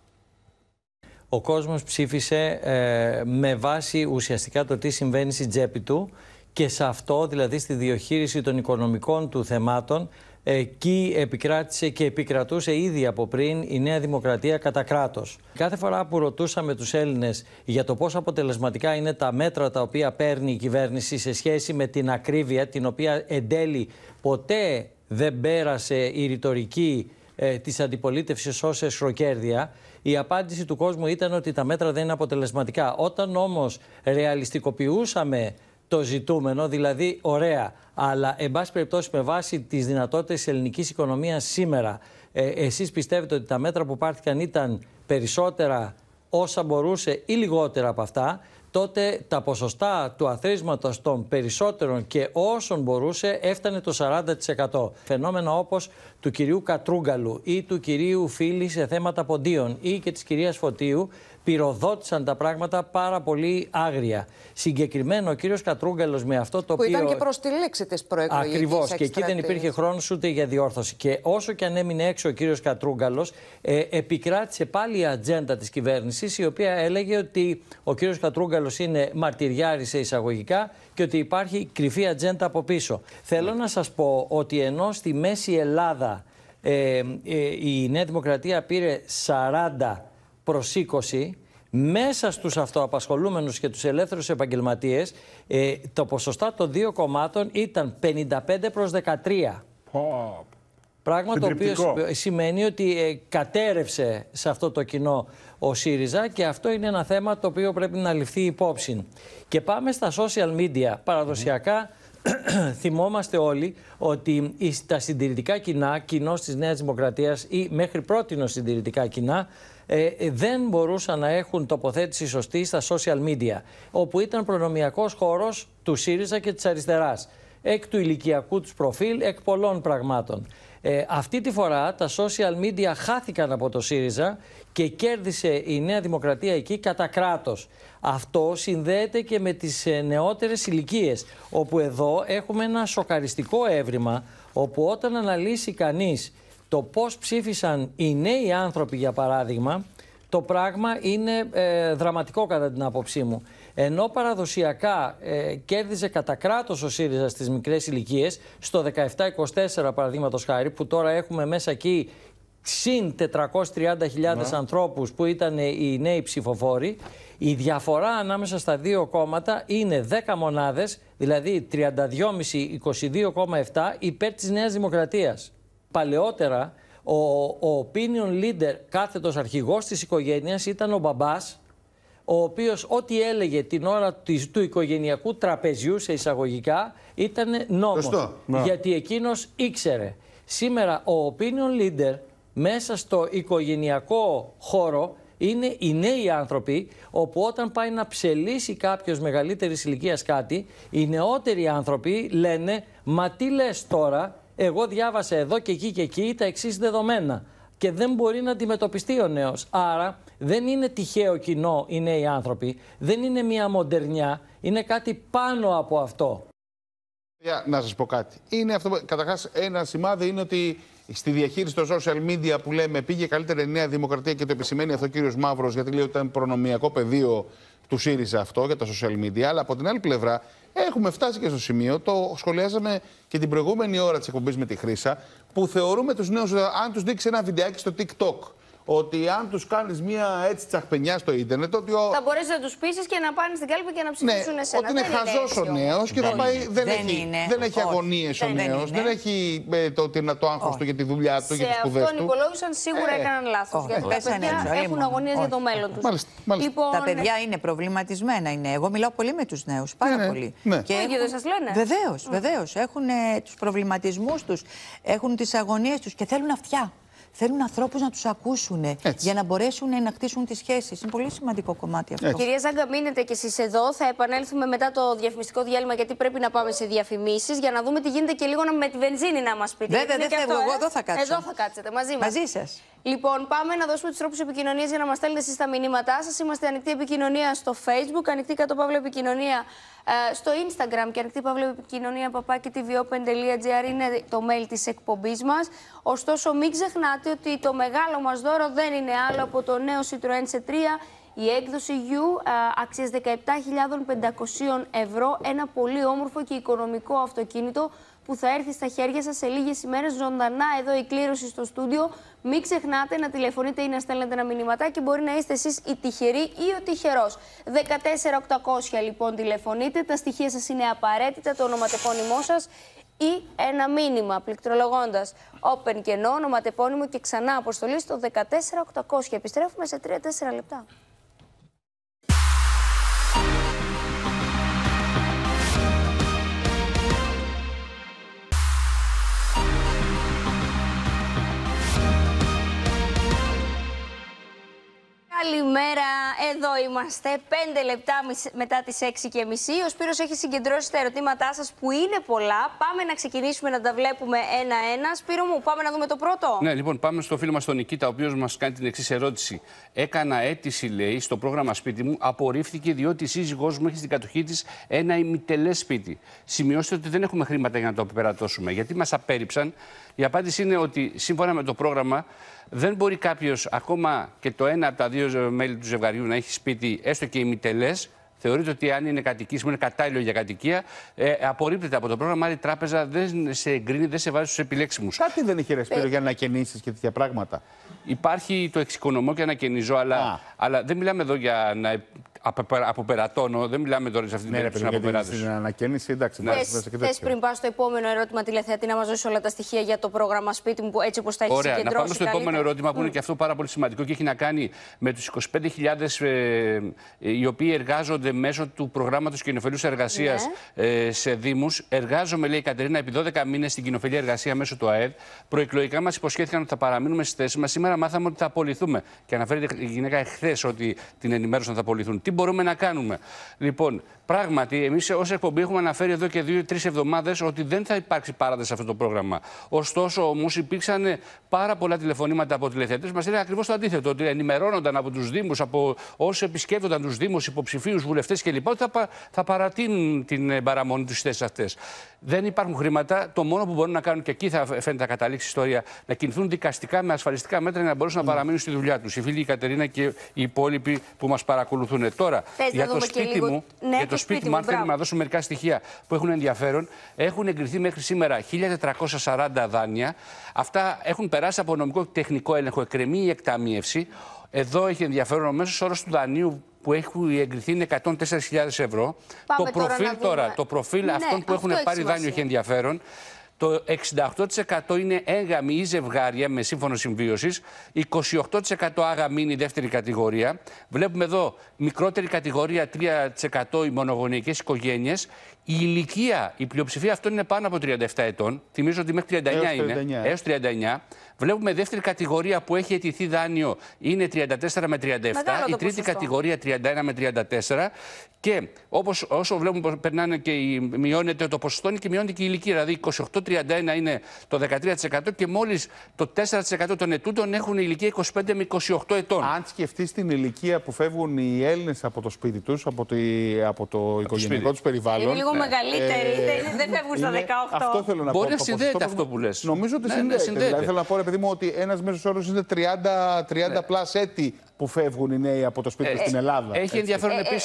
Ο κόσμος ψήφισε με βάση ουσιαστικά το τι συμβαίνει στην τσέπη του και σε αυτό, δηλαδή στη διαχείριση των οικονομικών του θεμάτων, εκεί επικράτησε και επικρατούσε ήδη από πριν η Νέα Δημοκρατία κατά κράτος. Κάθε φορά που ρωτούσαμε τους Έλληνες για το πόσο αποτελεσματικά είναι τα μέτρα τα οποία παίρνει η κυβέρνηση σε σχέση με την ακρίβεια, την οποία εν τέλει ποτέ δεν πέρασε η ρητορική της αντιπολίτευσης ως εσχροκέρδεια, η απάντηση του κόσμου ήταν ότι τα μέτρα δεν είναι αποτελεσματικά. Όταν όμως ρεαλιστικοποιούσαμε το ζητούμενο, δηλαδή ωραία, αλλά εν πάση περιπτώσει με βάση τις δυνατότητες της ελληνικής οικονομίας σήμερα, εσείς πιστεύετε ότι τα μέτρα που πάρθηκαν ήταν περισσότερα όσα μπορούσε ή λιγότερα από αυτά, τότε τα ποσοστά του αθροίσματος των περισσότερων και όσων μπορούσε έφτανε το 40%. Φαινόμενα όπως του κυρίου Κατρούγκαλου ή του κυρίου Φίλη σε θέματα ποντίων ή και της κυρίας Φωτίου πυροδότησαν τα πράγματα πάρα πολύ άγρια. Συγκεκριμένα ο κύριος Κατρούγκαλος με αυτό το οποίο...
Που ήταν και προς τη λέξη της προεκλογικής
ακριβώς, και εκεί δεν υπήρχε χρόνος ούτε για διόρθωση. Και όσο και αν έμεινε έξω ο κύριος Κατρούγκαλος, επικράτησε πάλι η ατζέντα της κυβέρνησης, η οποία έλεγε ότι ο κύριος Κατρούγκαλος είναι μαρτυριάρης σε εισαγωγικά και ότι υπάρχει κρυφή ατζέντα από πίσω. Θέλω να σας πω ότι ενώ στη Μέση Ελλάδα η Νέα Δημοκρατία πήρε 40 προς 20, μέσα στους αυτοαπασχολούμενους και τους ελεύθερους επαγγελματίες το ποσοστά των δύο κομμάτων ήταν 55 προς 13. Πράγμα το οποίο σημαίνει ότι κατέρευσε σε αυτό το κοινό ο ΣΥΡΙΖΑ και αυτό είναι ένα θέμα το οποίο πρέπει να ληφθεί υπόψη. Και πάμε στα social media. Παραδοσιακά θυμόμαστε όλοι ότι τα συντηρητικά κοινά, κοινώς της Νέας Δημοκρατίας ή μέχρι πρότινος συντηρητικά κοινά, δεν μπορούσαν να έχουν τοποθέτηση σωστή στα social media, όπου ήταν προνομιακός χώρος του ΣΥΡΙΖΑ και της αριστεράς, εκ του ηλικιακού τους προφίλ, εκ πολλών πραγμάτων. Αυτή τη φορά τα social media χάθηκαν από το ΣΥΡΙΖΑ και κέρδισε η Νέα Δημοκρατία εκεί κατά κράτος. Αυτό συνδέεται και με τις νεότερες ηλικίες, όπου εδώ έχουμε ένα σοκαριστικό έβριμα, όπου όταν αναλύσει κανείς το πώς ψήφισαν οι νέοι άνθρωποι, για παράδειγμα, το πράγμα είναι δραματικό κατά την άποψή μου. Ενώ παραδοσιακά κέρδιζε κατά κράτος ο ΣΥΡΙΖΑ στις μικρές ηλικίες, στο 17-24 παραδείγματος χάρη, που τώρα έχουμε μέσα εκεί συν 430.000 ανθρώπους που ήταν οι νέοι ψηφοφόροι, η διαφορά ανάμεσα στα δύο κόμματα είναι 10 μονάδες, δηλαδή 32,5-22,7 υπέρ της Νέας Δημοκρατίας. Παλαιότερα, ο opinion leader, κάθετος αρχηγός της οικογένειας, ήταν ο μπαμπάς, ο οποίος ό,τι έλεγε την ώρα του οικογενειακού τραπεζιού, σε εισαγωγικά, ήταν νόμος. Γιατί εκείνος ήξερε. Σήμερα ο opinion leader μέσα στο οικογενειακό χώρο είναι οι νέοι άνθρωποι, όπου όταν πάει να ψελίσει κάποιος μεγαλύτερης ηλικίας κάτι, οι νεότεροι άνθρωποι λένε «Μα τι λες τώρα, εγώ διάβασα εδώ και εκεί τα εξής δεδομένα». Και δεν μπορεί να αντιμετωπιστεί ο νέος. Άρα δεν είναι τυχαίο κοινό οι νέοι άνθρωποι, δεν είναι μια μοντερνιά, είναι κάτι πάνω από αυτό.
Να σας πω κάτι. Είναι αυτό, καταρχάς ένα σημάδι είναι ότι Στη διαχείριση των social media που λέμε πήγε καλύτερα η Νέα Δημοκρατία και το επισημαίνει αυτό ο κύριος Μαύρος, γιατί λέει ότι ήταν προνομιακό πεδίο του ΣΥΡΙΖΑ αυτό για τα social media. Αλλά από την άλλη πλευρά έχουμε φτάσει και στο σημείο, το σχολιάζαμε και την προηγούμενη ώρα της εκπομπής με τη Χρύσα, που θεωρούμε τους νέους, αν τους δείξει ένα βιντεάκι στο TikTok, ότι αν τους κάνεις μία έτσι τσαχπενιά στο ίντερνετ, ότι
θα μπορέσεις να τους πείσεις και να πάνε στην κάλπη και να ψηφίσουν εσένα.
Ότι είναι χαζός ο νέος και θα πάει. Δεν έχει αγωνίες ο νέος, δεν έχει το άγχος του για τη δουλειά του, για τις σπουδές του.
Σε αυτόν υπολόγισαν σίγουρα έκαναν λάθος. Γιατί τα παιδιά έχουν αγωνίες για το μέλλον τους.
Λοιπόν, τα παιδιά είναι προβληματισμένα. Εγώ μιλάω πολύ με τους νέους, πάρα πολύ.
Και δεν σας λένε.
Βεβαίως. Έχουν τους προβληματισμούς τους, έχουν τις αγωνίες τους και θέλουν αυτιά. Θέλουν ανθρώπους να τους ακούσουν για να μπορέσουν να χτίσουν τις σχέσεις. Είναι πολύ σημαντικό κομμάτι αυτό.
Κυρία Ζάγκα, μείνετε κι εσείς εδώ. Θα επανέλθουμε μετά το διαφημιστικό διάλειμμα, γιατί πρέπει να πάμε σε διαφημίσεις για να δούμε τι γίνεται και λίγο με τη βενζίνη να μας πείτε.
Βέβαια, δεν φεύγω. Εγώ εδώ θα κάτσω.
Εδώ θα κάτσετε μαζί μας.
Μαζί σας.
Λοιπόν, πάμε να δώσουμε τους τρόπους επικοινωνίας για να μας στέλνετε εσείς τα μηνύματά σας. Είμαστε ανοιχτή επικοινωνία στο Facebook, ανοιχτή _ επικοινωνία στο Instagram και ανοιχτή _ επικοινωνία @tvOpen.gr είναι το mail της εκπομπής μας. Ωστόσο, μην ξεχνάτε ότι το μεγάλο μας δώρο δεν είναι άλλο από το νέο Citroën C3, η έκδοση U αξίας 17.500 ευρώ. Ένα πολύ όμορφο και οικονομικό αυτοκίνητο που θα έρθει στα χέρια σας σε λίγες ημέρες, ζωντανά εδώ η κλήρωση στο στούντιο. Μην ξεχνάτε να τηλεφωνείτε ή να στέλνετε ένα μηνυματάκι. Μπορεί να είστε εσείς η τυχεροί ή ο τυχερός. 14800 λοιπόν τηλεφωνείτε. Τα στοιχεία σας είναι απαραίτητα, το ονοματεπώνυμό σας ή ένα μήνυμα πληκτρολογώντας Open κενό, ονοματεπώνυμο και ξανά αποστολή στο 14800. Επιστρέφουμε σε 3-4 λεπτά. Καλημέρα, εδώ είμαστε. 5 λεπτά μετά τις 6:30. Ο Σπύρος έχει συγκεντρώσει τα ερωτήματά σας που είναι πολλά. Πάμε να ξεκινήσουμε να τα βλέπουμε ένα-ένα. Σπύρο μου, πάμε να δούμε το πρώτο.
Ναι, λοιπόν, πάμε στο φίλο μας τον Νικήτα, ο οποίος μας κάνει την εξής ερώτηση. Έκανα αίτηση, λέει, στο πρόγραμμα σπίτι μου, απορρίφθηκε διότι η σύζυγός μου έχει στην κατοχή της ένα ημιτελές σπίτι. Σημειώστε ότι δεν έχουμε χρήματα για να το περατώσουμε. Γιατί μας απέρριψαν. Η απάντηση είναι ότι σύμφωνα με το πρόγραμμα δεν μπορεί κάποιος, ακόμα και το ένα από τα δύο μέλη του ζευγαριού, να έχει σπίτι έστω και ημιτελές. Θεωρείται ότι αν είναι κατοικήσιμο, είναι κατάλληλο για κατοικία, απορρίπτεται από το πρόγραμμα. Άρα η τράπεζα δεν σε εγκρίνει, δεν σε βάζει στους επιλέξιμους.
Κάτι δεν έχει ρεσπίρο για ανακαινήσεις και τέτοια πράγματα.
Υπάρχει το εξοικονομώ και ανακαινίζω, αλλά δεν μιλάμε εδώ για να αποπερατώνω, δεν μιλάμε τώρα σε αυτή την περίπτωση να αποπεράτω.
Στην ανακαίνιση, εντάξει.
Θες πριν πάω στο επόμενο ερώτημα τηλεθεατή να μας δώσει όλα τα στοιχεία για το πρόγραμμα σπίτι μου, έτσι όπως τα έχει συγκεντρώσει.
Ωραία, να πάμε στο επόμενο ερώτημα που είναι και αυτό πάρα πολύ σημαντικό και έχει να κάνει με τους 25.000 οι οποίοι εργάζονται μέσω του προγράμματος κοινοφελούς εργασίας σε δήμους. Εργάζομαι, λέει η Κατερίνα, επί 12 μήνες στην κοινοφελή εργασία μέσω του ΑΕΔ. Προεκλογικά μας υποσχέθηκαν ότι θα παραμείνουμε στις θέσεις μας. Σήμερα μάθαμε ότι θα απολυθούμε. Και αναφέρεται η γυναίκα εχθές ότι την ενημέρωσαν ότι θα απολυθούν. Τι μπορούμε να κάνουμε? Λοιπόν, πράγματι, εμείς ως εκπομπή έχουμε αναφέρει εδώ και 2-3 εβδομάδες ότι δεν θα υπάρξει παράταση σε αυτό το πρόγραμμα. Ωστόσο, όμως, υπήρξαν πάρα πολλά τηλεφωνήματα από τηλεθεατές. Μας έλεγαν ακριβώς το αντίθετο, ότι ενημερώνονταν από τους Δήμους, από όσοι επισκέπτονταν τους Δήμους, υποψηφίους, βουλευτές κλπ., ότι θα παρατείνουν την παραμονή τους στις θέσεις αυτές. Δεν υπάρχουν χρήματα. Το μόνο που μπορούν να κάνουν, και εκεί θα φαίνεται να καταλήξει η ιστορία, να κινηθούν δικαστικά με ασφαλιστικά μέτρα για να μπορέσουν να παραμείνουν στη δουλειά τους. Η φίλη η Κατερίνα και οι υπόλοιποι που μας παρακολουθούν. Τώρα, για το σπίτι μου, αν θέλουμε να δώσουμε μερικά στοιχεία που έχουν ενδιαφέρον, έχουν εγκριθεί μέχρι σήμερα 1.440 δάνεια. Αυτά έχουν περάσει από νομικό και τεχνικό έλεγχο, εκκρεμεί η εκταμείευση. Εδώ έχει ενδιαφέρον ο μέσος όρος του δανείου που έχει εγκριθεί είναι 104.000 ευρώ. Το προφίλ αυτών που έχουν πάρει δάνειο έχει ενδιαφέρον. Το 68% είναι έγαμοι ή ζευγάρια με σύμφωνο συμβίωσης. 28% άγαμοι είναι η δεύτερη κατηγορία. Βλέπουμε εδώ μικρότερη κατηγορία 3% οι μονογονεϊκές οικογένειες. Η ηλικία, η πλειοψηφία αυτών είναι πάνω από 37 ετών. Θυμίζω ότι μέχρι 39 είναι. Έως 39. Βλέπουμε δεύτερη κατηγορία που έχει αιτηθεί δάνειο είναι 34 με 37. Η τρίτη κατηγορία 31 με 34. Και όσο βλέπουμε περνάνε και μειώνεται το ποσοστό, είναι και μειώνεται και η ηλικία. Δηλαδή 28-31 είναι το 13% και μόλις το 4% των ετούντων έχουν ηλικία 25 με 28 ετών.
Αν σκεφτείς την ηλικία που φεύγουν οι Έλληνες από το σπίτι τους, από το οικογενειακό τους περιβάλλον,
μεγαλύτεροι. Δεν φεύγουν στα 18.
Αυτό θέλω να πω.
Μπορεί να συνδέεται αυτό που λες.
Νομίζω ότι συνδέεται. Δηλαδή θέλω να πω, ρε παιδί μου, ότι ένας μέσος όρος είναι 30 πλάς έτη που φεύγουν οι νέοι από το σπίτι στην Ελλάδα.
Έχει ενδιαφέρον επίσης.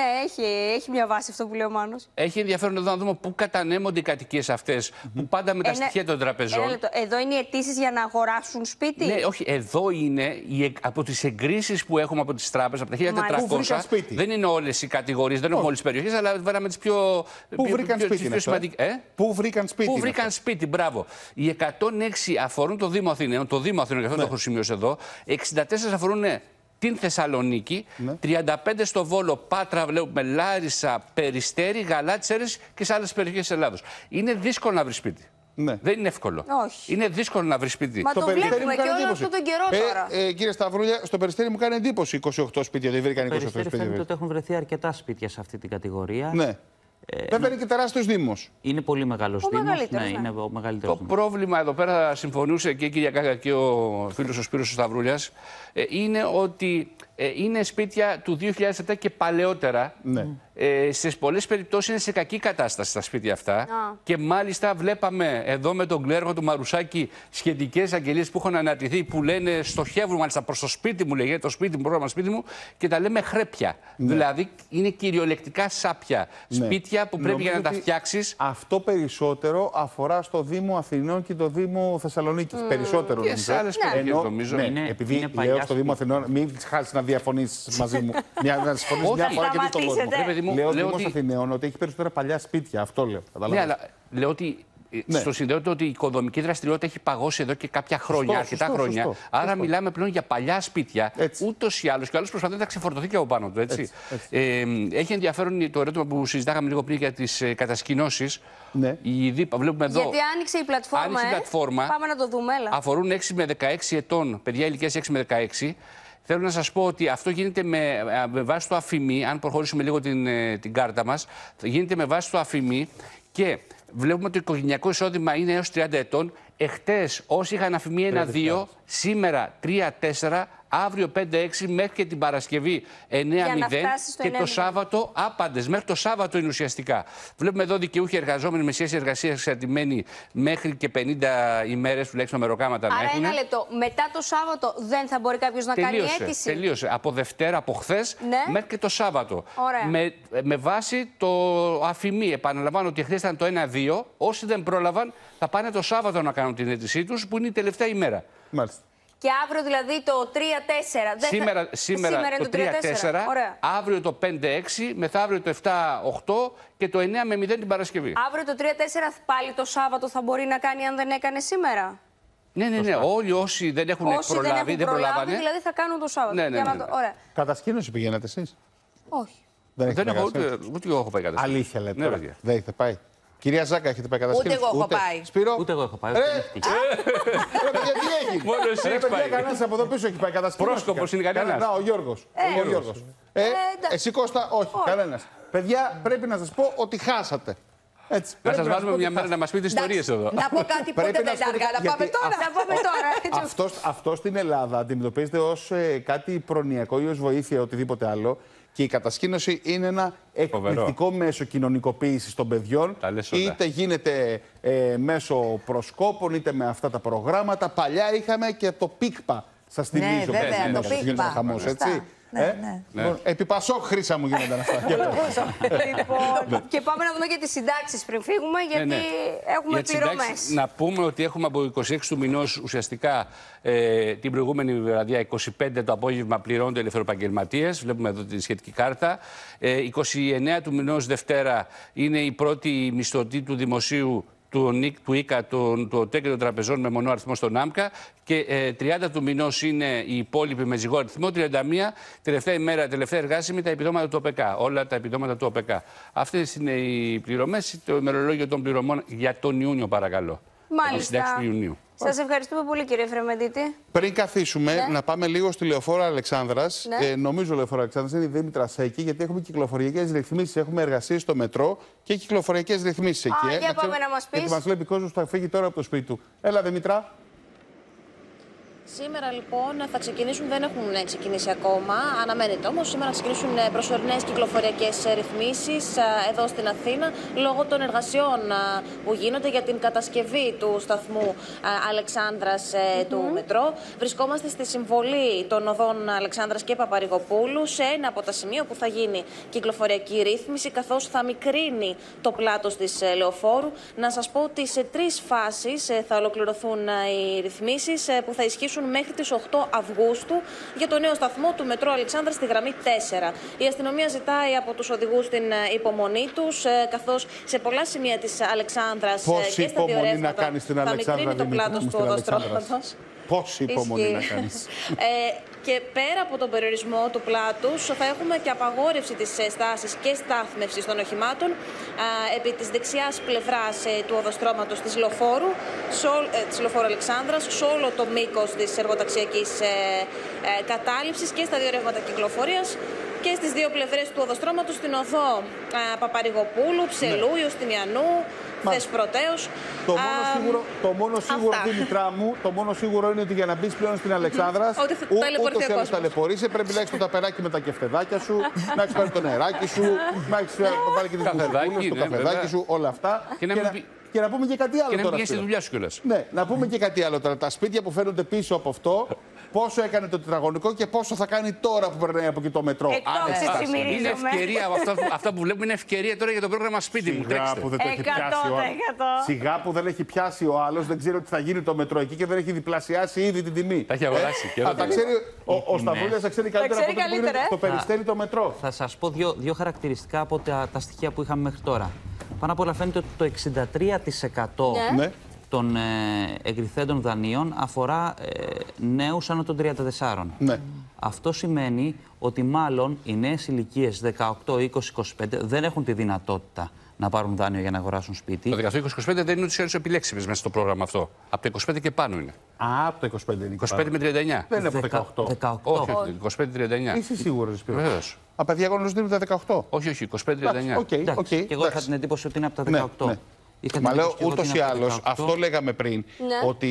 Έχει μια βάση αυτό που λέει ο Μάνος.
Έχει ενδιαφέρον εδώ να δούμε πού κατανέμονται οι κατοικίες αυτές, που πάντα με τα στοιχεία των τραπεζών.
Εδώ είναι οι αιτήσεις για να αγοράσουν σπίτι.
Ναι, όχι, εδώ είναι από τις εγκρίσεις που έχουμε από τις τράπεζες, από τα 1400. Δεν είναι όλες οι κατηγορίες, δεν έχουμε όλες τις περιοχές, αλλά βάλαμε τις πιο σημαντικές.
Πού βρήκαν σπίτι.
Πού βρήκαν σπίτι, μπράβο. Οι 106 αφορούν το Δήμο Αθηναίων, γι' αυτό το έχω σημειώσει εδώ. 64 αφορούν την Θεσσαλονίκη, 35 στο Βόλο, Πάτρα, βλέπουμε Λάρισα, Περιστέρι, Γαλάτη, Σέρρες και σε άλλες περιοχές της Ελλάδος. Είναι δύσκολο να βρει σπίτι.
Ναι.
Δεν είναι εύκολο.
Όχι.
Είναι δύσκολο να βρει σπίτι.
Μα το βλέπουμε και όλο αυτόν τον καιρό τώρα.
Κύριε Σταυρούλια, στο Περιστέρι μου κάνει εντύπωση 28 σπίτια. Δεν βρήκαν 28 σπίτια.
Φαίνεται ότι έχουν βρεθεί αρκετά σπίτια σε αυτή την κατηγορία.
Ναι. Βέβαια είναι και τεράστιος Δήμος.
Είναι πολύ μεγάλος Δήμος. Ναι, είναι ο μεγαλύτερος.
Το πρόβλημα εδώ πέρα, συμφωνούσε και η κυρία Κάκα και ο φίλος ο Σπύρος ο Σταυρούλιας, είναι ότι είναι σπίτια του 2007 και παλαιότερα.
Ναι.
Σε πολλές περιπτώσεις είναι σε κακή κατάσταση τα σπίτια αυτά. Και μάλιστα βλέπαμε εδώ με τον κλέργο του Μαρουσάκη σχετικές αγγελίες που έχουν αναρτηθεί, που λένε, στοχεύουν μάλιστα προς το σπίτι μου, λέγεται το σπίτι μου, πρόγραμμα σπίτι μου, και τα λέμε χρέπια.
Ναι.
Δηλαδή είναι κυριολεκτικά σάπια.
Ναι.
Σπίτια που πρέπει για να τα φτιάξεις.
Αυτό περισσότερο αφορά στο Δήμο Αθηνών και το Δήμο Θεσσαλονίκης. Περισσότερο.
Και σε άλλες περιοχές νομίζω.
Ναι, επειδή λέω στο Δήμο Αθηνών, μην χάσεις να διαφωνήσεις μαζί μου. Να συμφωνήσεις μια φορά και δει τον κόσμο. Λέω ο Δήμος Αθηναίων ότι έχει περισσότερα παλιά σπίτια. Αυτό λέω.
Ναι, αλλά λέω ότι στο συνδέονται ότι η οικοδομική δραστηριότητα έχει παγώσει εδώ και κάποια χρόνια, αρκετά χρόνια. Άρα μιλάμε πλέον για παλιά σπίτια. Ούτως ή άλλως, και ο άλλος προσπαθεί να ξεφορτωθεί και από πάνω του. Έχει ενδιαφέρον το ερώτημα που συζητάγαμε λίγο πριν για τις κατασκηνώσεις.
Ναι.
Βλέπουμε εδώ.
Γιατί άνοιξε η πλατφόρμα. Πάμε να το δούμε.
Αφορούν 6 με 16 ετών, παιδιά ηλικίας 6 με 16. Θέλω να σας πω ότι αυτό γίνεται με βάση το αφημί, αν προχωρήσουμε λίγο την κάρτα μας, γίνεται με βάση το αφημί και βλέπουμε ότι το οικογενειακό εισόδημα είναι έως 30 ετών. Εχτες όσοι είχαν αφημί 1-2, σήμερα 3-4, αύριο 5-6 μέχρι και την Παρασκευή 9-0 και το Σάββατο άπαντες. Μέχρι το Σάββατο είναι ουσιαστικά. Βλέπουμε εδώ δικαιούχοι εργαζόμενοι με σχέση εργασίας εξαρτημένοι μέχρι και 50 ημέρες τουλάχιστον μεροκάματα να έχουν.
Άρα ένα λεπτό. Μετά το Σάββατο δεν θα μπορεί κάποιος να κάνει αίτηση.
Τελείωσε. Από Δευτέρα, από χθες μέχρι και το Σάββατο. Με βάση το αφημί. Επαναλαμβάνω ότι χθες ήταν το 1-2. Όσοι δεν πρόλαβαν θα πάνε το Σάββατο να κάνουν την αίτησή τους, που είναι η τελευταία ημέρα.
Μάλιστα.
Και αύριο δηλαδή το 3-4.
Σήμερα το 3-4, αύριο το 5-6, μεθαύριο το 7-8 και το 9-0 την Παρασκευή.
Αύριο το 3-4 πάλι το Σάββατο θα μπορεί να κάνει αν δεν έκανε σήμερα.
Ναι. Όλοι όσοι δεν έχουν προλάβει, δεν προλάβανε.
Δηλαδή θα κάνουν το Σάββατο.
Ναι.
Κατασκήνωση πηγαίνετε εσείς?
Όχι.
Δεν έχω ούτε εγώ έχω πάει κατασκήνωση.
Αλήθεια λέτε? Δεν έχετε πάει? Κυρία Ζάκα, έχετε πάει κατασκήνωση?
Ούτε εγώ έχω πάει.
Σπύρο?
Ούτε εγώ έχω πάει.
Γιατί έγινε?
Μόνο εσύ έχεις πάει.
Κανένας από εδώ πίσω έχει πάει κατασκήνωση.
Πρόσκοπος είναι κανένας.
Ο Γιώργος. Εσύ Κώστα, όχι, κανένας. Παιδιά, πρέπει να σας πω ότι χάσατε. Έτσι,
να σας βάζουμε μια μέρα να μας πείτε ιστορίες εδώ.
Να πω κάτι, πότε δεν αργά, να πάμε τώρα.
Αυτό στην Ελλάδα αντιμετωπίζεται ως κάτι προνοιακό ή ως βοήθεια ή οτιδήποτε άλλο. Και η κατασκήνωση είναι ένα εκπληκτικό μέσο κοινωνικοποίησης των παιδιών. Είτε γίνεται μέσω προσκόπων, είτε με αυτά τα προγράμματα. Παλιά είχαμε και το ΠΙΚΠΑ. Σας θυμίζω.
Ναι, βέβαια, το ΠΙΚΠΑ.
Χαμός, έτσι. Επί Πασόκ χρήσα μου γίνονταν αυτά.
Λοιπόν, και πάμε να δούμε και τις συντάξεις πριν φύγουμε, γιατί έχουμε πληρωμές.
Να πούμε ότι έχουμε από 26 του μηνός ουσιαστικά την προηγούμενη βραδιά 25 το απόγευμα πληρώνονται ελευθεροεπαγγελματίες. Βλέπουμε εδώ τη σχετική κάρτα. 29 του μηνός Δευτέρα είναι η πρώτη μισθωτή του δημοσίου του ΙΚΑ, του ΟΤΕ και των τραπεζών με μονό αριθμό στον ΆΜΚΑ, και 30 του μηνός είναι οι υπόλοιποι με ζυγό αριθμό, 31 τελευταία ημέρα, τελευταία εργάσιμη, τα επιδόματα του ΟΠΕΚΑ. Όλα τα επιδόματα του ΟΠΕΚΑ. Αυτές είναι οι πληρωμές, το ημερολόγιο των πληρωμών για τον Ιούνιο, παρακαλώ.
Μάλιστα.
Του Ιουνίου.
Σας ευχαριστούμε πολύ, κύριε Φρεμεντίτη.
Πριν καθίσουμε, να πάμε λίγο στη Λεωφόρο Αλεξάνδρας. Νομίζω Λεωφόρο Αλεξάνδρας είναι η Δήμητρα Σέκη, γιατί έχουμε κυκλοφοριακές ρυθμίσεις. Έχουμε εργασίες στο μετρό και κυκλοφοριακές ρυθμίσεις εκεί.
Για πάμε να μας πεις.
Γιατί μας βλέπει ο κόσμος που θα φύγει τώρα από το σπίτι του. Έλα, Δημητρά.
Σήμερα λοιπόν θα ξεκινήσουν, δεν έχουν ξεκινήσει ακόμα, αναμένεται όμως σήμερα θα ξεκινήσουν προσωρινές κυκλοφοριακές ρυθμίσεις εδώ στην Αθήνα λόγω των εργασιών που γίνονται για την κατασκευή του σταθμού Αλεξάνδρας του μετρό. Βρισκόμαστε στη συμβολή των οδών Αλεξάνδρας και Παπαρηγοπούλου σε ένα από τα σημεία που θα γίνει κυκλοφοριακή ρύθμιση καθώς θα μικρύνει το πλάτος της λεωφόρου. Να σας πω ότι σε 3 φάσεις θα ολοκληρωθούν οι ρυθμίσεις που θα ισχύσουν μέχρι τις 8 Αυγούστου για το νέο σταθμό του μετρό Αλεξάνδρα στη γραμμή 4. Η αστυνομία ζητάει από τους οδηγούς την υπομονή τους, καθώς σε πολλά σημεία της Αλεξάνδρας και στα δύο ρεύματα θα μικρύνει το πλάτος του οδοστρώματος.
Πόση υπομονή να κάνεις.
Και πέρα από τον περιορισμό του πλάτους θα έχουμε και απαγόρευση της στάσης και στάθμευσης των οχημάτων επί της δεξιάς πλευράς του οδοστρώματος της λεωφόρου Αλεξάνδρας σε όλο το μήκος της εργοταξιακής κατάληψης και στα δύο ρεύματα κυκλοφορίας και στις δύο πλευρές του οδοστρώματος στην οδό Παπαρηγοπούλου, Ψελού, Ιωστινιανού, Θεσπρωτέως.
Το μόνο σίγουρο, Δήμητρά μου, το μόνο σίγουρο είναι ότι για να μπεις πλέον στην Αλεξάνδρα, ούτως ή άλλως ταλαιπωρείσαι, πρέπει να έχεις το ταπεράκι με τα κεφτεδάκια σου, να έχεις πάρει το νεράκι σου, να έχεις βάλει και τις μπουζουκούλες, το καφεδάκι σου, όλα αυτά. Και να πούμε και κάτι άλλο.
Και να μην
τώρα.
πηγαίνει στη δουλειά σου κιόλας.
Ναι, να πούμε και κάτι άλλο τώρα. Τα σπίτια που φαίνονται πίσω από αυτό, πόσο έκανε το τετραγωνικό και πόσο θα κάνει τώρα που περνάει από εκεί το μετρό.
Είναι ευκαιρία. Αυτά που βλέπουμε είναι ευκαιρία τώρα για το πρόγραμμα σπίτι μου.
Σιγά που δεν το έχει πιάσει ο άλλος. Σιγά που δεν έχει πιάσει ο άλλος, δεν ξέρει ότι θα γίνει το μετρό εκεί και δεν έχει διπλασιάσει ήδη την τιμή.
Τα έχει αγοράσει.
Ο Σταυρούλιας θα ξέρει καλύτερα από το που είναι στο Περιστέρι το μετρό.
Θα σας πω δύο χαρακτηριστικά από τα στοιχεία που είχαμε μέχρι τώρα. Πάνω απ' όλα φαίνεται ότι το 63% των εγκριθέντων δανείων αφορά νέους άνω των 34.
Ναι.
Αυτό σημαίνει ότι μάλλον οι νέες ηλικίες 18, 20, 25 δεν έχουν τη δυνατότητα να πάρουν δάνειο για να αγοράσουν σπίτι.
Το 18-25 δεν είναι ούτως ή άλλως επιλέξιμες μέσα στο πρόγραμμα αυτό. Από το 25 και πάνω είναι.
Από το 25 είναι.
25 με 39.
Δεν είναι από 18.
Όχι, 25-39.
Είσαι σίγουρος,
Βεβαίως.
Από διαγωνισμό δίνουν τα 18.
Όχι, 25-39.
Και εγώ είχα την εντύπωση ότι είναι από τα 18.
Ναι. Μα λέω ούτως ή άλλως, αυτό λέγαμε πριν, ότι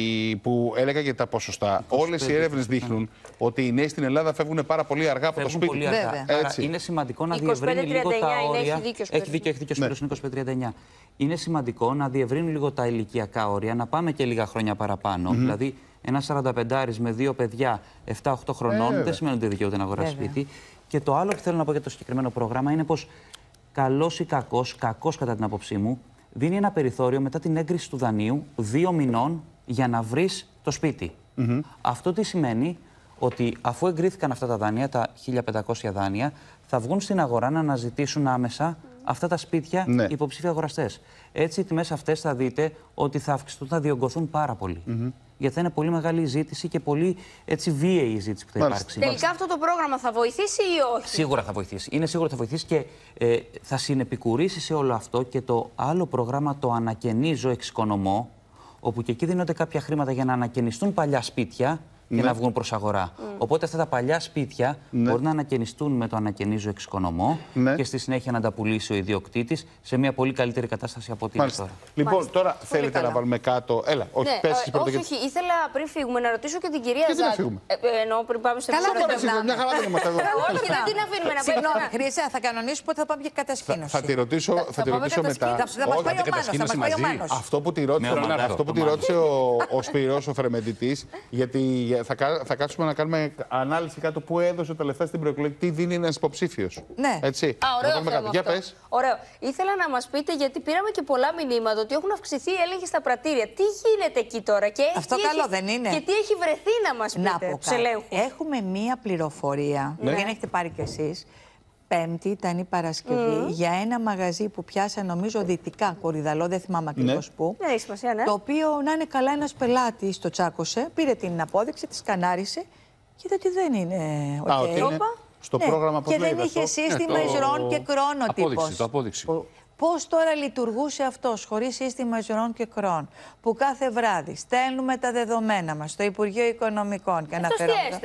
που έλεγα για τα ποσοστά. Όλες οι έρευνες δείχνουν ότι οι νέοι στην Ελλάδα φεύγουν πάρα πολύ αργά από το σπίτι.
Πολύ αργά. Άρα είναι σημαντικό να διευρύνει λίγο τα όρια. Έχει δίκιο ο Σπύρος, είναι 25-39. Είναι σημαντικό να διευρύνουν λίγο τα ηλικιακά όρια, να πάμε και λίγα χρόνια παραπάνω. Δηλαδή, ένα 45 με 2 παιδιά 7-8 χρονών δεν σημαίνει ότι δικαιούται να αγοράσει σπίτι. Και το άλλο που θέλω να πω για το συγκεκριμένο πρόγραμμα είναι πως καλός ή κακός κατά την άποψή μου, δίνει ένα περιθώριο μετά την έγκριση του δανείου 2 μηνών για να βρεις το σπίτι. Αυτό τι σημαίνει? Ότι αφού εγκρίθηκαν αυτά τα δάνεια, τα 1.500 δάνεια, θα βγουν στην αγορά να αναζητήσουν άμεσα αυτά τα σπίτια οι υποψήφοι αγοραστές. Έτσι, οι τιμές αυτές θα δείτε ότι θα αυξηθούν, θα διωγγωθούν πάρα πολύ. Γιατί θα είναι πολύ μεγάλη η ζήτηση και πολύ βίαιη η ζήτηση που θα υπάρξει.
Τελικά αυτό το πρόγραμμα θα βοηθήσει ή όχι?
Σίγουρα θα βοηθήσει. Είναι σίγουρο ότι θα βοηθήσει και θα συνεπικουρήσει σε όλο αυτό και το άλλο πρόγραμμα, το Ανακαινίζω, Εξοικονομώ, όπου και εκεί δίνονται κάποια χρήματα για να ανακαινιστούν παλιά σπίτια και να βγουν προς αγορά. Οπότε αυτά τα παλιά σπίτια μπορούν να ανακαινιστούν με το Ανακαινίζω, Εξοικονομώ και στη συνέχεια να τα πουλήσει ο ιδιοκτήτης σε μια πολύ καλύτερη κατάσταση από ό,τι είναι τώρα.
Λοιπόν, τώρα θέλετε να βάλουμε κάτω. Έλα, όχι, πες πρώτα.
Όχι, ήθελα πριν φύγουμε να ρωτήσω και την κυρία Ζάκη. Ενώ πριν πάμε στο
επόμενο. Μια χαρά δεν είμαστε εδώ.
Όχι, δεν την αφήνουμε να πει.
Συγγνώμη, Χρυσά, θα κανονίσουμε πότε θα πάμε για κατασκήνωση.
Θα τη ρωτήσω μετά.
Θα μας πάει ο Μάνος.
Αυτό που τη ρώτησε ο Σπύρος, ο Φρεμεντητής, γιατί θα κάτσουμε να κάνουμε ανάλυση κάτω που έδωσε τα λεφτά στην προεκλογική. Τι δίνει ένας υποψήφιος.
Ναι.
Έτσι.
Για πες. Ωραίο. Ήθελα να μας πείτε, γιατί πήραμε και πολλά μηνύματα, ότι έχουν αυξηθεί οι έλεγχοι στα πρατήρια. Τι γίνεται εκεί τώρα και
αυτό καλό δεν είναι?
Και τι έχει βρεθεί να μας πείτε?
Έχουμε μία πληροφορία, δεν έχετε πάρει κι εσείς. Πέμπτη ήταν η Παρασκευή για ένα μαγαζί που πιάσα, νομίζω δυτικά, Κορυδαλό, δεν θυμάμαι ακριβώς πού. Το οποίο, να είναι καλά, ένας πελάτης το τσάκωσε, πήρε την απόδειξη, τη σκανάρισε και είδε ότι δεν είναι okay.
Στο πρόγραμμα που
και δεν είχε σύστημα εισρών και κρών τύπος.
Το απόδειξη.
Πώς τώρα λειτουργούσε αυτός χωρίς σύστημα εισρών και κρών, που κάθε βράδυ στέλνουμε τα δεδομένα μας στο Υπουργείο Οικονομικών και
αναφέρομαι. Αυτός τι έστελνε?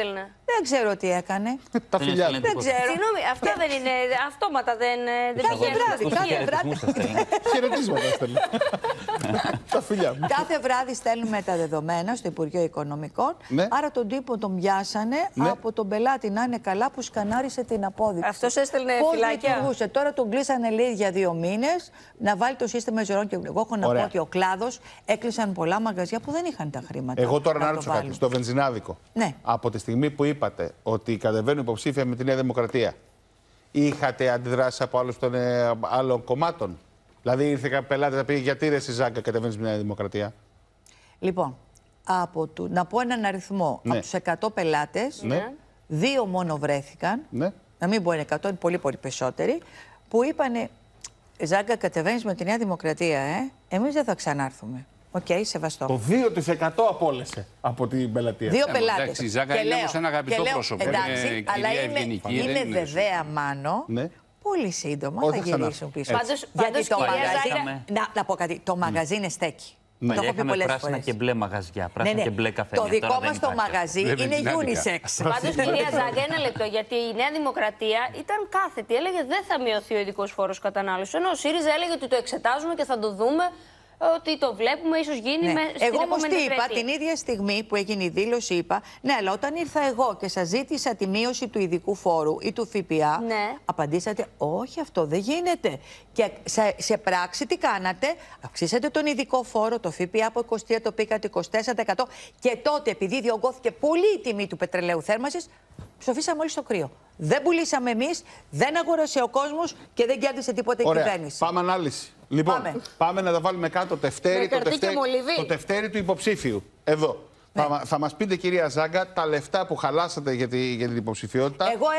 Δεν ξέρω τι έκανε.
Τα φιλιά.
Δεν ξέρω.
Συγγνώμη, αυτά δεν είναι αυτόματα, δεν
Κάθε βράδυ.
Χαιρετίσματα στέλνει. Τα φιλιά μου.
Κάθε βράδυ στέλνουμε τα δεδομένα στο Υπουργείο Οικονομικών.
Ναι.
Άρα τον τύπο τον πιάσανε από τον πελάτη να είναι καλά που σκανάρισε την απόδειξη.
Αυτός έστελνε φυλάκια.
Πώς λειτουργούσε. Τώρα τον κλείσανε λέει για 2 μήνες να βάλει το σύστημα εισρωών. Και εγώ έχω να πω ότι ο κλάδος έκλεισαν πολλά μαγαζιά που δεν είχαν τα χρήματα.
Εγώ τώρα να ρωτήσω κάτι. Στο βενζινάδικο.
Ναι.
Από τη στιγμή που είπατε ότι κατεβαίνουν υποψήφια με τη Νέα Δημοκρατία, είχατε αντιδράσει από άλλους των άλλων κομμάτων? Δηλαδή ήρθε κάποιο πελάτη να πει γιατί ρε Ζάγκα κατεβαίνει με τη Νέα Δημοκρατία?
Λοιπόν, να πω έναν αριθμό. Από τους 100 πελάτες, 2 μόνο βρέθηκαν. Να μην πω είναι 100, είναι πολύ πολύ περισσότεροι. Που είπανε, Ζάγκα, κατεβαίνεις με τη Νέα Δημοκρατία, εμείς δεν θα ξανάρθουμε. Οκ, σεβαστό.
Το 2% απόλυσε από την πελατεία.
2 πελάτες.
Εντάξει, η Ζάγκα είναι όμως ένα αγαπητό πρόσωπο.
Εντάξει, αλλά είμαι βεβαία, Μάνο, πολύ σύντομα θα γυρίσουν πίσω. Γιατί το μαγαζί, να πω κάτι, το μαγαζί είναι στέκει.
Ναι,
το έχω πει πολλές
πράσινα
φορές.
και μπλε μαγαζιά, πράσινα και μπλε καφέ.
Το δικό μας το μαγαζί είναι unisex.
Πάντως, κυρία Ζάγκα, ένα λεπτό, γιατί η Νέα Δημοκρατία ήταν κάθετη. Έλεγε δεν θα μειωθεί ο ειδικός φόρος κατανάλωσης. Ενώ ο ΣΥΡΙΖΑ έλεγε ότι το εξετάζουμε και θα το δούμε, ότι το βλέπουμε, ίσως γίνει στην επόμενη
Εγώ όμως τι είπα,
τριετία.
την ίδια στιγμή που έγινε η δήλωση, είπα, ναι, αλλά όταν ήρθα εγώ και σας ζήτησα τη μείωση του ειδικού φόρου ή του ΦΠΑ, απαντήσατε, όχι, αυτό δεν γίνεται. Και σε πράξη τι κάνατε, αυξήσατε τον ειδικό φόρο, το ΦΠΑ από 23% το πήγατε 24%. Και τότε, επειδή διωγγώθηκε πολύ η τιμή του πετρελαίου θέρμανσης, ψοφήσαμε όλοι στο κρύο. Δεν πουλήσαμε εμείς, δεν αγόρασε ο κόσμος και δεν κέρδισε τίποτα η κυβέρνηση.
Πάμε ανάλυση. Λοιπόν, πάμε να τα βάλουμε κάτω το τευτέρι του υποψήφιου. Εδώ. Θα μας πείτε, κυρία Ζάγκα, τα λεφτά που χαλάσατε για την υποψηφιότητα.
Εγώ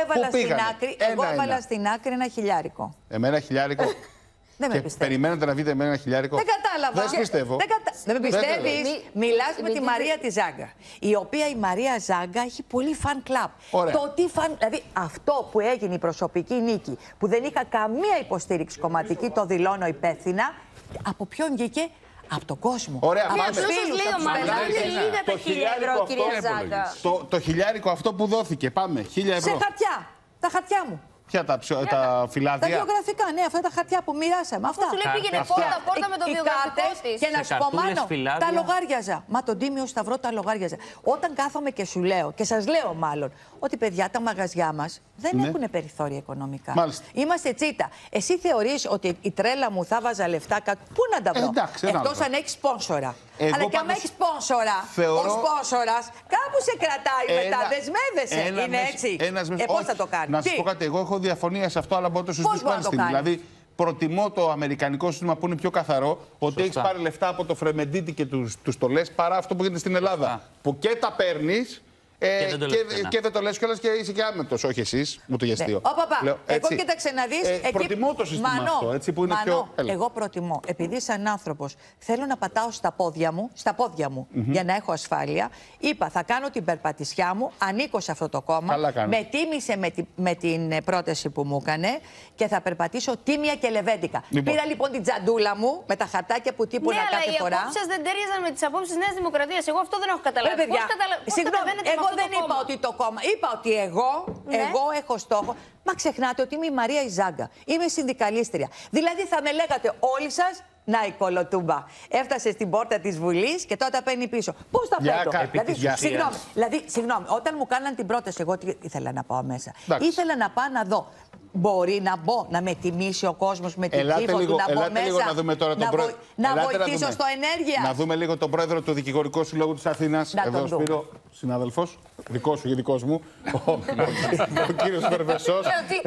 έβαλα στην άκρη ένα χιλιάρικο.
Εμένα χιλιάρικο.
Δεν με πιστεύω.
Περιμένετε να δείτε εμένα ένα χιλιάρικο.
Δεν κατάλαβα.
Δεν πιστεύω.
Δεν με πιστεύεις. Μιλάς με τη Μαρία τη Ζάγκα. Η οποία η Μαρία Ζάγκα έχει πολύ φαν κλαμπ. Το τι φαν. Δηλαδή αυτό που έγινε η προσωπική νίκη, που δεν είχα καμία υποστήριξη κομματική, το δηλώνω υπεύθυνα. Από ποιον βγήκε? Από τον κόσμο.
Ωραία,
από
πάμε.
τους φίλους, από τους
είναι λίγα τα 1.000 ευρώ, κυρία Ζάγκα.
Το χιλιάρικο αυτό που δόθηκε, πάμε, 1.000 ευρώ.
Σε χαρτιά. Τα χαρτιά μου.
Ποια τα φυλάδια?
Τα βιογραφικά, ναι, αυτά τα χαρτιά που μοιράσαμε. Αυτά.
Σου λέει πήγαινε πόρτα με το βιογραφικό της.
Και να σου πω, Μάνο, τα λογάριαζα. Μα τον Τίμιο Σταυρό τα λογάριαζα. Όταν κάθομαι και σου λέω, και σας λέω μάλλον, ότι παιδιά τα μαγαζιά μας δεν έχουν περιθώρια οικονομικά.
Μάλιστα.
Είμαστε τσίτα. Εσύ θεωρείς ότι η τρέλα μου θα βάζα λεφτά κάτω? Πού να τα βρω? Εκτός αν έχει σπόνσορα. Αλλά και αν έχει σπόνσορα, ο σπόνσορας κάπου σε κρατάει μετά. Δεσμεύεσαι. Είναι έτσι. Πώς θα το κάνει?
Να σου πω κάτι, εγώ έχω διαφωνία σε αυτό, αλλά μπορώ να το συζητήσω πάλι στιγμή. Δηλαδή, προτιμώ το αμερικανικό σύστημα που είναι πιο καθαρό, ότι έχει πάρει λεφτά από το Φρεμεντίτη και τους το λες, παρά αυτό που γίνεται στην Ελλάδα. Που και τα παίρνεις. Και δεν το λες κιόλας και είσαι και άμετος, όχι εσείς, μου το γεστείο.
Εγώ κοίταξε να δεις.
Προτιμώ το σύστημα αυτό, έτσι που είναι πιο.
Εγώ προτιμώ, επειδή σαν άνθρωπος θέλω να πατάω στα πόδια μου για να έχω ασφάλεια, είπα θα κάνω την περπατησιά μου, ανήκω σε αυτό το κόμμα. Με τίμησε με την πρόταση που μου έκανε και θα περπατήσω τίμια και λεβέντικα. Πήρα λοιπόν την τζαντούλα μου με τα χαρτάκια που τύπωνα κάθε φορά.
Οι απόψεις δεν τέριαζαν με τις απόψεις της Νέας Δημοκρατίας. Εγώ αυτό δεν έχω καταλάβει.
Εγώ δεν είπα ότι το κόμμα. Είπα ότι εγώ έχω στόχο. Μα ξεχνάτε ότι είμαι η Μαρία η Ζάγκα. Είμαι συνδικαλίστρια. Δηλαδή θα με λέγατε όλοι σας, να η κολοτούμπα. Έφτασε στην πόρτα της Βουλής και τότε παίρνει πίσω. Πώς τα φέτο? Συγγνώμη, όταν μου κάναν την πρόταση, εγώ τι ήθελα να πάω μέσα? Ήθελα να πάω να δω. Μπορεί να μπω, να με τιμήσει ο κόσμος με την ψήφο του, να μπω μέσα,
να δούμε τώρα τον πρόεδρο.
Να βοηθήσω στο ενέργεια.
Να δούμε λίγο τον πρόεδρο του Δικηγορικού Συλλόγου της Αθήνας. Εδώ Σπύρο, συνάδελφος, δικός σου και δικός μου, ο κύριος Βερβεσός.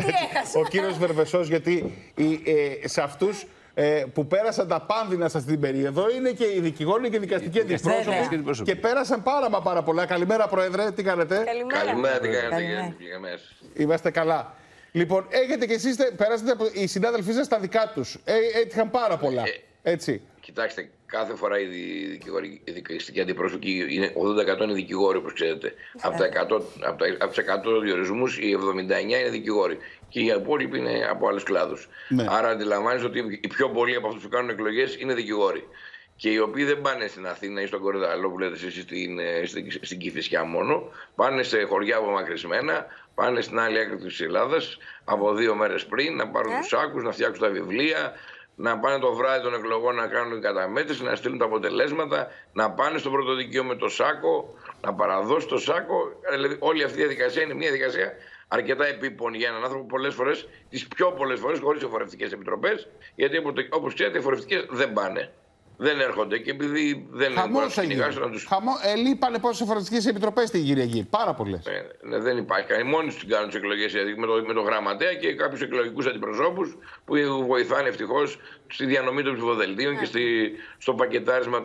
Ο κύριος Βερβεσός, γιατί σε αυτούς που πέρασαν τα πάνδυνα σε αυτή την περίοδο είναι και οι δικηγόροι και οι δικαστικοί αντιπρόσωποι. Και πέρασαν πάρα πολλά. Καλημέρα, Πρόεδρε, τι κάνετε?
Καλημέρα, τι κάνετε?
Είμαστε καλά. Λοιπόν, έχετε και εσείς, περάσατε από οι συνάδελφοί σας στα δικά τους. Έτυχαν πάρα πολλά. Έτσι.
Κοιτάξτε, κάθε φορά οι δικαστικοί αντιπρόσωποι είναι 80% είναι δικηγόροι, όπως ξέρετε. Από τους 100 διορισμούς, οι 79 είναι δικηγόροι. Και οι υπόλοιποι είναι από άλλους κλάδους. Άρα αντιλαμβάνεστε ότι οι πιο πολλοί από αυτούς που κάνουν εκλογές είναι δικηγόροι. και οι οποίοι δεν πάνε στην Αθήνα ή στον Κορυδαλό που λέτε εσείς στην Κηφισιά μόνο, πάνε σε χωριά απομακρυσμένα, πάνε στην άλλη άκρη της Ελλάδας από 2 μέρες πριν να πάρουν τους σάκους, να φτιάξουν τα βιβλία, να πάνε το βράδυ των εκλογών να κάνουν την καταμέτρηση, να στείλουν τα αποτελέσματα, να πάνε στο πρωτοδικείο με το σάκο, να παραδώσουν το σάκο. Δηλαδή, όλη αυτή η διαδικασία είναι μια διαδικασία αρκετά επίπονη για έναν άνθρωπο, πολλές φορές, τις πιο πολλές φορές χωρίς εφορευτικές επιτροπές, γιατί όπως ξέρετε, οι εφορευτικές δεν πάνε. Δεν έρχονται και επειδή δεν μπορούν να τους κυνηγάσουν να τους...
Λείπανε πόσες εφορευτικές επιτροπές την Κυριακή. Πάρα πολλές.
Ναι, δεν υπάρχει. Μόνοι τους κάνουν τις εκλογές με το γραμματέα και κάποιους εκλογικούς αντιπροσώπους που βοηθάνε ευτυχώς στη διανομή των ψηφοδελτίων και στο πακετάρισμα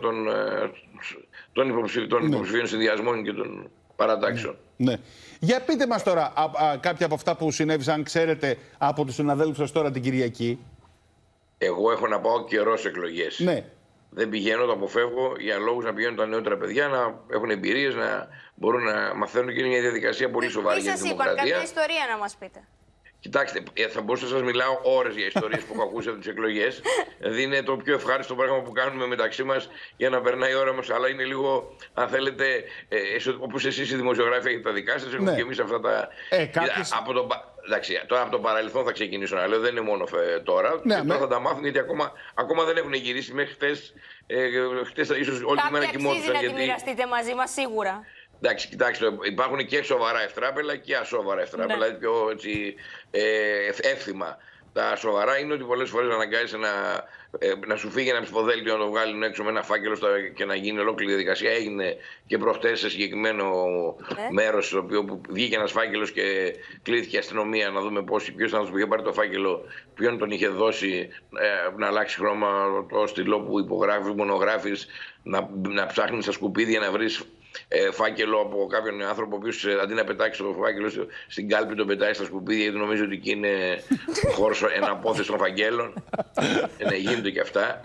των υποψηφίων συνδυασμών και των παρατάξεων.
Ναι. Για πείτε μας τώρα κάποια από αυτά που συνέβησαν, ξέρετε, από τους συναδέλφους σας τώρα την Κυριακή.
Εγώ έχω να πάω καιρό σε εκλογές.
Ναι.
Δεν πηγαίνω, το αποφεύγω για λόγους να πηγαίνουν τα νεότερα παιδιά να έχουν εμπειρίες, να μπορούν να μαθαίνουν και είναι μια διαδικασία πολύ σοβαρή για τη δημοκρατία.
Σας είπαν κάποια ιστορία να μας πείτε.
Κοιτάξτε, θα μπορούσα να σας μιλάω ώρες για ιστορίες που έχω ακούσει από τις εκλογές. Δηλαδή είναι το πιο ευχάριστο πράγμα που κάνουμε μεταξύ μας για να περνάει η ώρα μας. Αλλά είναι λίγο, αν θέλετε, όπως εσείς οι δημοσιογράφοι έχετε τα δικά σας, έχουμε και εμείς αυτά τα... Εντάξει, τώρα από το παρελθόν θα ξεκινήσω να λέω, δεν είναι μόνο τώρα. Ναι, τώρα θα τα μάθουν γιατί ακόμα δεν έχουν γυρίσει μέχρι χτες ίσως όλη τη μέρα κοιμόντουσαν.
Αξίζει να τη μοιραστείτε μαζί μας σίγουρα.
Εντάξει, κοιτάξτε, υπάρχουν και σοβαρά ευτράπελα και ασόβαρα ευτράπελα, δηλαδή πιο έτσι, εύθυμα. Τα σοβαρά είναι ότι πολλές φορές αναγκάζεσαι να σου φύγει ένα ψηφοδέλτιο, να το βγάλουν έξω με ένα φάκελο και να γίνει ολόκληρη διαδικασία. Έγινε και προχτές σε συγκεκριμένο μέρος, στο οποίο βγήκε ένας φάκελος και κλείθηκε η αστυνομία να δούμε ποιος ήταν αυτός που είχε πάρει το φάκελο, ποιον τον είχε δώσει να αλλάξει χρώμα το στυλό που υπογράφει, μονογράφεις, να ψάχνεις στα σκουπίδια να βρεις φάκελο από κάποιον άνθρωπο ο οποίος αντί να πετάξει το φάκελο στην κάλπη τον πετάει στα σκουπίδια γιατί νομίζω ότι εκεί είναι χώρος εναπόθεση των φαγγέλων. Ναι, γίνονται και αυτά.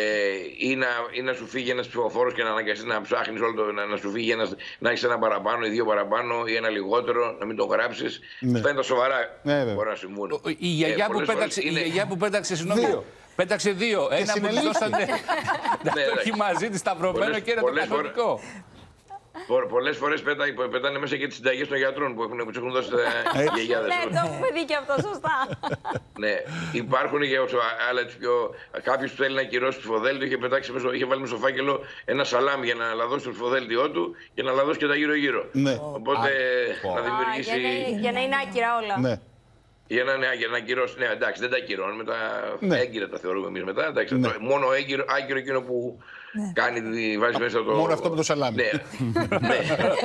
Ή να σου φύγει ένας ψηφοφόρος και να αναγκαστείς να ψάχνεις να σου φύγει να έχεις ένα παραπάνω ή 2 παραπάνω ή ένα λιγότερο, να μην το γράψεις. Αυτά είναι τα σοβαρά που μπορεί να συμβούν.
Η γιαγιά που πέταξε, συγγνώμη. Πέταξε 2. Ένα που της δώσανε να το έχει μαζί της σταυρωμένο και ένα το κανονικό.
Πολλές φορές πετάνε μέσα και τις συνταγές των γιατρών που τους έχουν δώσει τα γιαγιάδες.
Ναι, το έχουμε δει και αυτό, σωστά.
Ναι, υπάρχουν και άλλα πιο... Κάποιος που θέλει να ακυρώσει ψηφοδέλτιο είχε βάλει μέσα στο φάκελο ένα σαλάμι για να λαδώσει το ψηφοδέλτιό του και να λαδώσει και τα γύρω-γύρω. Οπότε να δημιουργήσει...
Για να είναι άκυρα όλα.
Για να ακυρώσει. Ναι, εντάξει, δεν τα ακυρώνουμε. Τα έγκυρα τα θεωρούμε εμείς μετά. Εντάξει, μόνο άκυρο εκείνο που κάνει τη βάση μέσα το.
Μόνο αυτό με το σαλάμι.
Ναι.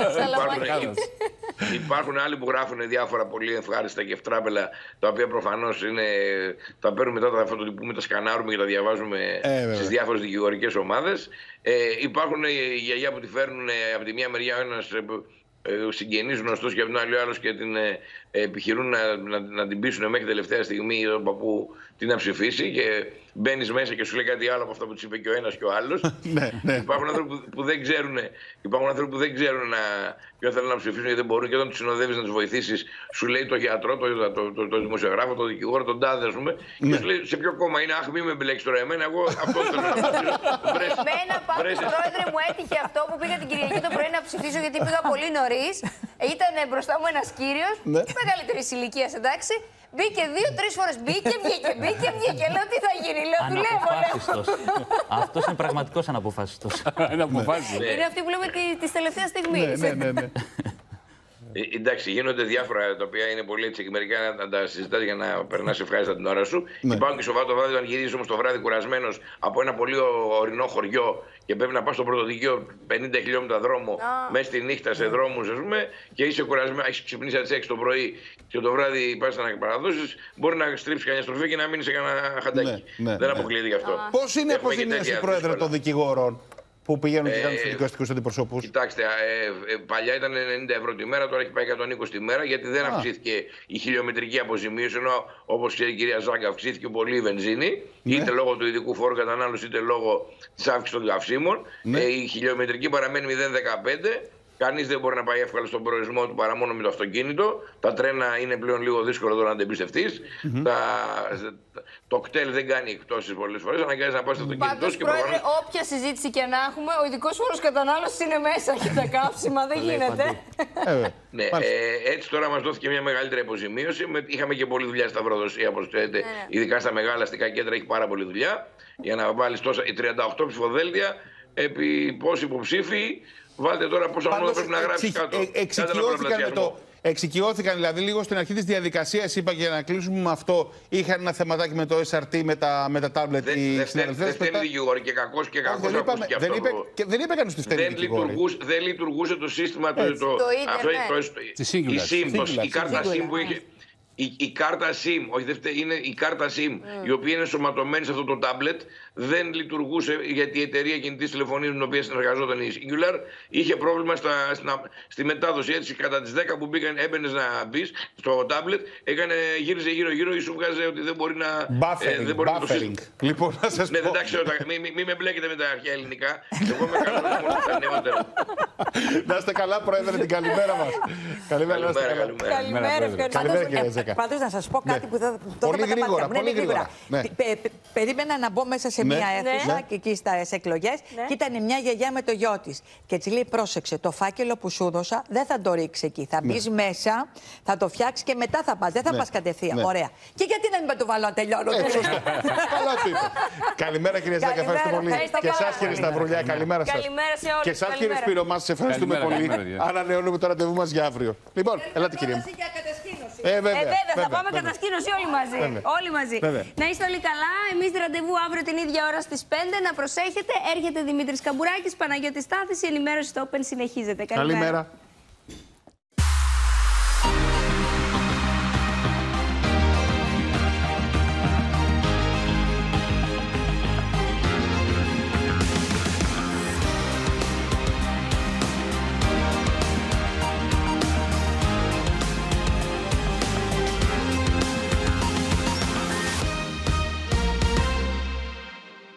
Υπάρχουν άλλοι που γράφουν διάφορα πολύ ευχάριστα και ευτράπελα, τα οποία προφανώς τα παίρνουμε μετά τα φωτοτυπούμε, τα σκανάρουμε και τα διαβάζουμε στις διάφορες δικηγορικές ομάδες. Υπάρχουν οι γιαγιά που τη φέρνουν από τη μια μεριά ένας συγγενείς γνωστός και από την άλλη ο άλλος και την επιχειρούν να την πείσουν μέχρι τελευταία στιγμή τον παππού τι να ψηφίσει και μπαίνεις μέσα και σου λέει κάτι άλλο από αυτό που τους είπε και ο ένας και ο άλλος. Υπάρχουν άνθρωποι που δεν ξέρουν, ποιον θέλουν να ψηφίσουν γιατί δεν μπορούν και όταν τους συνοδεύεις να τους βοηθήσεις σου λέει το γιατρό, το δημοσιογράφο, το δικηγόρο, τον τάδε ας πούμε και σου λέει σε ποιο κόμμα είναι, αχ μη με μπλέξεις τώρα εμένα, εγώ αυτό θέλω να ψηφίσω.
Εμένα πάντως πρόεδρε μου έτυχε αυτό που πήγα την Κυριακή το πρωί να ψηφίσω γιατί πήγα πολύ νωρίς. Ήταν μπροστά μου ένας κύριος, μεγαλύτερης ηλικίας εντάξει. Μπήκε 2-3 φορές, μπήκε, βγήκε. Λέω τι θα γίνει, λέω δουλεύω.
Αυτός είναι πραγματικός αναποφάσιστος.
Είναι αυτοί που λέμε της τελευταίας στιγμής.
Ναι. Εντάξει, γίνονται διάφορα τα οποία είναι πολύ έτσι. Μερικά να τα συζητάς για να περνάς ευχάριστα την ώρα σου. Υπάρχουν και σοβαρά το βράδυ, όταν γυρίζεις όμως το βράδυ κουρασμένος από ένα πολύ ορεινό χωριό και πρέπει να πας στο πρωτοδικείο 50 χιλιόμετρα δρόμο μέσα στη νύχτα σε δρόμους, ας πούμε, και είσαι κουρασμένος, έχεις ξυπνήσει από τις 6 το πρωί και το βράδυ πας να παραδώσεις, μπορεί να στρίψει κανένα στροφή και να μείνει σε κανένα χαντάκι. Δεν αποκλείεται γι' αυτό.
Πώς είναι η αποζημίωση, Πρόεδρε, των δικηγόρων που πηγαίνουν και κάνουν τους δικαστικούς αντιπροσώπους?
Κοιτάξτε, παλιά ήταν 90 ευρώ τη μέρα, τώρα έχει πάει 120 τη μέρα, γιατί δεν αυξήθηκε η χιλιομετρική αποζημίωση. Ενώ, όπως ξέρει η κυρία Ζάγκα, αυξήθηκε πολύ η βενζίνη, είτε λόγω του ειδικού φόρου κατανάλωσης, είτε λόγω της αύξησης των καυσίμων. Η χιλιομετρική παραμένει 0,15. Κανείς δεν μπορεί να πάει εύκολα στον προορισμό του παρά μόνο με το αυτοκίνητο. Τα τρένα είναι πλέον λίγο δύσκολο εδώ να τα εμπιστευτείς. το κτέλ δεν κάνει εκπτώσεις πολλές φορές, αναγκάζει να πας στο αυτοκίνητό σου και
Πρόεδρε, όποια συζήτηση και να έχουμε, ο ειδικός φόρος κατανάλωσης είναι μέσα και τα καύσιμα, δεν γίνεται.
Ναι, έτσι τώρα μας δόθηκε μια μεγαλύτερη αποζημίωση. Είχαμε και πολλή δουλειά στα Σταυροδοσία, όπως ξέρετε, ειδικά στα μεγάλα αστικά κέντρα έχει πάρα πολλή δουλειά. Για να βάλεις τόσα, 38 ψηφοδέλτια επί πόσοι υποψήφοι, βάλτε τώρα πόσα ονόματα πρέπει να γράψεις κάτω.
Εξοικειώθηκαν δηλαδή λίγο στην αρχή της διαδικασίας, είπα, για να κλείσουμε με αυτό. Είχαν ένα θεματάκι με το SRT, με τα τάμπλετ.
Δεν φταίνει δικηγόροι και κακός και κακός ακούστηκε αυτό.
Δεν είπε κανείς ότι φταίνει δικηγόροι.
Δεν λειτουργούσε το σύστημα η κάρτα SIM που είχε. Η κάρτα SIM, όχι είναι η κάρτα SIM, η οποία είναι ενσωματωμένη σε αυτό το τάμπλετ, δεν λειτουργούσε γιατί η εταιρεία κινητής τηλεφωνίας με την οποία συνεργαζόταν η Singular είχε πρόβλημα στη μετάδοση. Έτσι, κατά τις 10 που έμπαινες να μπεις στο τάμπλετ, γύριζε γύρω-γύρω ή σου βγάζε ότι δεν μπορεί να.
Buffering. Λοιπόν, να σας πω.
Ναι, δεν τα ξέρω. Μην με μπλέκετε με τα αρχαία ελληνικά. Εγώ είμαι καλό μόνο στα νεότερα.
Να είστε καλά, Πρόεδρε, την καλημέρα μας. Καλημέρα,
ευχαριστώ. Πάντως να σας πω κάτι που θα το
πολύ γρήγορα.
Περίμενα να μπω μέσα σε μια αίθουσα και εκεί στις εκλογές και ήταν μια γιαγιά με το γιο της. Και έτσι λέει: πρόσεξε, το φάκελο που σου δώσα δεν θα το ρίξει εκεί. Θα μπεις μέσα, θα το φτιάξεις και μετά θα πας. Δεν θα πας κατευθείαν. Ωραία. Και γιατί να μην το βάλω να τελειώνω.
Καλά το είπα. Καλημέρα, κυρία Ζάκα, ευχαριστώ πολύ. Και εσάς, κύριε Σταυρουλιά, καλημέρα σας. Και εσάς, κύριε Σπύρο, μας ευχαριστούμε πολύ. Ανανεώνουμε το ραντεβού μας για αύριο. Λοιπόν, ελάτε, κύριε μου.
Βέβαια, θα πάμε κατασκήνωση όλοι μαζί. Να είστε όλοι καλά. Εμείς ραντεβού αύριο την ίδια ώρα στις 5. Να προσέχετε. Έρχεται Δημήτρης Καμπουράκης, Παναγιώτης Στάθης. Η ενημέρωση στο Open συνεχίζεται.
Καλημέρα.